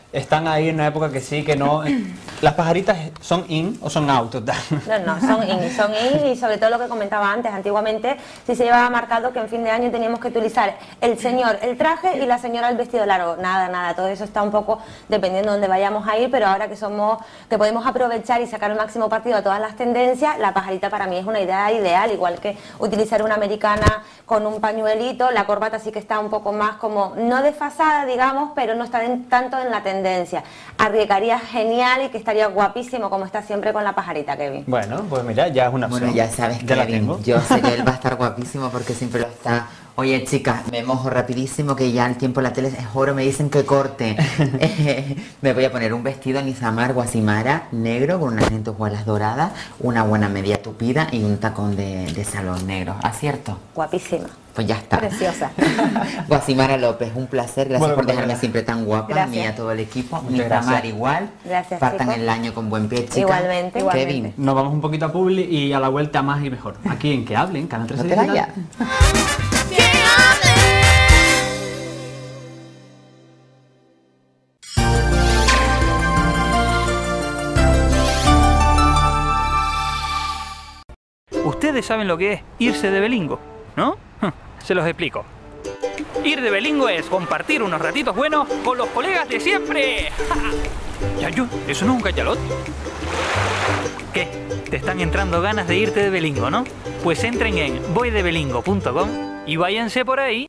están ahí en una época que sí, que no... ¿Las pajaritas son in o son out? Total? No, no, son in, son in y sobre todo lo que comentaba antes, antiguamente sí se llevaba marcado que en fin de año teníamos que utilizar el señor el traje y la señora el vestido largo. Nada, nada, todo eso está un poco dependiendo de dónde vayamos a ir, pero ahora que somos, que podemos aprovechar y sacar el máximo partido a todas las tendencias, la pajarita para mí es una idea ideal, igual que utilizar una americana con un pañuelito, la corbata sí que está un poco más como, no desfasada digamos, pero no está en, tanto en la tendencia. Arriesgaría genial y que estaría guapísimo como está siempre con la pajarita, Kevin. Bueno, pues mira, ya es una opción. Bueno, ya sabes, ya Kevin, yo sé que él va a estar guapísimo porque siempre lo está. Oye, chicas, me mojo rapidísimo que ya el tiempo en la tele es oro, me dicen que corte. Me voy a poner un vestido Nizamar Guasimara negro con unas lentejuelas doradas, una buena media tupida y un tacón de, de salón negro. ¿Acierto? Guapísima. Pues ya está. Preciosa. Guasimara López, un placer. Gracias bueno, por pues, dejarme siempre tan guapa. Gracias. A mí y a todo el equipo. Muchas Nizamar gracias. igual. Gracias, Partan chicos. el año con buen pie, chicas. Igualmente, igualmente. Kevin. Nos vamos un poquito a Publi y a la vuelta más y mejor. Aquí en Que Hablen, Canal trece No te Digital. vayas. Ustedes saben lo que es irse de belingo, ¿no? Se los explico. Ir de belingo es compartir unos ratitos buenos con los colegas de siempre. Ya yo, eso no es un cachalote. ¿Qué? ¿Te están entrando ganas de irte de belingo, no? Pues entren en voy de belingo punto com y váyanse por ahí.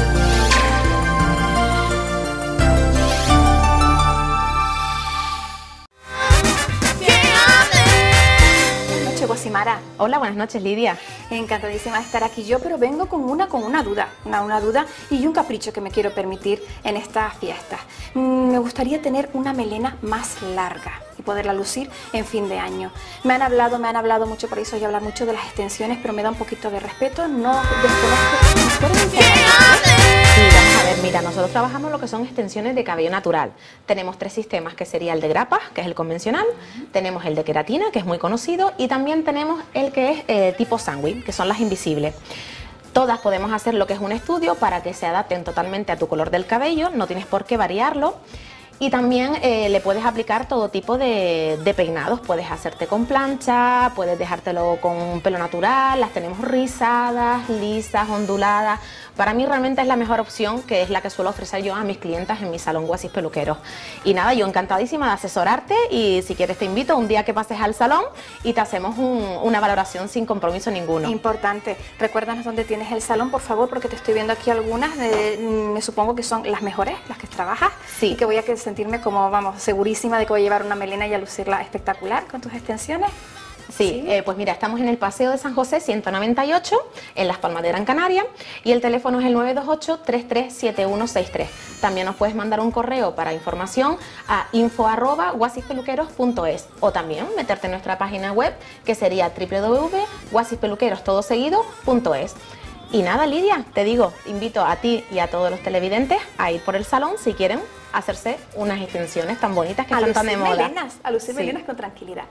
Guasimara. Hola, buenas noches, Lidia. Encantadísima de estar aquí yo, pero vengo con una, con una duda, una, una duda y un capricho que me quiero permitir en esta fiesta. Mm, me gustaría tener una melena más larga y poderla lucir en fin de año. Me han hablado, me han hablado mucho, por eso voy a hablar mucho de las extensiones, pero me da un poquito de respeto, no desconozco. Sí, vamos a ver, mira, nosotros trabajamos lo que son extensiones de cabello natural. Tenemos tres sistemas, que sería el de grapas, que es el convencional, tenemos el de queratina, que es muy conocido, y también tenemos el que es eh, tipo sándwich, que son las invisibles. Todas podemos hacer lo que es un estudio para que se adapten totalmente a tu color del cabello, no tienes por qué variarlo. Y también eh, le puedes aplicar todo tipo de, de peinados, puedes hacerte con plancha, puedes dejártelo con un pelo natural, las tenemos rizadas, lisas, onduladas. Para mí realmente es la mejor opción, que es la que suelo ofrecer yo a mis clientas en mi salón Guasis Peluqueros. Y nada, yo encantadísima de asesorarte y si quieres te invito un día que pases al salón y te hacemos un, una valoración sin compromiso ninguno. Importante, recuérdanos dónde tienes el salón, por favor, porque te estoy viendo aquí algunas, de, me supongo que son las mejores, las que trabajas. Sí. Y que voy a sentirme como, vamos, segurísima de que voy a llevar una melena y a lucirla espectacular con tus extensiones. Sí, ¿Sí? Eh, pues mira, estamos en el Paseo de San José ciento noventa y ocho, en Las Palmas de Gran Canaria, y el teléfono es el nueve dos ocho, tres tres siete uno seis tres. También nos puedes mandar un correo para información a info arroba guasispeluqueros punto es o también meterte en nuestra página web, que sería w w w punto guasispeluqueros todo seguido punto es. Y nada, Lidia, te digo, invito a ti y a todos los televidentes a ir por el salón si quieren hacerse unas extensiones tan bonitas que están tan de moda. Melenas, a lucir Sí. melenas con tranquilidad.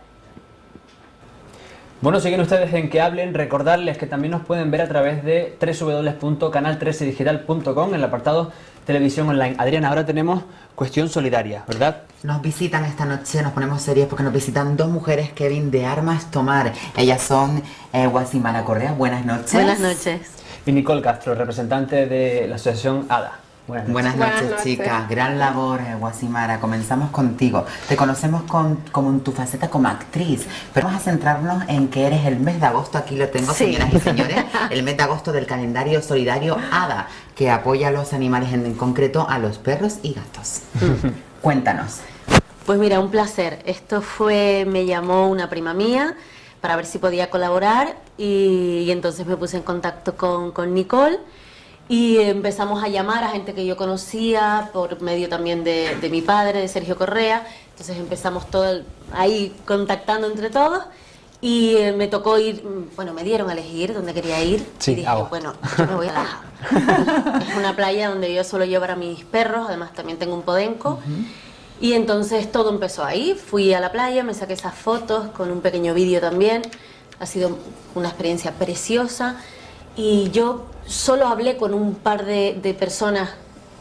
Bueno, siguen ustedes en Que Hablen. Recordarles que también nos pueden ver a través de w w w punto canal trece digital punto com en el apartado Televisión Online. Adriana, ahora tenemos cuestión solidaria, ¿verdad? Nos visitan esta noche, nos ponemos serios porque nos visitan dos mujeres, Kevin, de Armas Tomar. Ellas son eh, Guasimara Correa. Buenas noches. Buenas noches. Y Nicole Castro, representante de la asociación A D A. Buenas noches. Buenas noches, Buenas noches. chicas. Gran labor, eh, Guasimara. Comenzamos contigo. Te conocemos con, como en tu faceta como actriz, pero vamos a centrarnos en que eres el mes de agosto, aquí lo tengo, Sí. señoras y señores, el mes de agosto del calendario solidario A D A, que apoya a los animales, en, en concreto a los perros y gatos. Cuéntanos. Pues mira, un placer. Esto fue, me llamó una prima mía para ver si podía colaborar y, y entonces me puse en contacto con, con Nicole y empezamos a llamar a gente que yo conocía por medio también de, de mi padre, de Sergio Correa. Entonces empezamos todo el- ahí contactando entre todos y eh, me tocó ir, mm, bueno, me dieron a elegir dónde quería ir Sí, y dije, agua. bueno, yo me voy a Laja. Es una playa donde yo suelo llevar a mis perros, además también tengo un podenco. Y entonces todo empezó ahí, fui a la playa, me saqué esas fotos con un pequeño vídeo también, ha sido una experiencia preciosa y yo solo hablé con un par de, de personas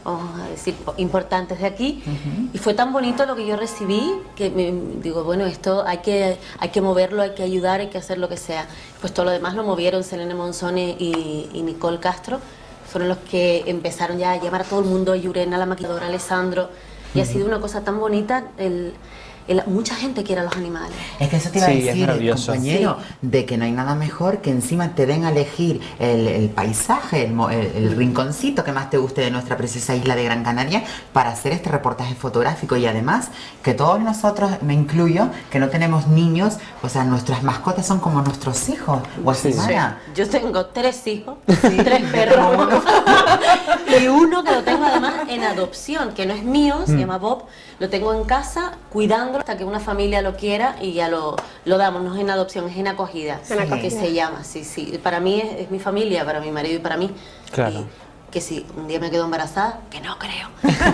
vamos a decir, importantes de aquí. Uh-huh. Y fue tan bonito lo que yo recibí que me digo, bueno, esto hay que, hay que moverlo, hay que ayudar, hay que hacer lo que sea. Pues todo lo demás lo movieron Selene Monzone y, y Nicole Castro. Fueron los que empezaron ya a llamar a todo el mundo, a Yurena, la maquilladora, Alessandro. Y uh-huh. ha sido una cosa tan bonita. El, El, mucha gente quiere a los animales. Es que eso te iba sí, a decir, compañero, sí. de que no hay nada mejor que encima te den a elegir el, el paisaje, el, el, el rinconcito que más te guste de nuestra preciosa isla de Gran Canaria para hacer este reportaje fotográfico. Y además que todos nosotros, me incluyo, que no tenemos niños, o sea, nuestras mascotas son como nuestros hijos. Sí, sí. Yo tengo tres hijos, sí. tres perros y uno que lo tengo además en adopción, que no es mío, se mm. llama Bob. Lo tengo en casa cuidando hasta que una familia lo quiera y ya lo, lo damos. No es en adopción, es en acogida, sí. que se llama. Sí, sí. Para mí es, es mi familia, para mi marido y para mí. Claro. Y que si un día me quedo embarazada, que no creo.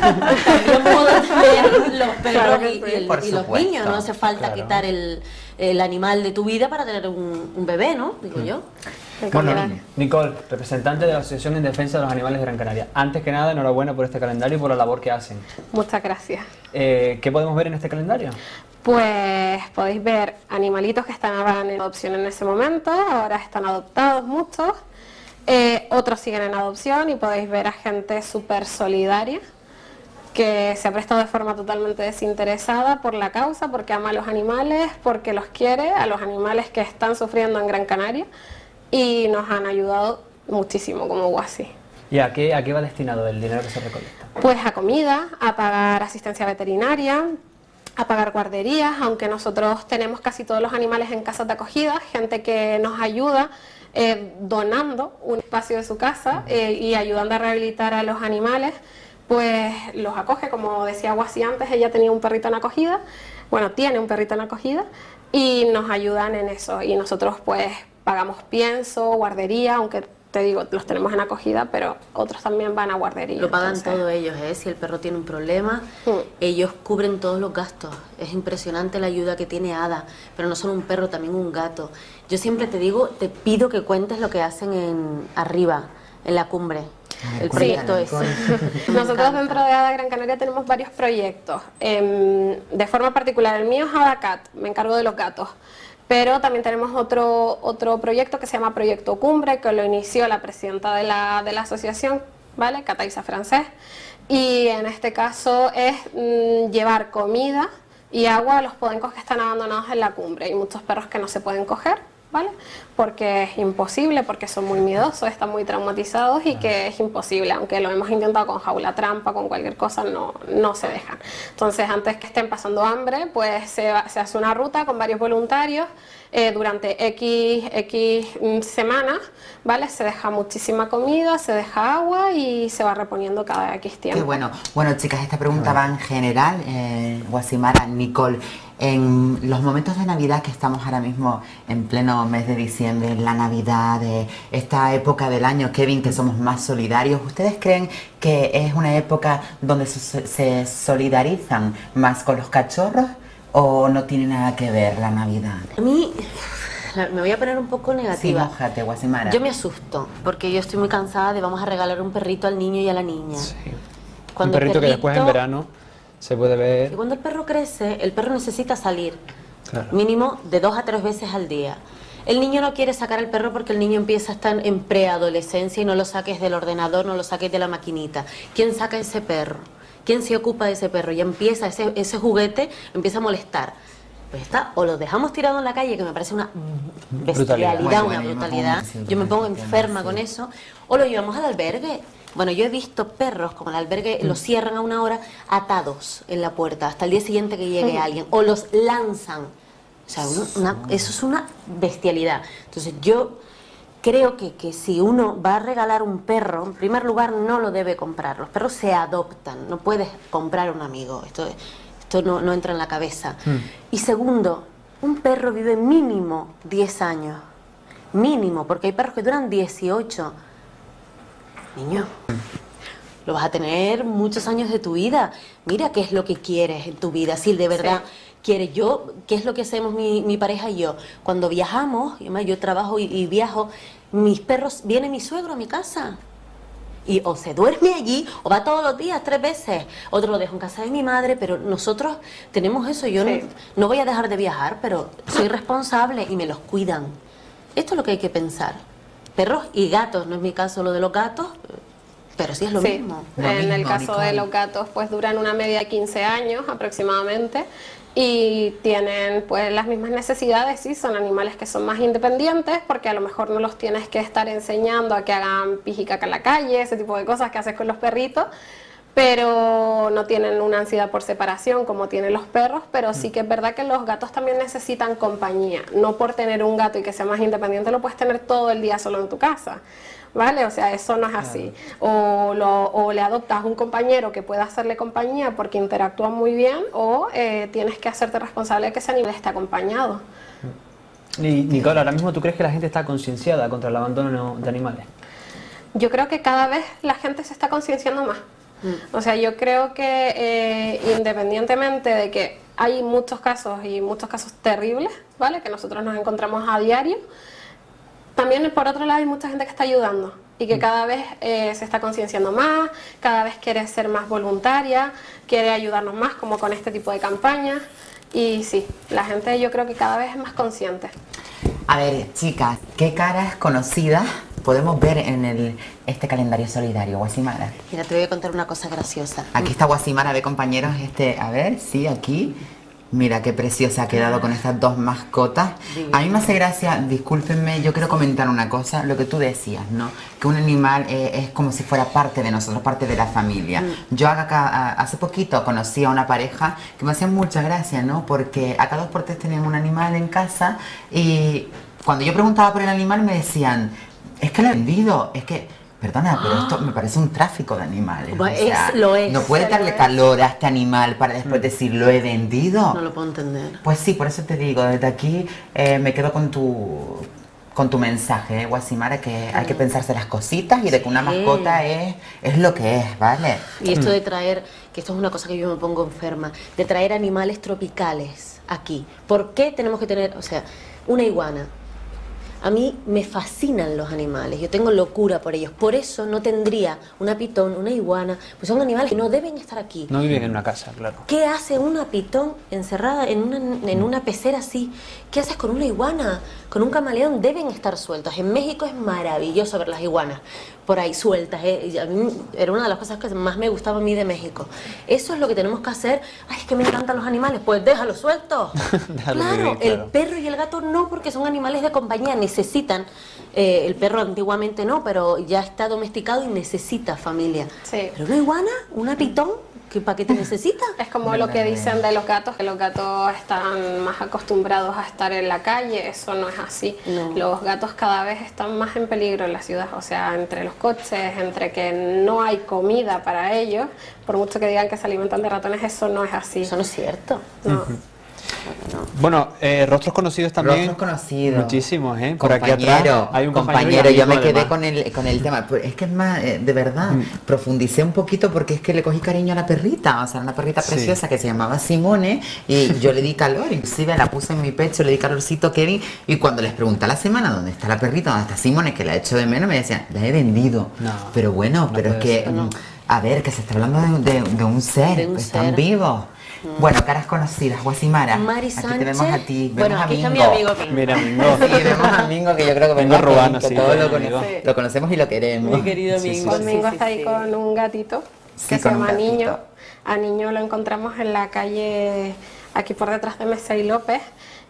Yo puedo tener los perros claro y, y, el, y los niños. No hace falta claro. quitar el, el animal de tu vida para tener un, un bebé, ¿no? Digo mm. yo. Bueno, Nicole, representante de la Asociación en Defensa de los Animales de Gran Canaria. Antes que nada, enhorabuena por este calendario y por la labor que hacen. Muchas gracias. Eh, ¿Qué podemos ver en este calendario? Pues podéis ver animalitos que estaban en adopción en ese momento, ahora están adoptados muchos, eh, otros siguen en adopción y podéis ver a gente súper solidaria que se ha prestado de forma totalmente desinteresada por la causa, porque ama a los animales, porque los quiere, a los animales que están sufriendo en Gran Canaria. Y nos han ayudado muchísimo como Guasi. ¿Y a qué, a qué va destinado el dinero que se recolecta? Pues a comida, a pagar asistencia veterinaria, a pagar guarderías, aunque nosotros tenemos casi todos los animales en casas de acogida, gente que nos ayuda eh, donando un espacio de su casa eh, y ayudando a rehabilitar a los animales, pues los acoge, como decía Guasi antes, ella tenía un perrito en acogida, bueno, tiene un perrito en acogida y nos ayudan en eso y nosotros pues pagamos pienso, guardería, aunque te digo, los tenemos en acogida, pero otros también van a guardería. Lo pagan entonces... todos ellos, ¿eh? Si el perro tiene un problema, mm. ellos cubren todos los gastos. Es impresionante la ayuda que tiene Ada, pero no solo un perro, también un gato. Yo siempre te digo, te pido que cuentes lo que hacen en arriba, en la cumbre. Ay, el proyecto es. Nosotros dentro de Ada Gran Canaria tenemos varios proyectos. Eh, de forma particular, el mío es Ada Cat, me encargo de los gatos. Pero también tenemos otro, otro proyecto que se llama Proyecto Cumbre, que lo inició la presidenta de la, de la asociación, ¿vale? Cataisa Francés. Y en este caso es mmm, llevar comida y agua a los podencos que están abandonados en la cumbre. Hay muchos perros que no se pueden coger, ¿vale? Porque es imposible, porque son muy miedosos, están muy traumatizados y que es imposible, aunque lo hemos intentado con jaula trampa, con cualquier cosa, no, no se dejan. Entonces, antes que estén pasando hambre, pues se, se hace una ruta con varios voluntarios eh, durante X, X semanas, ¿vale? Se deja muchísima comida, se deja agua y se va reponiendo cada X tiempo. Qué bueno. Bueno, chicas, esta pregunta va en general, eh, Guasimara, Nicole. En los momentos de Navidad que estamos ahora mismo en pleno mes de diciembre, la Navidad, eh, esta época del año, Kevin, que somos más solidarios, ¿ustedes creen que es una época donde se, se solidarizan más con los cachorros o no tiene nada que ver la Navidad? A mí me voy a poner un poco negativa. Sí, mójate, Guasimara. Yo me asusto porque yo estoy muy cansada de vamos a regalar un perrito al niño y a la niña. Sí. Cuando un perrito, perrito que después en verano se puede ver. Y cuando el perro crece, el perro necesita salir, claro. mínimo de dos a tres veces al día. El niño no quiere sacar al perro porque el niño empieza a estar en preadolescencia y no lo saques del ordenador, no lo saques de la maquinita. ¿Quién saca ese perro? ¿Quién se ocupa de ese perro? Y empieza ese, ese juguete, empieza a molestar. Pues está, o lo dejamos tirado en la calle, que me parece una bestialidad, brutalidad. una brutalidad. Yo me pongo enferma con eso. O lo llevamos al albergue. Bueno, yo he visto perros, como el albergue, los cierran a una hora atados en la puerta, hasta el día siguiente que llegue alguien, o los lanzan. O sea, una, eso es una bestialidad. Entonces yo creo que, que si uno va a regalar un perro, en primer lugar no lo debe comprar. Los perros se adoptan, no puedes comprar un amigo, esto, esto no, no entra en la cabeza. Mm. Y segundo, un perro vive mínimo diez años, mínimo, porque hay perros que duran dieciocho. Niño, lo vas a tener muchos años de tu vida. Mira qué es lo que quieres en tu vida, si de verdad sí. quieres. Yo, ¿qué es lo que hacemos mi, mi pareja y yo? Cuando viajamos, yo trabajo y, y viajo, mis perros, viene mi suegro a mi casa y o se duerme allí o va todos los días, tres veces. Otro lo dejo en casa de mi madre, pero nosotros tenemos eso. Yo Sí. no, no voy a dejar de viajar, pero soy responsable y me los cuidan. Esto es lo que hay que pensar. Perros y gatos, no es mi caso lo de los gatos, pero sí es lo Sí. mismo. En el caso de los gatos, pues duran una media de quince años aproximadamente y tienen pues las mismas necesidades. Sí, son animales que son más independientes porque a lo mejor no los tienes que estar enseñando a que hagan pis y caca en la calle, ese tipo de cosas que haces con los perritos, pero no tienen una ansiedad por separación como tienen los perros, pero sí que es verdad que los gatos también necesitan compañía. No por tener un gato y que sea más independiente lo puedes tener todo el día solo en tu casa, ¿vale? O sea, eso no es así. O, lo, o le adoptas un compañero que pueda hacerle compañía porque interactúan muy bien, o eh, tienes que hacerte responsable de que ese animal esté acompañado. Y Nicole, ahora mismo, ¿tú crees que la gente está concienciada contra el abandono de animales? Yo creo que cada vez la gente se está concienciando más. O sea, yo creo que eh, independientemente de que hay muchos casos y muchos casos terribles, ¿vale? Que nosotros nos encontramos a diario, también por otro lado hay mucha gente que está ayudando y que cada vez eh, se está concienciando más, cada vez quiere ser más voluntaria, quiere ayudarnos más como con este tipo de campañas y sí, la gente yo creo que cada vez es más consciente. A ver, chicas, ¿qué caras conocidas podemos ver en el, este calendario solidario, Guasimara? Mira, te voy a contar una cosa graciosa. Aquí está Guasimara, ve compañeros, este, a ver, sí, aquí. Mira qué preciosa ha quedado con estas dos mascotas. A mí me hace gracia, discúlpenme, yo quiero comentar una cosa, lo que tú decías, ¿no? Que un animal eh, es como si fuera parte de nosotros, parte de la familia. Mm. Yo acá, hace poquito conocí a una pareja que me hacía mucha gracia, ¿no? Porque acá dos por tres tenían un animal en casa y cuando yo preguntaba por el animal me decían, es que lo he vendido, es que... Perdona, pero esto me parece un tráfico de animales. Bueno, o sea, es, lo es. no puedes darle calor a este animal para después decir, lo he vendido. No lo puedo entender. Pues sí, por eso te digo, desde aquí eh, me quedo con tu con tu mensaje, ¿eh, Guasimara, que hay que pensarse las cositas y de que una mascota es, es lo que es, ¿vale? Y esto de traer, que esto es una cosa que yo me pongo enferma, de traer animales tropicales aquí. ¿Por qué tenemos que tener, o sea, una iguana? A mí me fascinan los animales, yo tengo locura por ellos, por eso no tendría una pitón, una iguana, pues son animales que no deben estar aquí. No viven en una casa, claro. ¿Qué hace una pitón encerrada en una, en una pecera así? ¿Qué haces con una iguana? Con un camaleón deben estar sueltos. En México es maravilloso ver las iguanas por ahí sueltas. ¿eh? Y a mí era una de las cosas que más me gustaba a mí de México. Eso es lo que tenemos que hacer. Ay, es que me encantan los animales. Pues déjalos sueltos. Déjalo Claro, vivir, claro, el perro y el gato no, porque son animales de compañía. Necesitan, eh, el perro antiguamente no, pero ya está domesticado y necesita familia. Sí. Pero una iguana, una pitón, ¿qué, ¿para qué te necesita? Es como lo que dicen de los gatos, que los gatos están más acostumbrados a estar en la calle, eso no es así. No. Los gatos cada vez están más en peligro en la ciudad, o sea, entre los coches, entre que no hay comida para ellos, por mucho que digan que se alimentan de ratones, eso no es así. Eso no es cierto. No. Bueno, eh, rostros conocidos también. Rostros conocidos. Muchísimos, ¿eh? Por aquí Compañero, atrás hay un compañero, compañero. yo me amigo, quedé además. con el, con el tema. Pues es que es más, eh, de verdad, mm. profundicé un poquito porque es que le cogí cariño a la perrita. O sea, una perrita Sí. preciosa que se llamaba Simone y yo le di calor. Inclusive la puse en mi pecho, le di calorcito a Kevin. Y cuando les pregunté a la semana dónde está la perrita, dónde está Simone, que la echo de menos, me decían, la he vendido. No, pero bueno, no pero es puede que, ser, no. a ver, que se está hablando de, de, de un ser, De un que ser. están vivos. Mm. Bueno, caras conocidas, Guasimara. Mari Aquí Sánchez. te vemos a ti. Bueno, vemos a aquí está mi Mingo. amigo Mingo. Mira, Mingo. Sí, vemos a Mingo, que yo creo que Mingo verdad, Rubano, que sí, todos lo, amigo. cono- lo conocemos y lo queremos. Mi querido Sí, sí, Mingo. Pues sí. Mingo sí, está ahí sí. con un gatito que Sí, se con un llama gatito. Niño. A Niño lo encontramos en la calle, aquí por detrás de Mesa y López.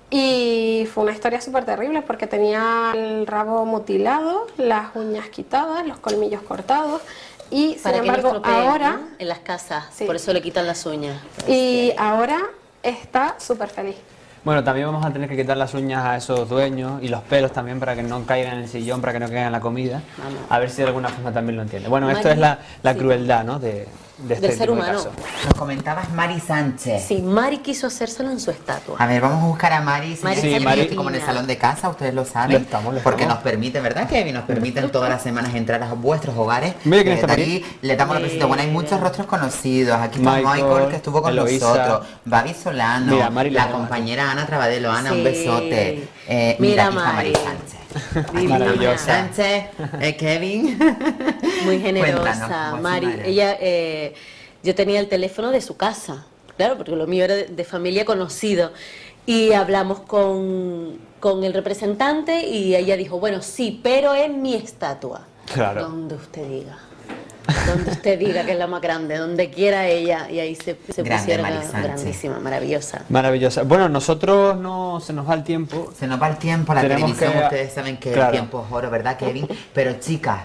Y fue una historia súper terrible porque tenía el rabo mutilado, las uñas quitadas, los colmillos cortados. Y sin Para que no embargo, estropeen, ahora. ¿no? En las casas, Sí. por eso le quitan las uñas. Y ahora está súper feliz. Bueno, también vamos a tener que quitar las uñas a esos dueños y los pelos también para que no caigan en el sillón, para que no caigan en la comida. Vamos. A ver si de alguna forma también lo entiende. Bueno, esto Mari- es la, la sí. crueldad, ¿no? De, de este Del ser tipo de humano. casos. Nos comentabas Mari Sánchez. Sí, Mari quiso hacérselo en su estatua. A ver, vamos a buscar a Mari. señores, Mari que Sí, yo Mari- estoy como en el salón de casa, ustedes lo saben. Lo estamos, lo porque estamos. nos permiten, ¿verdad, Kevin? Nos permiten todas las semanas entrar a vuestros hogares. Mira quién Eh, está de por aquí le damos la presentación. Bueno, hay muchos rostros conocidos. Aquí está Michael, Michael, que estuvo con Eloísa. nosotros. Babi Solano. Mira, Mari la la tenemos compañera Ana Trabadelo. Ana, un Sí. besote. Eh, Mira, mira, aquí está Mari Mari. Sánchez. Divina. Maravillosa. Sánchez, eh, Kevin. muy generosa, Cuéntanos, Mari. Guasimara. Ella, eh, yo tenía el teléfono de su casa, claro, porque lo mío era de, de familia conocido. Y hablamos con, con el representante y ella dijo, bueno, sí, pero es mi estatua. Claro. Donde usted diga. Donde usted diga que es la más grande, donde quiera ella. Y ahí se, se Grande, pusieron Mari a- Sánchez. grandísima, maravillosa. Maravillosa. Bueno, nosotros no se nos va el tiempo. Se nos va el tiempo, la Tenemos televisión, que- ustedes saben que Claro. el tiempo es oro, ¿verdad, Kevin? Pero chicas,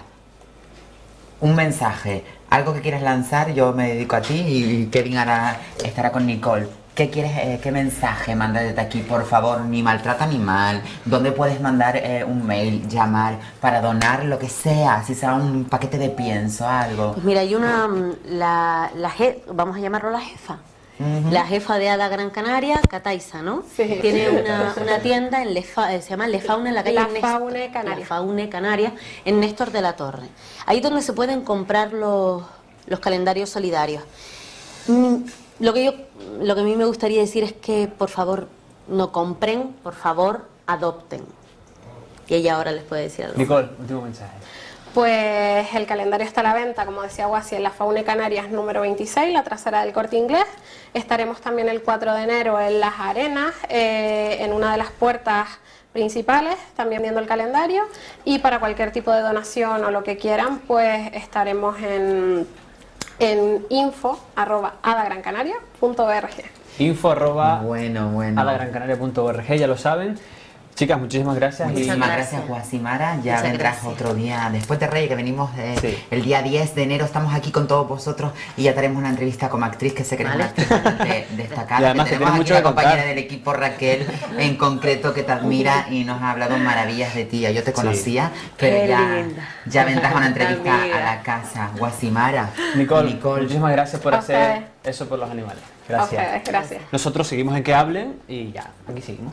un mensaje, algo que quieras lanzar, yo me dedico a ti y Kevin hará, estará con Nicole. ¿Qué quieres, eh, qué mensaje manda desde aquí, por favor? Ni maltrata animal. ¿Dónde puedes mandar eh, un mail, llamar, para donar lo que sea? Si sea un paquete de pienso, algo. Pues mira, hay una, mm, la, la je- vamos a llamarlo la jefa. Ujú. La jefa de Ada Gran Canaria, Cataiza, ¿no? Sí. Tiene una, una tienda en Lefa, eh, se llama Le Fauna en la calle La Nés- Faune Canaria. La Faune Canaria, en Néstor de la Torre. Ahí es donde se pueden comprar los, los calendarios solidarios. Mm, Lo que yo, lo que a mí me gustaría decir es que, por favor, no compren, por favor, adopten. Y ella ahora les puede decir algo. Nicole, último mensaje. Pues el calendario está a la venta, como decía Guasi, en la Faune Canarias número veintiséis, la trasera del Corte Inglés. Estaremos también el cuatro de enero en Las Arenas, eh, en una de las puertas principales, también viendo el calendario. Y para cualquier tipo de donación o lo que quieran, pues estaremos en, en info arroba adagrancanaria punto org. Info arroba Bueno, bueno. adagrancanaria punto org, ya lo saben. Chicas, muchísimas gracias. Muchísimas gracias, Guasimara. Ya Muchas vendrás gracias. otro día después de Reyes, que venimos eh, Sí. el día diez de enero. Estamos aquí con todos vosotros y ya tenemos una entrevista como actriz, que sé que eres una actriz bastante destacada. Y además que que tenemos tienes aquí mucho la que contar. compañera del equipo, Raquel, en concreto, que te admira y nos ha hablado maravillas de ti. Yo te conocía, pero Qué ya, linda. ya vendrás a una entrevista Amiga. a la casa. Guasimara. Nicole, muchísimas gracias por A hacer ustedes. eso por los animales. A Gracias. ustedes, gracias. Nosotros seguimos en Que Hablen y ya, aquí seguimos.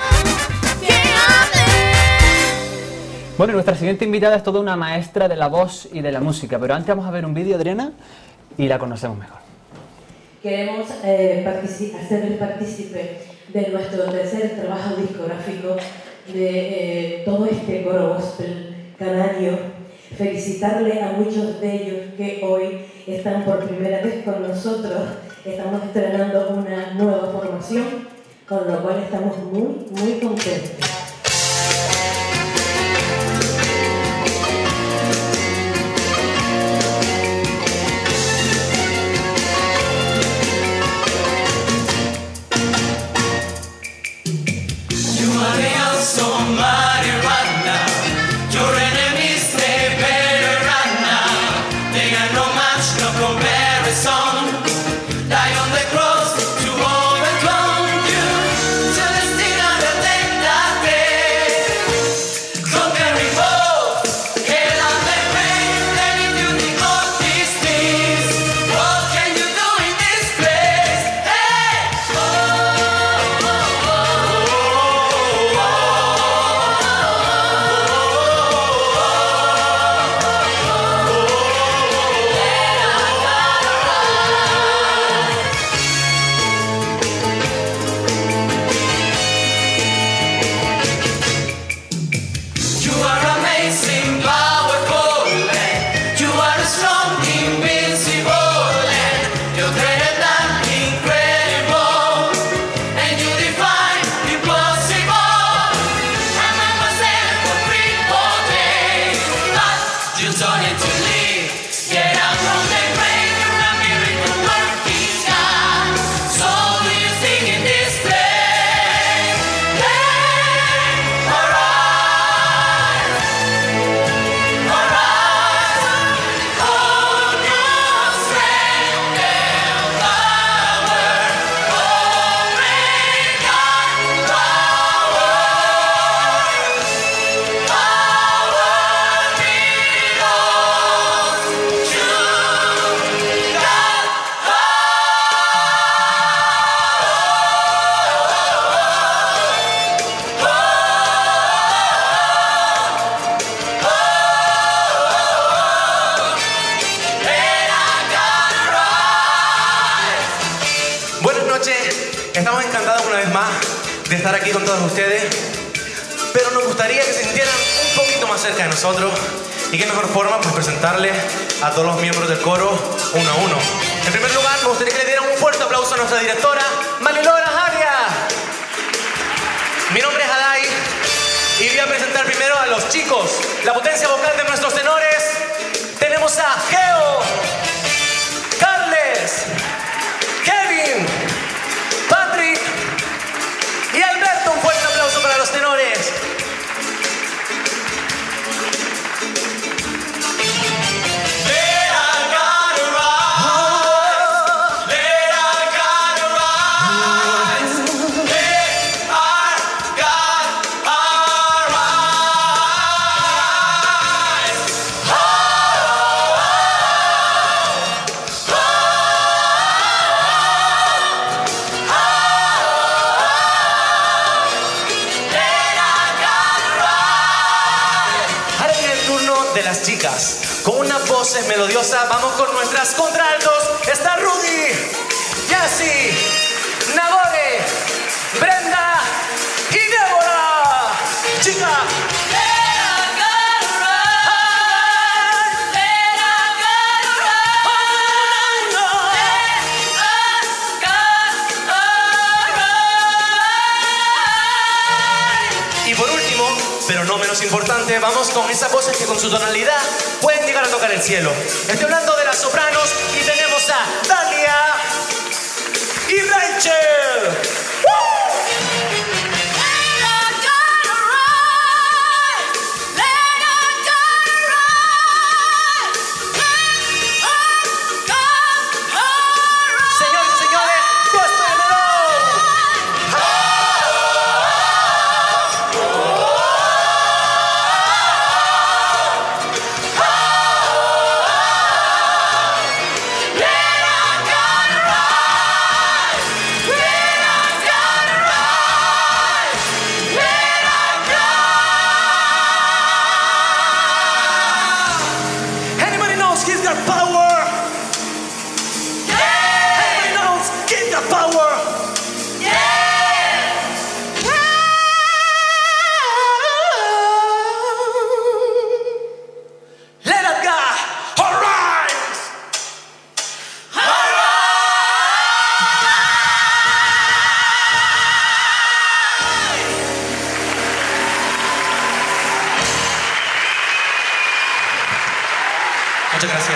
Bueno, y nuestra siguiente invitada es toda una maestra de la voz y de la música, pero antes vamos a ver un vídeo, Adriana, y la conocemos mejor. Queremos eh, partici- hacerles partícipe de nuestro tercer trabajo discográfico, de eh, todo este coro gospel canario. Felicitarle a muchos de ellos que hoy están por primera vez con nosotros. Estamos estrenando una nueva formación, con lo cual estamos muy, muy contentos. You are the awesome mighty right now. Your enemies they better right now. They got no match, no comparison. Die on the cross to overcome you. To the sin of the death that day. Conquering both hell and the grave. Then if you think of these things, what can you do in this place? Hey! Oh, oh, You are amazing, powerful, and you are strong, invincible, and you're greater than incredible, and you define impossible. And I must stand for three more days, but you don't need to leave. Get out from the grave, you're a miracle working God. So do you sing in this place? Hey, alright. Buenas noches, estamos encantados una vez más de estar aquí con todos ustedes, pero nos gustaría que se sintieran un poquito más cerca de nosotros Y qué mejor forma pues presentarle a todos los miembros del coro uno a uno. En primer lugar, me gustaría que le dieran un fuerte aplauso a nuestra directora, Marilola Jaria. Mi nombre es Adai y voy a presentar primero a los chicos, la potencia vocal de nuestros tenores. Tenemos a Geo, Carles, Kevin, Patrick y Alberto. Un fuerte aplauso para los tenores. Chicas, con unas voces melodiosas, vamos con nuestras contraltos. Está Ruby, Yassi, Nagore, Brenda y Débora. Chica. Y por último, pero no menos importante, vamos con esas voces que con su tonalidad pueden llegar a tocar el cielo. Estoy hablando de las sopranos y tenemos a Dalia y Rachel. ¡Woo! Muchas gracias.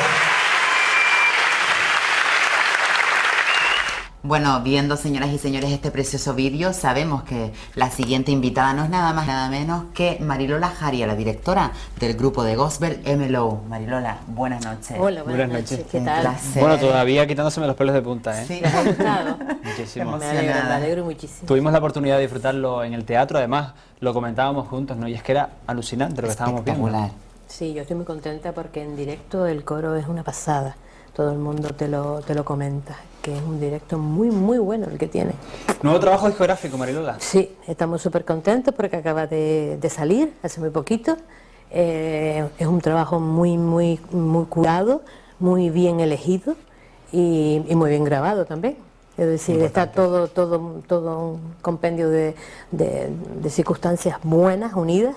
Bueno, viendo, señoras y señores, este precioso vídeo, sabemos que la siguiente invitada no es nada más nada menos que Marilola Jaria, la directora del grupo de gospel M L O. Marilola, buenas noches. Hola, buenas, buenas noches. noches. ¿Qué tal? Placer. Bueno, todavía quitándoseme los pelos de punta, ¿eh? Sí, ¿te ha gustado? Muchísimo. Me alegro, me alegro muchísimo. Tuvimos la oportunidad de disfrutarlo en el teatro, además lo comentábamos juntos, ¿no? Y es que era alucinante lo que estábamos viendo. Sí, yo estoy muy contenta porque en directo el coro es una pasada. Todo el mundo te lo, te lo comenta, que es un directo muy, muy bueno el que tiene. ¿Nuevo trabajo discográfico, Marilola? Sí, estamos súper contentos porque acaba de, de salir hace muy poquito. Eh, es un trabajo muy, muy, muy curado, muy bien elegido y, y muy bien grabado también. Es decir, importante. Está todo, todo, todo un compendio de, de, de circunstancias buenas, unidas,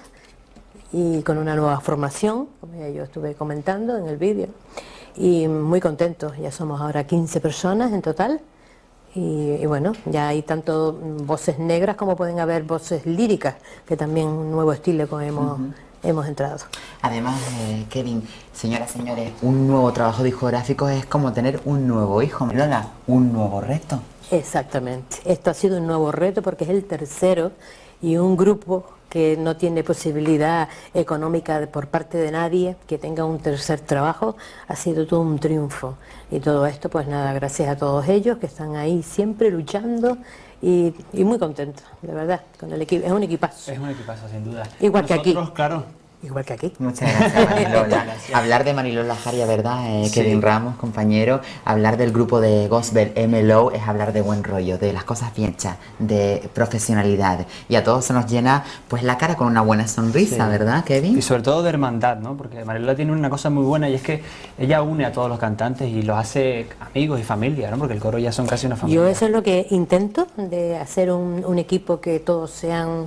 y con una nueva formación, como ya yo estuve comentando en el vídeo. Y muy contentos, ya somos ahora quince personas en total y, y bueno, ya hay tanto voces negras como pueden haber voces líricas, que también un nuevo estilo que hemos, uh-huh. hemos entrado. Además, eh, Kevin, señoras, señores, un nuevo trabajo discográfico es como tener un nuevo hijo, Marilola, un nuevo reto. Exactamente, esto ha sido un nuevo reto porque es el tercero y un grupo que no tiene posibilidad económica de, por parte de nadie, que tenga un tercer trabajo, ha sido todo un triunfo. Y todo esto, pues nada, gracias a todos ellos que están ahí siempre luchando y, y muy contentos, de verdad, con el equipo. Es un equipazo. Es un equipazo, sin duda. Igual Nosotros, que aquí. Claro. Igual que aquí. Muchas gracias, Marilola. Hablar de Marilola Jaria, ¿verdad? Eh, sí. Kevin Ramos, compañero. Hablar del grupo de gospel M L O es hablar de buen rollo, de las cosas bien hechas, de profesionalidad. Y a todos se nos llena pues la cara con una buena sonrisa, sí. ¿verdad, Kevin? Y sobre todo de hermandad, ¿no? Porque Marilola tiene una cosa muy buena y es que ella une a todos los cantantes y los hace amigos y familia, ¿no? Porque el coro ya son casi una familia. Yo eso es lo que intento, de hacer un, un equipo que todos sean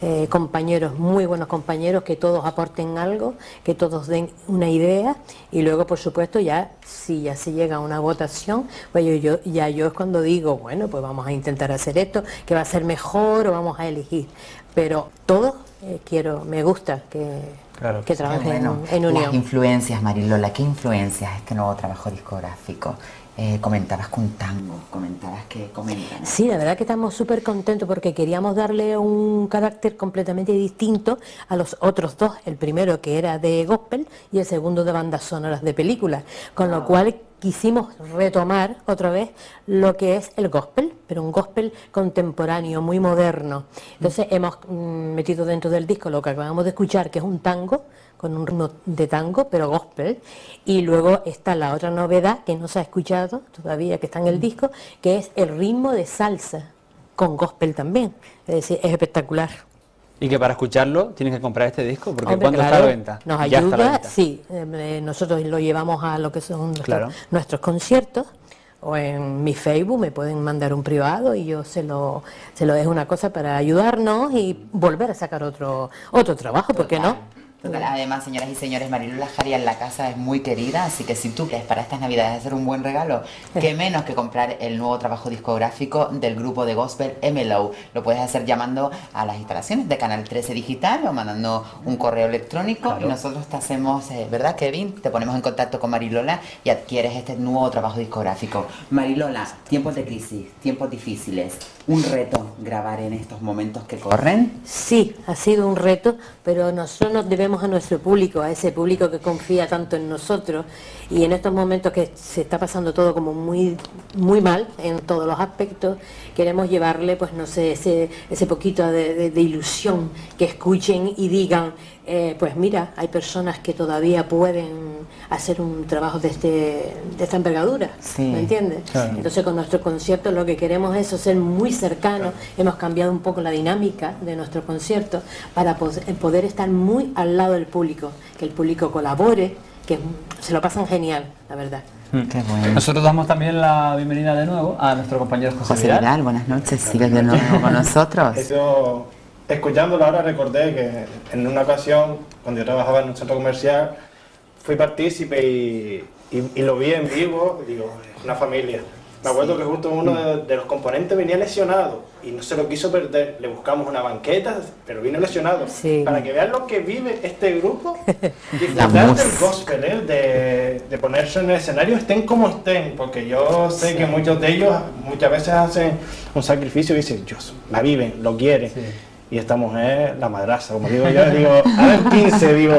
eh, compañeros, muy buenos compañeros, que todos aporten algo, que todos den una idea, y luego por supuesto ya, si ya se llega a una votación, pues yo, yo, ya yo es cuando digo, bueno, pues vamos a intentar hacer esto, que va a ser mejor o vamos a elegir, pero todos eh, quiero, me gusta que, claro, que trabajen bueno, en, en unión. Las influencias, Marilola, ¿qué influencias este nuevo trabajo discográfico? Eh, comentabas con tango, comentabas que comentan. Sí, la verdad que estamos súper contentos porque queríamos darle un carácter completamente distinto a los otros dos, el primero que era de gospel y el segundo de bandas sonoras de películas, con lo cual quisimos retomar otra vez lo que es el gospel, pero un gospel contemporáneo, muy moderno. Entonces hemos mm, metido dentro del disco lo que acabamos de escuchar, que es un tango, con un ritmo de tango, pero gospel, y luego está la otra novedad que no se ha escuchado todavía, que está en el disco, que es el ritmo de salsa, con gospel también, es decir, es espectacular. Y que para escucharlo tienes que comprar este disco, porque Hombre, ¿cuándo claro, está a la venta? Nos Ya está a la ayuda, venta. sí, eh, nosotros lo llevamos a lo que son nuestros, Claro. nuestros conciertos, o en mi Facebook me pueden mandar un privado y yo se lo, se lo dejo una cosa para ayudarnos y volver a sacar otro, otro trabajo, ¿por qué no? Total, además, señoras y señores, Marilola Jaria en la casa es muy querida, así que si tú quieres para estas navidades hacer un buen regalo, qué menos que comprar el nuevo trabajo discográfico del grupo de gospel M L O. Lo puedes hacer llamando a las instalaciones de Canal trece Digital o mandando un correo electrónico, claro, y nosotros te hacemos, eh, ¿verdad, Kevin? Te ponemos en contacto con Marilola y adquieres este nuevo trabajo discográfico. Marilola, tiempos de crisis, tiempos difíciles, ¿un reto grabar en estos momentos que corren? Sí, ha sido un reto, pero nosotros nos debemos a nuestro público, a ese público que confía tanto en nosotros, y en estos momentos que se está pasando todo como muy muy mal en todos los aspectos, queremos llevarle, pues no sé, ese, ese poquito de, de, de ilusión, que escuchen y digan, eh, pues mira, hay personas que todavía pueden hacer un trabajo de, este, de esta envergadura, sí, ¿me entiendes? Claro. Entonces con nuestros conciertos lo que queremos es ser muy cercanos, hemos cambiado un poco la dinámica de nuestros conciertos para poder estar muy al lado del público, que el público colabore, que se lo pasan genial, la verdad. Qué bueno. Nosotros damos también la bienvenida de nuevo a nuestro compañero José, José Vidal. Vidal, buenas noches, sigues de nuevo con nosotros. Eso, escuchándolo ahora recordé que en una ocasión, cuando yo trabajaba en un centro comercial, fui partícipe y, y, y lo vi en vivo, y digo, es una familia. Me acuerdo que justo uno de, de los componentes venía lesionado y no se lo quiso perder. Le buscamos una banqueta, pero vino lesionado. Sí. Para que vean lo que vive este grupo, disfrutar del gospel, ¿eh? de, de ponerse en el escenario, estén como estén, porque yo sé Sí. que muchos de ellos muchas veces hacen un sacrificio y dicen, Dios, la viven, lo quieren. Sí. Y esta mujer, la madraza, como digo yo, digo, a ver, quince, digo,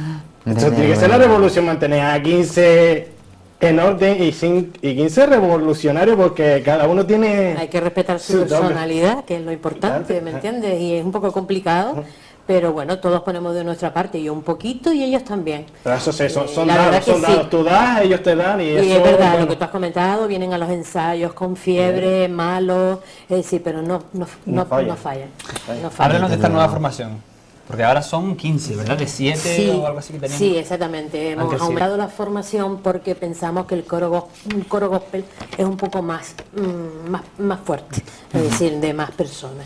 esto tiene que ser la revolución, mantener a quince en orden y, sin, y quince revolucionarios, porque cada uno tiene... Hay que respetar su su doble. personalidad, que es lo importante, ¿me entiendes? Y es un poco complicado, pero bueno, todos ponemos de nuestra parte, yo un poquito y ellos también. Pero eso sí, son, son La dados, verdad que son dados. sí. Tú das, ellos te dan y, Y eso... es verdad, bueno, lo que tú has comentado, vienen a los ensayos con fiebre, malos, es decir, pero no, no, no, No falla. no fallan. No fallan. Háblanos de esta nueva formación. Porque ahora son quince, ¿verdad? De siete Sí, o algo así que teníamos. sí, exactamente. Hemos Antes sí. aumentado la formación porque pensamos que el coro, gos- un coro gospel es un poco más, mm, más, más fuerte, es decir, de más personas.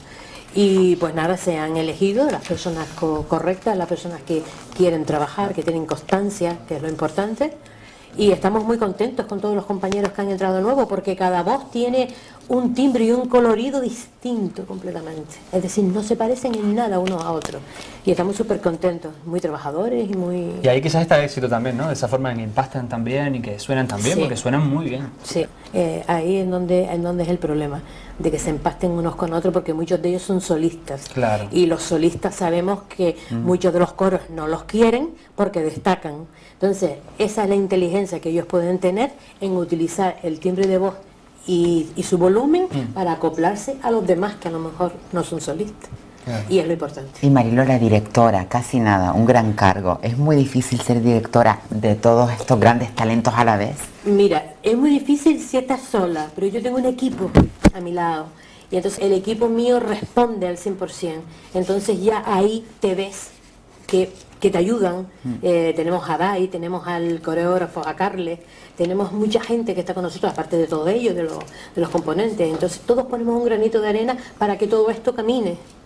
Y pues nada, se han elegido las personas co- correctas, las personas que quieren trabajar, que tienen constancia, que es lo importante. Y estamos muy contentos con todos los compañeros que han entrado nuevos, porque cada voz tiene un timbre y un colorido distinto completamente. Es decir, no se parecen en nada unos a otros. Y estamos súper contentos, muy trabajadores y muy... Y ahí quizás está el éxito también, ¿no? De esa forma en que impactan también y que suenan también, Sí. porque suenan muy bien. Sí, eh, ahí es donde, en donde es el problema, de que se empasten unos con otros, porque muchos de ellos son solistas. Claro. Y los solistas sabemos que Mm. muchos de los coros no los quieren porque destacan. Entonces, esa es la inteligencia que ellos pueden tener en utilizar el timbre de voz y, y su volumen Mm. para acoplarse a los demás que a lo mejor no son solistas. Claro. Y es lo importante. Y Marilola, directora, casi nada, un gran cargo. ¿Es muy difícil ser directora de todos estos grandes talentos a la vez? Mira, es muy difícil si estás sola, pero yo tengo un equipo a mi lado. Y entonces el equipo mío responde al cien por ciento. Entonces ya ahí te ves que, que te ayudan. Mm. Eh, tenemos a Dai, tenemos al coreógrafo, a Carles, tenemos mucha gente que está con nosotros, aparte de todo ello, de, los- de los componentes. Entonces todos ponemos un granito de arena para que todo esto camine.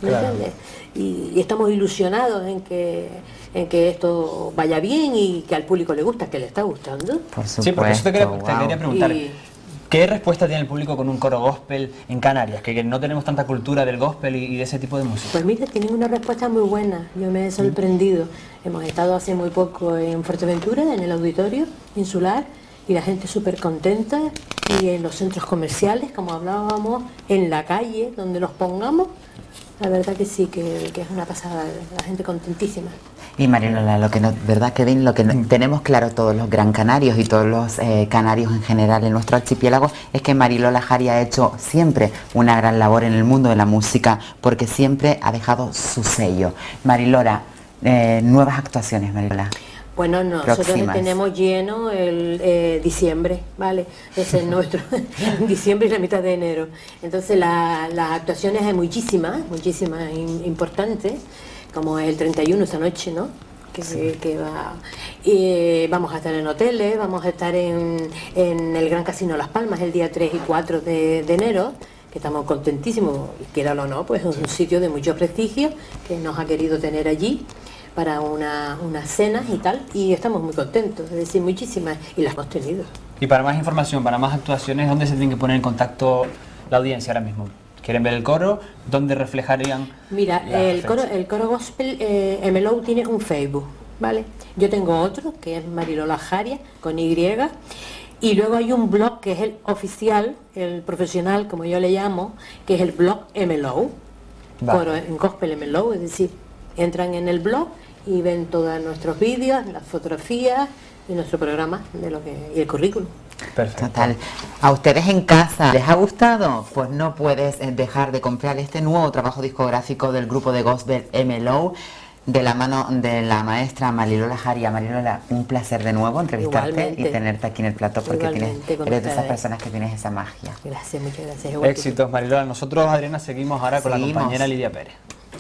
¿me Claro. entiendes? Y, y estamos ilusionados en que, en que esto vaya bien y que al público le gusta, que le está gustando. Por Sí, porque eso te quería, te quería preguntar. Y- ¿Qué respuesta tiene el público con un coro gospel en Canarias? Que, que no tenemos tanta cultura del gospel y, y de ese tipo de música. Pues mira, tienen una respuesta muy buena, yo me he sorprendido. Hemos estado hace muy poco en Fuerteventura, en el auditorio insular, y la gente súper contenta, y en los centros comerciales, como hablábamos, en la calle, donde los pongamos, la verdad que sí, que, que es una pasada, la gente contentísima. Y Marilola, lo que no, verdad que bien, lo que no- tenemos claro todos los gran canarios y todos los eh, canarios en general en nuestro archipiélago es que Marilola Jari ha hecho siempre una gran labor en el mundo de la música porque siempre ha dejado su sello. Marilola, eh, nuevas actuaciones, Marilola. Bueno, nosotros Próximas. tenemos lleno el eh, diciembre, ¿vale? Ese es nuestro, diciembre y la mitad de enero. Entonces la- las actuaciones hay muchísimas, muchísimas in- importantes, como el treinta y uno esta noche, ¿no? Que, que va, y vamos a estar en hoteles, vamos a estar en, en el Gran Casino Las Palmas el día tres y cuatro de, de enero, que estamos contentísimos, quieralo o no, pues es un sitio de mucho prestigio que nos ha querido tener allí para una, unas cenas y tal, y estamos muy contentos, es decir, muchísimas, y las hemos tenido. Y para más información, para más actuaciones, ¿dónde se tiene que poner en contacto la audiencia ahora mismo? ¿Quieren ver el coro? ¿Dónde reflejarían? Mira, la el fecha? coro, el coro gospel eh, M L O tiene un Facebook, ¿vale? Yo tengo otro, que es Marilola Jaria, con Y, y luego hay un blog que es el oficial, el profesional, como yo le llamo, que es el blog M L O, Vale. coro en gospel M L O, es decir, entran en el blog y ven todos nuestros vídeos, las fotografías y nuestro programa de lo que, y el currículum. Perfecto. Total. ¿A ustedes en casa les ha gustado? Pues no puedes eh, dejar de comprar este nuevo trabajo discográfico del grupo de gospel M L O de la mano de la maestra Marilola Jaria. Marilola, un placer de nuevo entrevistarte Igualmente. y tenerte aquí en el plato porque tienes, Igualmente con eres de esas ustedes. personas que tienes esa magia. Gracias, muchas gracias. igual que tú. Éxitos, Marilola. Nosotros, Adriana, seguimos ahora con Seguimos. la compañera Lidia Pérez.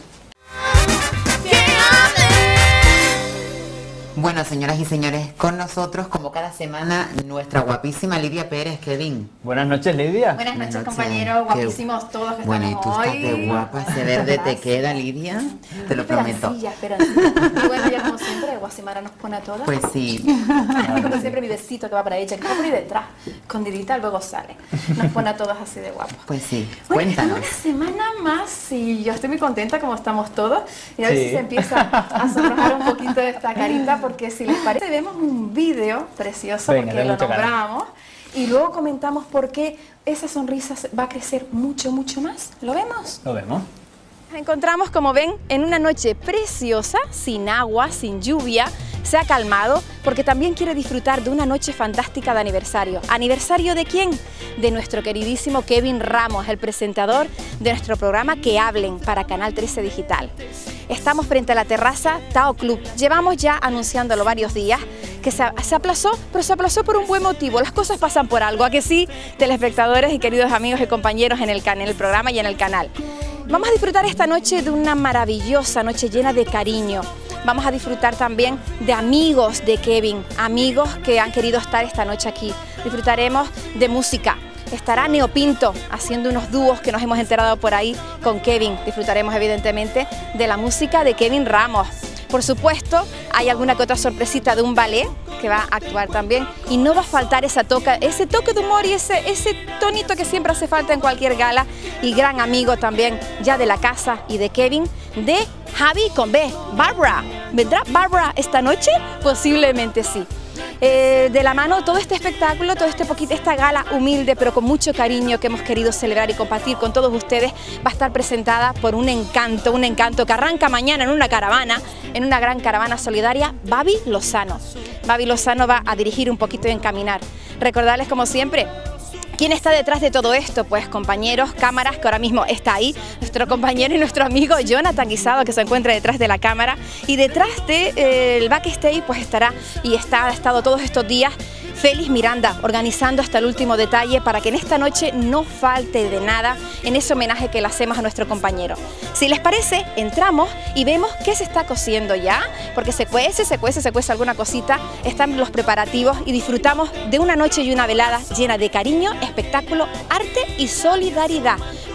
Bueno, señoras y señores, con nosotros, como cada semana, nuestra guapísima Lidia Pérez. Kevin. Buenas noches, Lidia. Buenas noches, noches. compañeros, Qué- guapísimos todos que Bueno, y estamos tú hoy. estás de guapa, ese verde te queda, Lidia, te lo prometo. Esperancilla, esperancilla. Y bueno, ya como siempre, Guasimara nos pone a todas. Pues sí. Como siempre, mi besito que va para ella, que va por ahí detrás, escondidita, luego sale. Nos pone a todas así de guapos. Pues sí, Bueno, cuéntanos. una semana más y yo estoy muy contenta como estamos todos. Y a ver Sí. si se empieza a sonrojar un poquito de esta carita, porque si les parece, vemos un vídeo precioso, Venga, porque dale lo mucha cara. nombramos. Y luego comentamos por qué esa sonrisa va a crecer mucho, mucho más. ¿Lo vemos? Lo vemos. Nos encontramos, como ven, en una noche preciosa, sin agua, sin lluvia. Se ha calmado porque también quiere disfrutar de una noche fantástica de aniversario. ¿Aniversario de quién? De nuestro queridísimo Kevin Ramos, el presentador de nuestro programa Que Hablen para Canal trece Digital. Estamos frente a la terraza Tao Club. Llevamos ya anunciándolo varios días que se, se aplazó, pero se aplazó por un buen motivo. Las cosas pasan por algo, ¿a que sí? Telespectadores y queridos amigos y compañeros en el, can- en el programa y en el canal. Vamos a disfrutar esta noche de una maravillosa noche llena de cariño. Vamos a disfrutar también de amigos de Kevin, amigos que han querido estar esta noche aquí. Disfrutaremos de música. Estará Neopinto haciendo unos dúos que nos hemos enterado por ahí con Kevin. Disfrutaremos evidentemente de la música de Kevin Ramos. Por supuesto, hay alguna que otra sorpresita de un ballet que va a actuar también. Y no va a faltar esa toca, ese toque de humor y ese, ese tonito que siempre hace falta en cualquier gala. Y gran amigo también ya de la casa y de Kevin, de Javi con B, Barbara. ¿Vendrá Barbara esta noche? Posiblemente sí. Eh, de la mano todo este espectáculo, todo este poquito, esta gala humilde pero con mucho cariño que hemos querido celebrar y compartir con todos ustedes, va a estar presentada por un encanto, un encanto que arranca mañana en una caravana, en una gran caravana solidaria, Babi Lozano. Babi Lozano va a dirigir un poquito y encaminar. Recordarles como siempre, ¿quién está detrás de todo esto? Pues compañeros, cámaras, que ahora mismo está ahí, nuestro compañero y nuestro amigo Jonathan Guisado, que se encuentra detrás de la cámara, y detrás del de, eh, backstage pues estará y está, ha estado todos estos días Félix Miranda, organizando hasta el último detalle para que en esta noche no falte de nada en ese homenaje que le hacemos a nuestro compañero. Si les parece, entramos y vemos qué se está cociendo ya, porque se cuece, se cuece, se cuece alguna cosita, están los preparativos y disfrutamos de una noche y una velada llena de cariño, espectáculo, arte y solidaridad.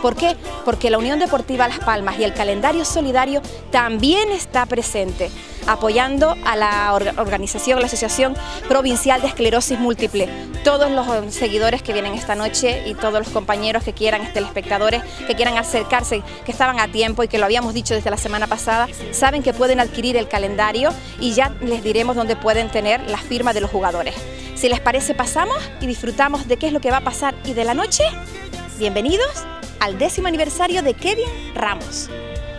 ¿Por qué? Porque la Unión Deportiva Las Palmas y el calendario solidario también está presente, apoyando a la organización, la Asociación Provincial de Esclerosis Múltiple. Todos los seguidores que vienen esta noche y todos los compañeros que quieran, telespectadores, que quieran acercarse, que estaban a tiempo y que lo habíamos dicho desde la semana pasada, saben que pueden adquirir el calendario y ya les diremos dónde pueden tener la firma de los jugadores. Si les parece, pasamos y disfrutamos de qué es lo que va a pasar y de la noche. Bienvenidos al décimo aniversario de Kevin Ramos.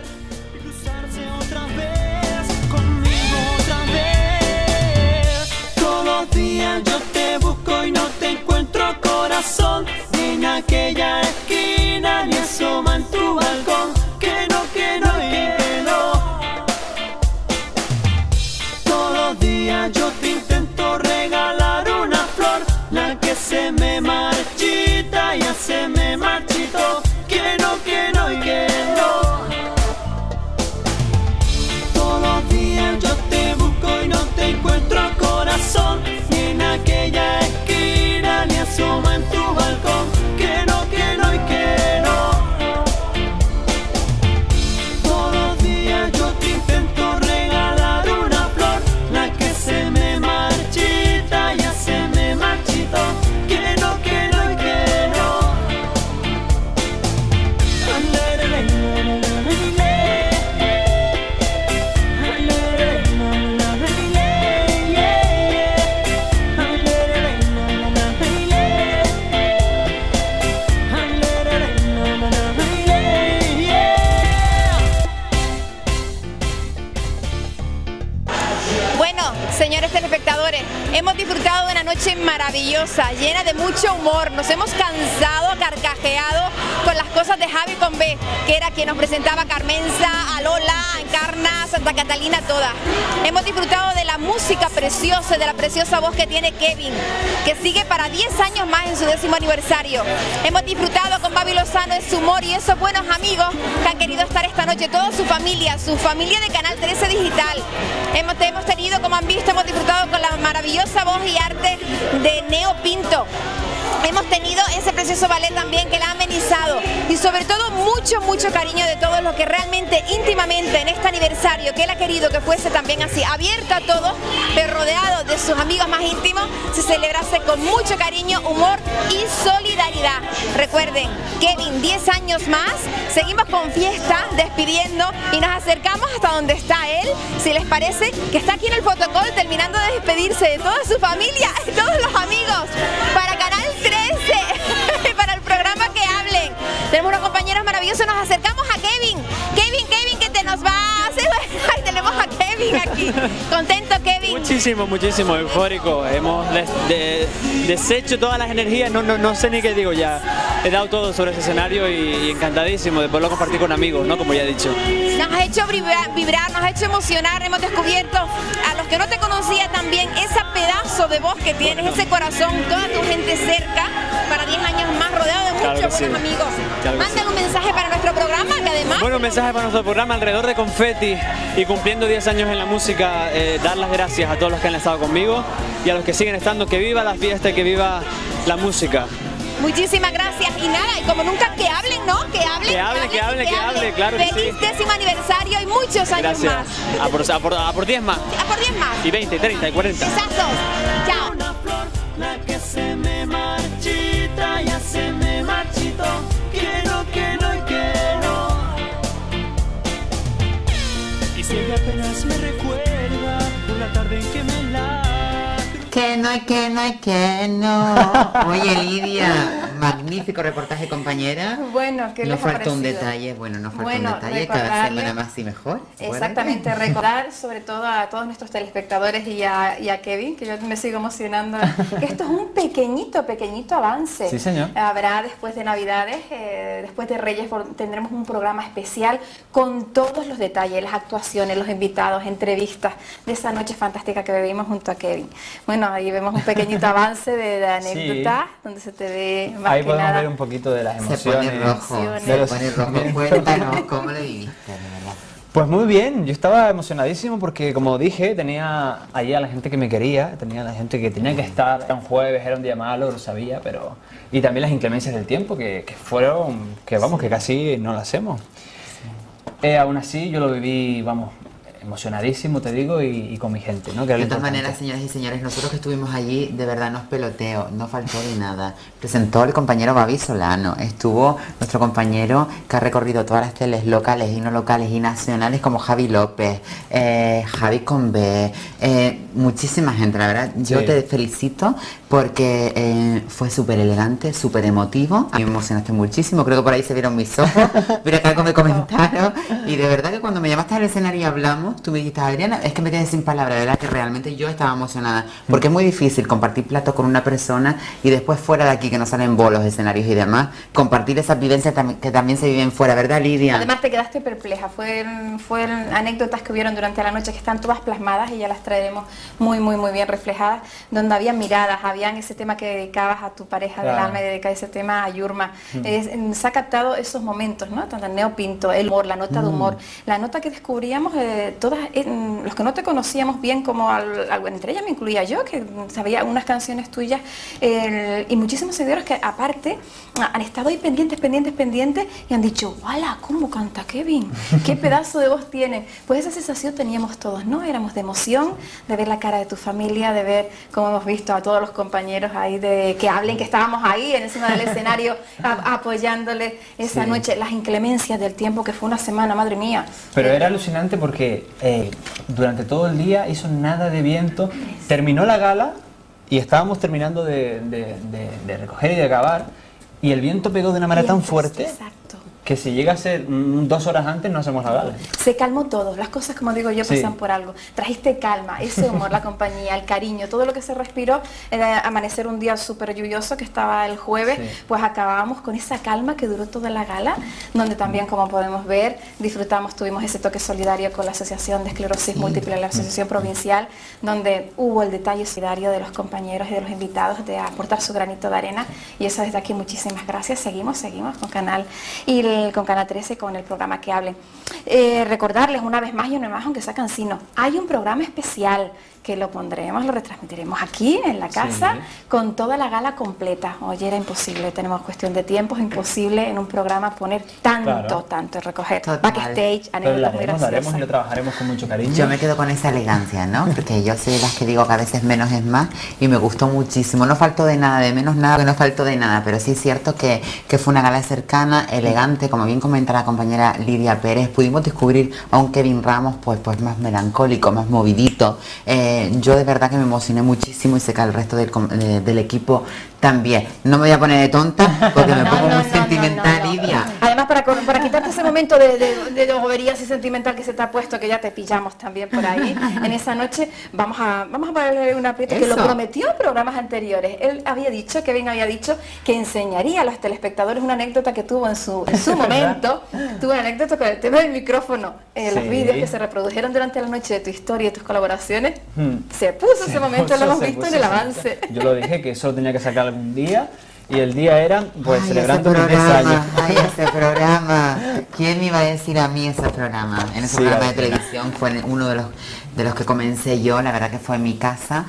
Todos los días yo te busco y no te encuentro, corazón, en aquella esquina ni asoma en tu balcón. Que no, que no, que no. Todos los días yo te intento regalar una flor, la que se me marchita ya se me marchitó. Que no, que no y que no. Todos los días yo te busco y no te encuentro, corazón, ni en aquella esquina ni asoma en tu balcón. Que no, que no y que no. Todos los días yo te intento regalar una flor, la que se me marchita ya se me marchitó. Que no, que no y que no. Señores telespectadores, hemos disfrutado de una noche maravillosa, llena de mucho humor. Nos hemos cansado, carcajeado con las cosas de Javi con B, que era quien nos presentaba Carmenza, a Lola, a Encarna, Santa Catalina, todas. Hemos disfrutado de la música preciosa, de la preciosa voz que tiene Kevin, que sigue para diez años más en su décimo aniversario. Hemos disfrutado con Babi Lozano de su humor y esos buenos amigos que han querido estar esta noche, toda su familia, su familia de Canal trece Digital. Hemos, hemos tenido, como han visto, hemos disfrutado con la maravillosa voz y arte de Neo Pinto. Hemos tenido ese precioso ballet también que la ha amenizado y sobre todo mucho, mucho cariño de todos los que realmente íntimamente en este aniversario, que él ha querido que fuese también así, abierto a todos, pero rodeado de sus amigos más íntimos, se celebrase con mucho cariño, humor y solidaridad. Recuerden, Kevin, diez años más, seguimos con fiesta, despidiendo y nos acercamos hasta donde está él, si les parece, que está aquí en el fotocall terminando de despedirse de toda su familia, de todos los amigos, para Canal trece, para el programa Que Hablen. Tenemos unos compañeros maravillosos, nos acercamos a Kevin. Kevin, Kevin, que te nos va a hacer... Ay, tenemos a Kevin aquí. ¿Contento, Kevin? Muchísimo, muchísimo, eufórico. Hemos des de deshecho todas las energías, no, no, no sé ni qué digo ya. He dado todo sobre ese escenario y, y encantadísimo de poderlo compartir con amigos, ¿no? Como ya he dicho. Nos ha hecho vibrar, vibrar, nos ha hecho emocionar, hemos descubierto a los que no te conocía también ese pedazo de voz que tienes, ese corazón, toda tu gente cerca, para diez años más, rodeado de muchos claro buenos sí. amigos. Claro Manden sí. un mensaje para nuestro programa, que además... Bueno, un mensaje para nuestro programa alrededor de confeti y cumpliendo diez años en la música, eh, dar las gracias a todos los que han estado conmigo y a los que siguen estando, que viva la fiesta y que viva la música. Muchísimas gracias y nada, y como nunca, que hablen, ¿no? Que hablen, que hable, que hable, que hable, claro que sí. Feliz décimo aniversario y muchos años gracias. más. A por, a, por, a por diez más. A por diez más. Y veinte, treinta y cuarenta. Besazos. Chao. Una flor, la que se me marchita ya se me marchitó. Que no, que no y que no. Y si ella apenas me recuerda una tarde en que me la... Que no hay, que no hay, que no. Oye, Lidia, magnífico reportaje, compañera. Bueno, ¿qué nos les ha falta un parecido? detalle, bueno, nos falta Bueno, un detalle, cada recordarle- semana más y mejor. ¿se acuerdan? Exactamente, recordar sobre todo a todos nuestros telespectadores y a, y a Kevin, que yo me sigo emocionando, que esto es un pequeñito, pequeñito avance. Sí, señor. Habrá después de Navidades, eh, después de Reyes, por- tendremos un programa especial con todos los detalles, las actuaciones, los invitados, entrevistas de esa noche fantástica que vivimos junto a Kevin. Bueno, ahí vemos un pequeñito avance de, de anécdotas, donde se te ve más Ahí que podemos nada. ver un poquito de las Se emociones. pone rojo, de se los- pone rojo. Cuéntanos, ¿cómo lo viviste, de verdad? Pues muy bien, yo estaba emocionadísimo porque, como dije, tenía allí a la gente que me quería, tenía a la gente que tenía que estar. Era un jueves, era un día malo, lo sabía, pero... Y también las inclemencias del tiempo, que, que fueron, que vamos, que casi no lo hacemos. Eh, aún así, yo lo viví, vamos, emocionadísimo, te digo, y, y con mi gente, ¿no? Que De todas maneras, señoras y señores, nosotros que estuvimos allí, de verdad nos peloteo, no faltó de nada. Presentó el compañero Babi Solano, estuvo nuestro compañero que ha recorrido todas las teles locales y no locales y nacionales como Javi López, eh, Javi Convé, eh, muchísima gente, la verdad. Yo Sí. te felicito porque eh, fue súper elegante, súper emotivo. A mí me emocionaste muchísimo, creo que por ahí se vieron mis ojos, mira que algo me comentaron. Y de verdad que cuando me llamaste al escenario y hablamos, tú me dijiste, Adriana, es que me quedé sin palabras, de verdad que realmente yo estaba emocionada. Porque es muy difícil compartir platos con una persona y después fuera de aquí, que no salen bolos, escenarios y demás, compartir esas vivencias tam- que también se viven fuera, ¿verdad, Lidia? Además te quedaste perpleja, fueron, fueron anécdotas que hubieron durante la noche que están todas plasmadas y ya las traeremos muy muy muy bien reflejadas, donde había miradas, habían ese tema que dedicabas a tu pareja del Claro. alma y dedicar ese tema a Yurma. Mm. Es- se ha captado esos momentos, ¿no? Tanto el Neo Pinto, el humor, la nota de Mm. humor, la nota que descubríamos, eh, todas, eh, mm, los que no te conocíamos bien, como al, al- entre ellas me incluía yo, que sabía unas canciones tuyas, eh, y muchísimos seguidores que aparte han estado ahí pendientes, pendientes, pendientes y han dicho, ¡wala! ¿Cómo canta Kevin? ¿Qué pedazo de voz tiene? Pues esa sensación teníamos todos, ¿no? Éramos de emoción, de ver la cara de tu familia, de ver cómo hemos visto a todos los compañeros ahí, de que hablen, que estábamos ahí encima del escenario a- apoyándole esa Sí. noche, las inclemencias del tiempo, que fue una semana, madre mía. Pero era alucinante porque eh, durante todo el día hizo nada de viento, terminó la gala y estábamos terminando de, de- de- de recoger y de acabar y el viento pegó de una manera tan Vientos, fuerte exacto. que si llega a ser mm, dos horas antes no hacemos la gala. Se calmó todo, las cosas, como digo yo, Sí. pasan por algo. Trajiste calma, ese humor, la compañía, el cariño, todo lo que se respiró. Eh, amanecer un día súper lluvioso que estaba el jueves, Sí. pues acabábamos con esa calma que duró toda la gala, donde también, como podemos ver, disfrutamos, tuvimos ese toque solidario con la Asociación de Esclerosis Múltiple, la Asociación Provincial, donde hubo el detalle solidario de los compañeros y de los invitados de aportar su granito de arena, y eso desde aquí muchísimas gracias. Seguimos, seguimos con Canal y el- con Canal trece, con el programa Que Hablen. Eh, recordarles una vez más y una vez más, aunque sea cansino, hay un programa especial que lo pondremos, lo retransmitiremos aquí en la casa, Sí. con toda la gala completa. Oye, era imposible, tenemos cuestión de tiempo, es imposible en un programa poner tanto, Claro. tanto, recoger Total. backstage, Pero lo anécdotas muy haremos, lo haremos graciosas. y lo trabajaremos con mucho cariño. Yo me quedo con esa elegancia, ¿no? Porque yo soy de las que digo que a veces menos es más y me gustó muchísimo. No faltó de nada, de menos nada, que no faltó de nada, pero sí es cierto que, que fue una gala cercana, elegante, como bien comenta la compañera Lidia Pérez. Pudimos descubrir a un Kevin Ramos pues, pues más melancólico, más movidito. Eh, yo de verdad que me emocioné muchísimo y sé que al resto del, com- de- del equipo también. No me voy a poner de tonta porque me pongo muy sentimental, Lidia. Además, para, cor- para quitarte ese momento de, de, de bobería así sentimental que se te ha puesto, que ya te pillamos también por ahí, en esa noche vamos a vamos a ponerle un aprieto que lo Eso. prometió en programas anteriores. Él había dicho, Kevin había dicho, que enseñaría a los telespectadores una anécdota que tuvo en su, en su momento. Tuvo una anécdota con el tema del micrófono. Eh, Los Sí. vídeos que se reprodujeron durante la noche de tu historia y tus colaboraciones, Hmm. se puso Se ese momento, puso, lo hemos se visto puso, en el se avance. puso. Yo lo dije que eso lo tenía que sacar algún día y el día era pues Ay, celebrando ese mis diez programa, años. ay, ese programa. ¿Quién me iba a decir a mí ese programa? En ese Sí, programa de Adriana. televisión fue uno de los de los que comencé yo, la verdad que fue en mi casa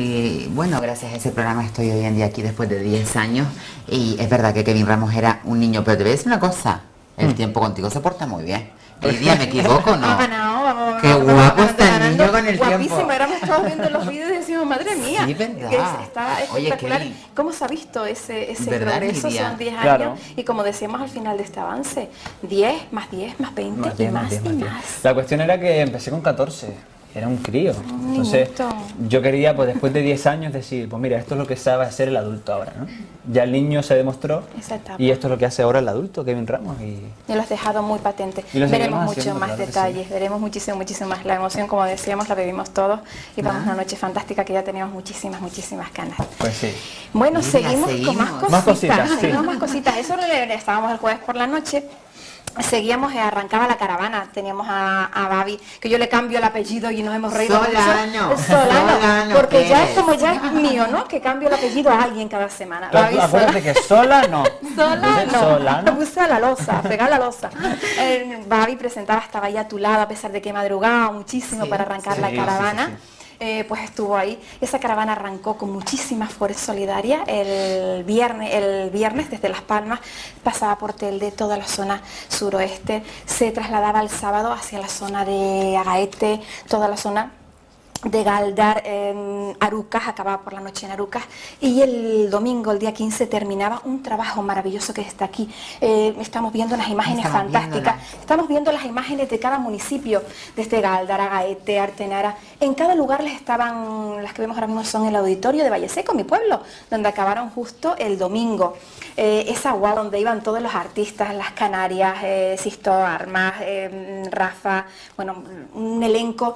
y bueno, gracias a ese programa estoy hoy en día aquí después de diez años y es verdad que Kevin Ramos era un niño, pero te voy a decir una cosa, el tiempo contigo se porta muy bien. Hoy día me equivoco, ¿no? Ah, no, vamos, Qué vamos, guapo vamos, está el ganando, niño con el guapísimo, tiempo. éramos todos viendo los vídeos y decimos, madre mía, Sí, verdad. que es- está Oye, espectacular. Kevin. ¿Cómo se ha visto ese, ese ¿Verdad, progreso? Lidia? Son diez Claro. años y como decíamos al final de este avance, diez más diez más veinte Más y diez, más, más diez, y más diez. más. La cuestión era que empecé con catorce, era un crío. Entonces niñito. yo quería pues después de diez años decir, pues mira, esto es lo que sabe hacer el adulto ahora, ¿no? Ya el niño se demostró Esa etapa. y esto es lo que hace ahora el adulto, Kevin Ramos. Y Y lo has dejado muy patente. Y lo seguiremos Veremos mucho haciendo, más claro que detalles, veremos muchísimo, muchísimo más. La emoción, como decíamos, la vivimos todos y vamos a una noche fantástica que ya teníamos muchísimas, muchísimas ganas. pues sí. Bueno, Lidia, seguimos, seguimos. con más cositas. Más cositas, sí. Seguimos más cositas. Eso le- estábamos el jueves por la noche. seguíamos, eh, arrancaba la caravana, teníamos a, a Babi, que yo le cambio el apellido y nos hemos reído Solano, mucho. Solano, Solano, porque ya ¿qué es como ya es mío, ¿no? Que cambio el apellido a alguien cada semana. Tú, acuérdate que sola no. Sola no, Solano. me puse a la losa, a pegar la losa. Eh, Babi presentaba, estaba ahí a tu lado, a pesar de que madrugaba muchísimo Sí, para arrancar sí, la sí, caravana. sí, sí. Eh, pues estuvo ahí. Esa caravana arrancó con muchísima fuerza solidaria el viernes, el viernes desde Las Palmas, pasaba por Telde, toda la zona suroeste, se trasladaba el sábado hacia la zona de Agaete, toda la zona de Galdar, en Arucas, acababa por la noche en Arucas, y el domingo, el día quince, terminaba un trabajo maravilloso que está aquí. Eh, estamos viendo unas imágenes Estamos fantásticas, viéndolas. estamos viendo las imágenes de cada municipio, desde Galdar, Agaete, Artenara. En cada lugar les estaban, las que vemos ahora mismo son el auditorio de Valleseco, mi pueblo, donde acabaron justo el domingo. Eh, esa guau donde iban todos los artistas, las Canarias, eh, Sisto Armas, eh, Rafa, bueno, un elenco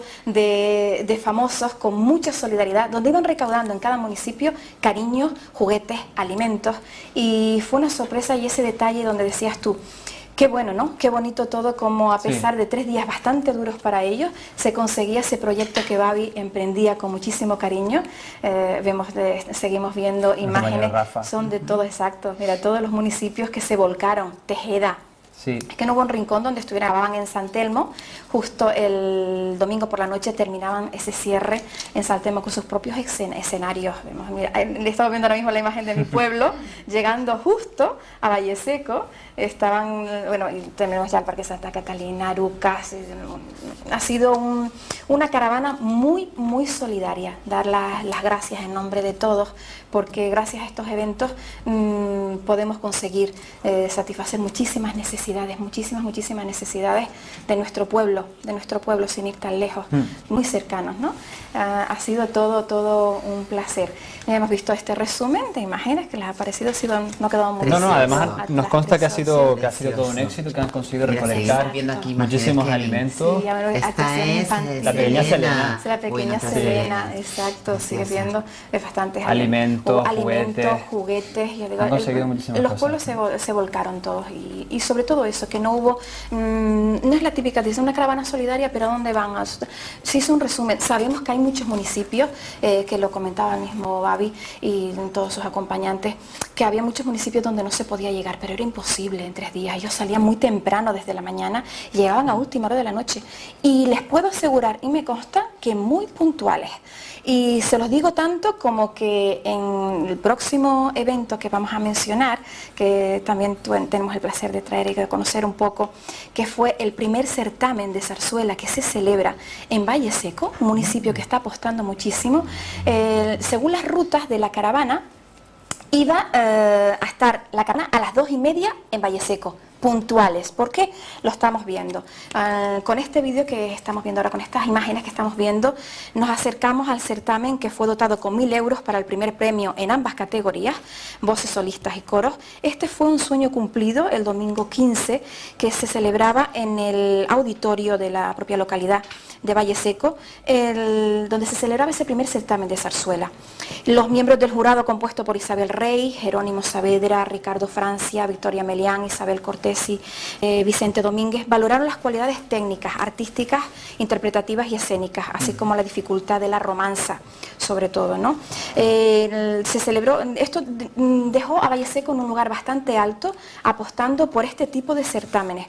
de, de famosos con mucha solidaridad, donde iban recaudando en cada municipio cariños, juguetes, alimentos, y fue una sorpresa y ese detalle donde decías tú, qué bueno, ¿no? Qué bonito todo, como a pesar Sí. de tres días bastante duros para ellos, se conseguía ese proyecto que Babi emprendía con muchísimo cariño. Eh, vemos de- seguimos viendo imágenes, Rafa. son de todo exacto. Mira, todos los municipios que se volcaron, Tejeda. Sí. Es que no hubo un rincón donde estuvieran, acababan en San Telmo, justo el domingo por la noche terminaban ese cierre en San Telmo con sus propios escen- escenarios. Vemos, mira, eh, le estamos viendo ahora mismo la imagen de mi pueblo, llegando justo a Valleseco, estaban, eh, bueno, y tenemos ya el Parque Santa Catalina, Arucas, eh, ha sido un- una caravana muy, muy solidaria, dar la- las gracias en nombre de todos, porque gracias a estos eventos mm, podemos conseguir eh, satisfacer muchísimas necesidades, muchísimas, muchísimas necesidades de nuestro pueblo, de nuestro pueblo sin ir tan lejos, Mm. muy cercanos, ¿no? Ah, ha sido todo, todo un placer. Hemos visto este resumen de imágenes que les ha parecido, ha sido, no ha quedado muy No, no, además Atlas nos consta que ha sido, precioso. que ha sido todo un éxito, que han conseguido Mira, recolectar seguimos viendo aquí imágenes, muchísimos Kevin. alimentos. Sí, a ver, Esta actuación es infantil. la pequeña Selena. Es la pequeña Buena Selena, Selena. exacto, sigue Preciosa. viendo es bastantes Alimentos, o alimentos, juguetes. juguetes, yo digo, Han conseguido el- muchísimas los cosas. pueblos se, vol- se volcaron todos y, y sobre todo eso, que no hubo, mm, no es la típica, dice una caravana solidaria, pero ¿a dónde van? A- Se hizo un resumen, sabemos que hay muchos municipios, eh, que lo comentaba el mismo Babi y todos sus acompañantes, que había muchos municipios donde no se podía llegar, pero era imposible en tres días. Ellos salían muy temprano desde la mañana, llegaban a última hora de la noche y les puedo asegurar, y me consta, que muy puntuales. Y se los digo tanto como que en el próximo evento que vamos a mencionar, que también tu- tenemos el placer de traer y de conocer un poco, que fue el primer certamen de zarzuela que se celebra en Valleseco, un municipio que está apostando muchísimo, eh, según las rutas de la caravana, iba eh, a estar la caravana a las dos y media en Valleseco, puntuales. ¿Por qué? Lo estamos viendo. Ah, con este vídeo que estamos viendo ahora, con estas imágenes que estamos viendo, nos acercamos al certamen que fue dotado con mil euros para el primer premio en ambas categorías, voces solistas y coros. Este fue un sueño cumplido el domingo quince, que se celebraba en el auditorio de la propia localidad de Valleseco, el- donde se celebraba ese primer certamen de zarzuela. Los miembros del jurado, compuesto por Isabel Rey, Jerónimo Saavedra, Ricardo Francia, Victoria Melián, Isabel Cortés y eh, Vicente Domínguez, valoraron las cualidades técnicas, artísticas, interpretativas y escénicas, así como la dificultad de la romanza, sobre todo, ¿no? Eh, el- se celebró, esto mm, dejó a Valleseco en un lugar bastante alto, apostando por este tipo de certámenes.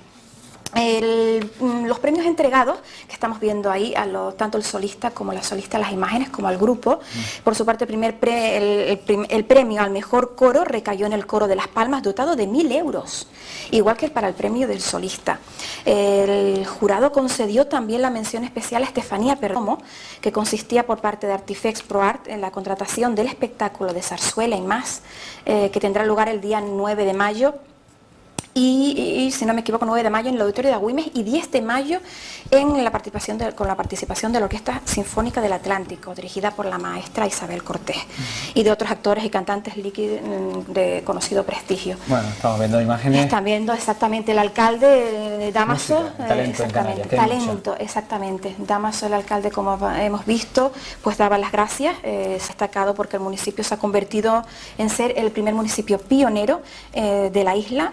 El- mm, los premios entregados que estamos viendo ahí, a lo- tanto el solista como la solista, las imágenes, como al grupo, por su parte, el, primer pre- el, el prim- el premio al mejor coro recayó en el coro de Las Palmas, dotado de mil euros, igual que para el premio del solista. El jurado concedió también la mención especial a Estefanía Perdomo, que consistía por parte de Artifex ProArt en la contratación del espectáculo de zarzuela y más, eh, que tendrá lugar el día nueve de mayo. Y, y, si no me equivoco, nueve de mayo en el auditorio de Agüimes y diez de mayo en la participación de, con la participación de la Orquesta Sinfónica del Atlántico, dirigida por la maestra Isabel Cortés, y de otros actores y cantantes líquidos de conocido prestigio. Bueno, estamos viendo imágenes. Están viendo exactamente el alcalde de Damaso, Música, talento en exactamente, Canarias, que hay talento, exactamente. Damaso, el alcalde, como hemos visto, pues daba las gracias, eh, se ha destacado porque el municipio se ha convertido en ser el primer municipio pionero eh, de la isla en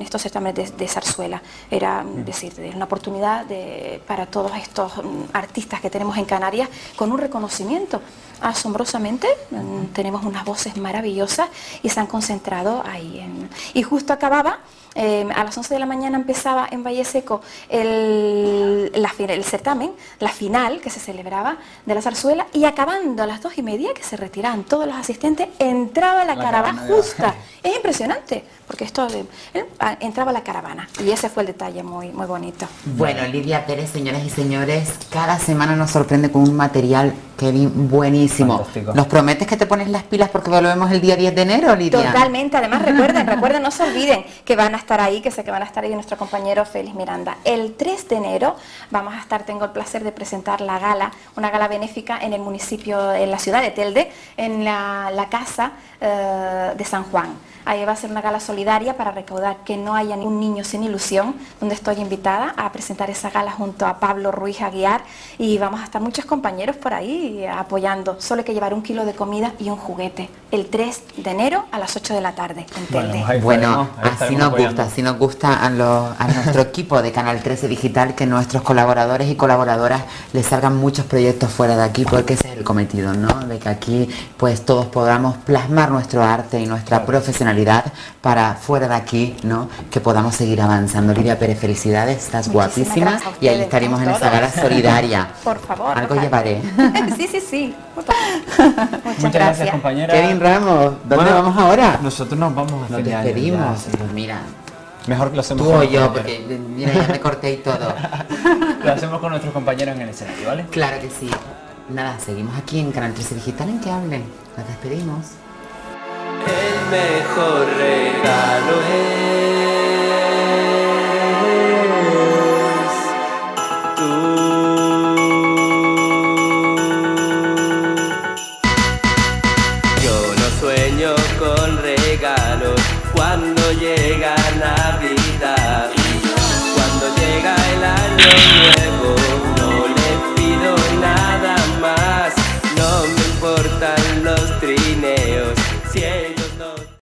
estos certámenes de, de zarzuela. Era mm. decir, una oportunidad de, para todos estos mm, artistas que tenemos en Canarias con un reconocimiento. Asombrosamente, mm, tenemos unas voces maravillosas y se han concentrado ahí. En, y justo acababa, eh, a las once de la mañana empezaba en Valle Seco el, la, el certamen, la final que se celebraba de la zarzuela, y acabando a las dos y media, que se retiraban todos los asistentes, entraba la, la caravana justa. Es impresionante, porque esto eh, entraba la caravana, y ese fue el detalle muy, muy bonito. Bueno, Lidia Pérez, señoras y señores, cada semana nos sorprende con un material, Kevin, buenísimo. Fantástico. ¿Nos prometes que te pones las pilas porque volvemos el día diez de enero, Lidia? Totalmente, además recuerden, recuerden, no se olviden que van a estar ahí, que sé que van a estar ahí nuestro compañero Félix Miranda. El tres de enero vamos a estar, tengo el placer de presentar la gala, una gala benéfica en el municipio, en la ciudad de Telde, en la, la casa eh, de San Juan. Ahí va a ser una gala solidaria para recaudar que no haya ningún niño sin ilusión, donde estoy invitada a presentar esa gala junto a Pablo Ruiz Aguiar, y vamos a estar muchos compañeros por ahí apoyando. Solo hay que llevar un kilo de comida y un juguete. El tres de enero a las ocho de la tarde en Telde. Bueno, bueno así nos gusta, así nos gusta a, los, a nuestro equipo de Canal trece Digital, que nuestros colaboradores y colaboradoras les salgan muchos proyectos fuera de aquí, porque ese es el cometido, ¿no? De que aquí pues todos podamos plasmar nuestro arte y nuestra profesionalidad para fuera de aquí, ¿no? Que podamos seguir avanzando. Lidia Pérez, felicidades, estás Muchísimas guapísima, y ahí estaremos en esa gala solidaria. Por favor. Algo llevaré. Sí, sí, sí. Muchas, Muchas gracias, gracias, compañera. Kevin Ramos, ¿dónde bueno, vamos ahora? Nosotros nos vamos a Nos despedimos. Pues mira. Mejor que lo hacemos tú con o yo, porque mira, ya me corté y todo. Lo hacemos con nuestros compañeros en el escenario, ¿vale? Claro que sí. Nada, seguimos aquí en Canal trece Digital en Que Hablen. Nos despedimos. El mejor regalo es tú. Yo no sueño con regalos cuando llega Navidad, cuando llega el año nuevo.